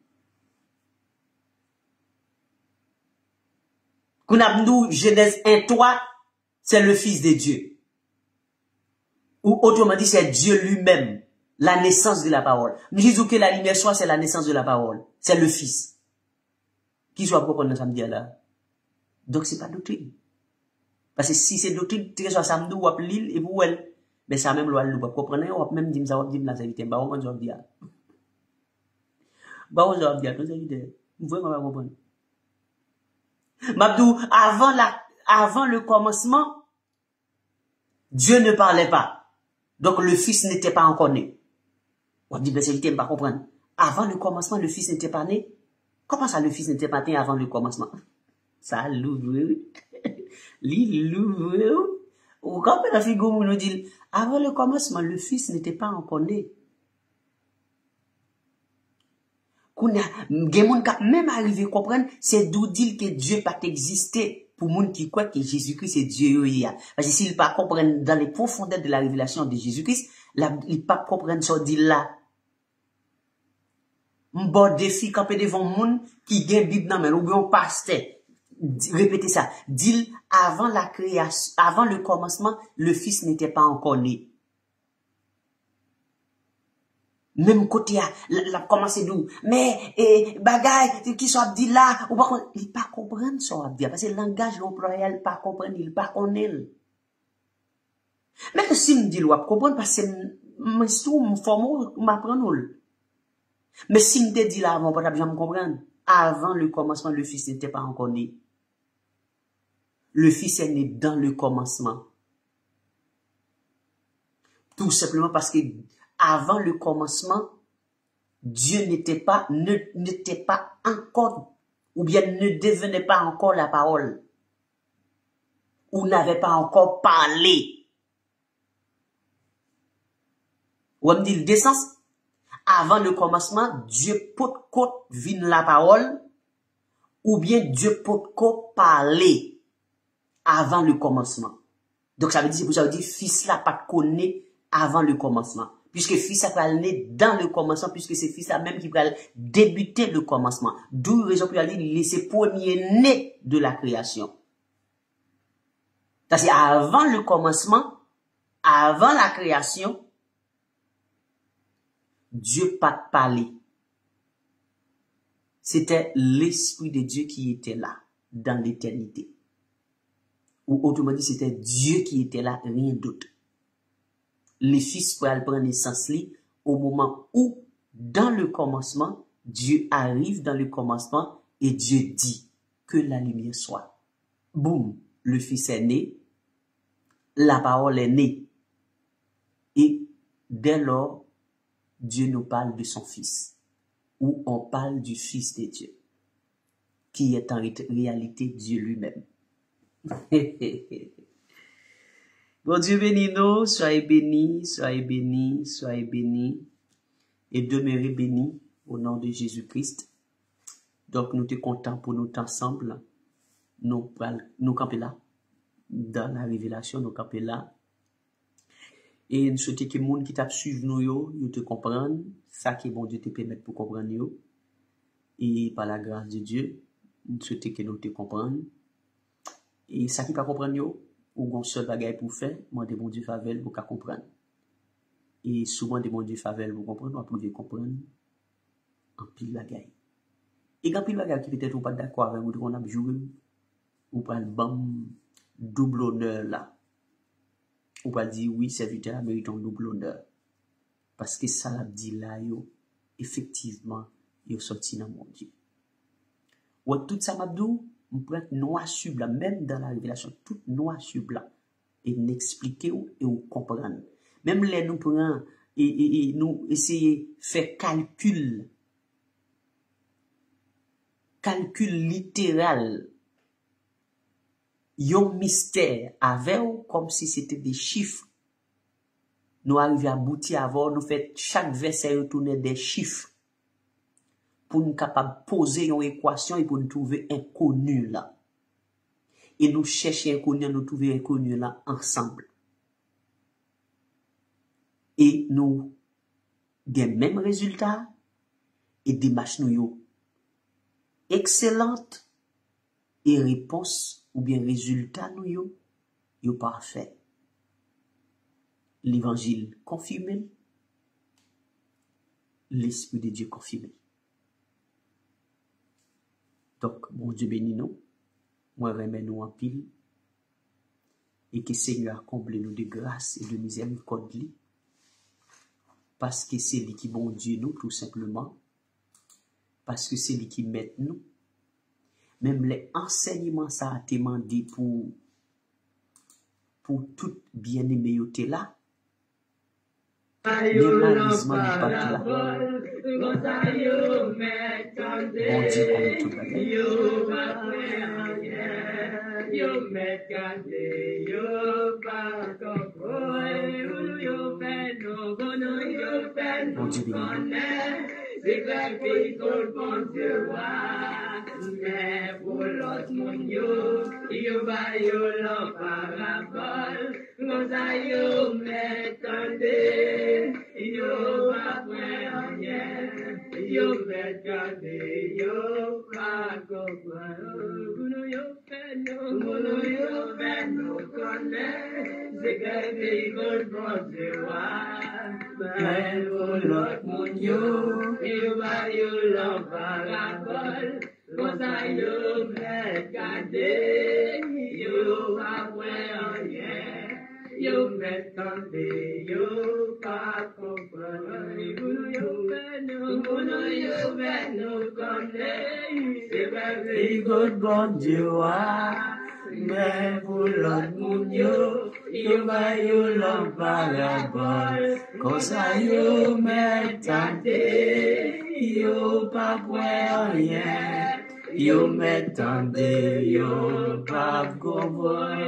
Kounabnou, Genèse un, trois, c'est le Fils de Dieu. Ou autrement dit, c'est Dieu lui-même. La naissance de la parole. Nous disons que la lumière soit, c'est la naissance de la parole. C'est le Fils. Qui soit pour qu'on samedi là. Donc c'est pas doctrine. Parce que si c'est doctrine, tu soit samedi ou à l'île et vous elle. Mais ça même loi nous pas comprendre, ou même dire ça ou dire la vérité, bah on va dire. Bah on va dire, nous éviter. Vous voyez on va comprendre. Mabdou, avant la, avant le commencement, Dieu ne parlait pas. Donc le Fils n'était pas encore né. On dit, ben c'est ne pas comprendre. Avant le commencement, le Fils n'était pas né. Comment ça, le Fils n'était pas né avant le commencement? Ça l'ouvre. L'île l'ouvre. Ou quand la figure nous dit, avant le commencement, le Fils n'était pas encore né. Kounya, gen même arrivé à comprendre, c'est d'où dit que Dieu pas existé pour moun qui croit que Jésus-Christ c'est Dieu. Parce que s'il pas comprendre dans les profondeurs de la révélation de Jésus-Christ, il pas comprendre ça dit là. M'bon défi campé devant moun qui gen Bible nan men ou bien pasteur. Répétez ça. Dit avant la création, avant le commencement, le Fils n'était pas encore né. Même côté a la commencé d'où mais eh, bagay qui soit dit là ou pas il pas comprendre ça dire parce que le langage employé il pas comprendre il pas connaît mais si me dit loi comprendre parce que me sou me forme m'apprendre mais si me dit là avant pas jamais comprendre avant le commencement le Fils n'était pas encore né le Fils est né dans le commencement tout simplement parce que avant le commencement, Dieu n'était pas, ne, n'était pas encore, ou bien ne devenait pas encore la parole, ou n'avait pas encore parlé. Ou on dit le sens, avant le commencement, Dieu peut côte vine la parole, ou bien Dieu peut côte parler avant le commencement. Donc ça veut dire, ça veut dire, fils là pas connaît avant le commencement. Puisque Fils a pas né dans le commencement, puisque c'est Fils a même qui va débuter le commencement. D'où raison pour aller laisser premier né de la création. Parce qu'avant le commencement, avant la création, Dieu pas parlé. C'était l'Esprit de Dieu qui était là, dans l'éternité. Ou autrement dit, c'était Dieu qui était là, rien d'autre. Le Fils pour prendre naissance au moment où dans le commencement, Dieu arrive dans le commencement et Dieu dit que la lumière soit. Boum, le Fils est né, la parole est née. Et dès lors, Dieu nous parle de son Fils, ou on parle du Fils de Dieu, qui est en réalité Dieu lui-même. Bon Dieu béni nous, soyez bénis, soyez bénis, soyez bénis, et demeurez bénis au nom de Jésus-Christ. Donc nous te contents pour nous ensemble, nous, nous camper là, dans la révélation, nous camper là. Et nous souhaitons que les gens qui t'a suivi nous, yo, yo te comprennent, ça qui est bon Dieu te permettre pour comprendre yo. Et par la grâce de Dieu, nous souhaitons que nous te comprenions. Et ça qui pas comprendre yo, ou gon seul bagay pour faire, moi de bon Dieu favelle pour qu'à comprendre. Et souvent de bon Dieu favelle pour comprendre, on peut comprendre en pile bagay. Et quand pile bagay qui peut-être ou pas d'accord avec vous, on a joué, ou pas le bam double honneur là. Ou pas dire oui, serviteur mérite un double honneur. Parce que ça l'a dit là, yo, effectivement, yo sorti dans mon Dieu. Ou tout ça m'a dit, on peut être noir sur blanc, même dans la révélation, tout noir sur blanc. Et n'expliquer ou et ou comprendre. Même les nous prenons et, et, et nous essayer faire calcul, calcul littéral, yon mystère avec ou comme si c'était des chiffres. Nous arrivons à aboutir à voir, nous fait chaque verset retourner des chiffres pour nous capable poser une équation et pour nous trouver inconnu là. Et nous chercher inconnu, nous trouver inconnu là ensemble. Et nous avons même résultat et démarche nous yo excellente et réponse ou bien résultat nous yo, yo parfait. L'évangile confirmé, l'Esprit de Dieu confirmé. Donc, mon Dieu bénis nous, moi remets nous en pile, et que Seigneur comble nous de grâce et de miséricorde, parce que c'est lui qui bon Dieu nous, tout simplement, parce que c'est lui qui met nous. Même les enseignements, ça a été demandé pour, pour tout bien-aimé yoté là. Le malheureusement n'est pas là. Bon Dieu, qu'on est tout bon Dieu béni. C'est clair que tout bon Dieu va, mais pour l'autre monde, yo va yo l'en parabole, nous a yo m'étendez, yo va faire rien, yo m'étendez, yo va comprendre, nous yo fait nous, nous yo fait nous connaître, c'est clair que tout bon Dieu va. Mais pour l'autre monde, yo, yo va yo l'en parabole, comme ça yo m'étendez, yo va voir rien, yo m'étendez, yo pas comprendre, vous yo fait nous, vous yo fait nous connaître, c'est vrai que bon Dieu a. Mais pour l'autre monde, yo, yo va yo l'en parabole, comme ça yo m'étendez, yo pas voir rien, yo m'étendez, yo pas comprendre.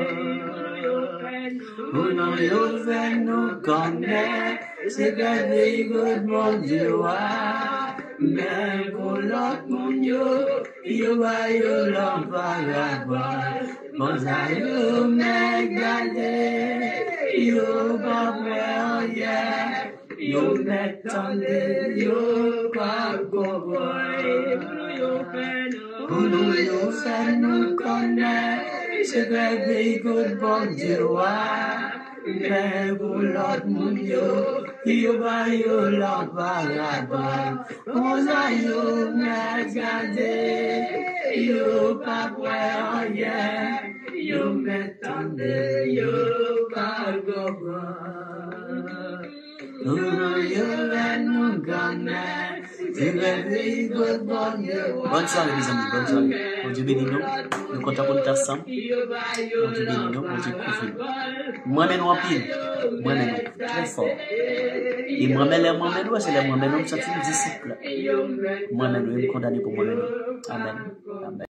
Pour nous yo fait nous connaître, c'est que good mon Dieu a. Mais pour l'autre monde, yo, yo va yo l'en parabole, comme ça yo m'étendez, yo pas voir rien, yo m'étendez, yo pas comprendre. Pour nous yo fait nous connaître, c'est que good bon Dieu a. Mais pour l'autre monde, yo, yo va yo l'en parabole, comme ça yo m'étendez, yo pas voir rien, yo m'étendez, yo pas comprendre. Bonne soirée, les amis, bonne soirée. Bon Dieu bénis nous. Nous comptons qu'on est ensemble. Bon Dieu bénis nous, bon Dieu couvre. Moi-même en pile. Moi-même très fort. Et moi-même, les moi-même, c'est les moi-même, je suis disciple. Moi-même, je me condamner pour moi-même. Amen. Amen.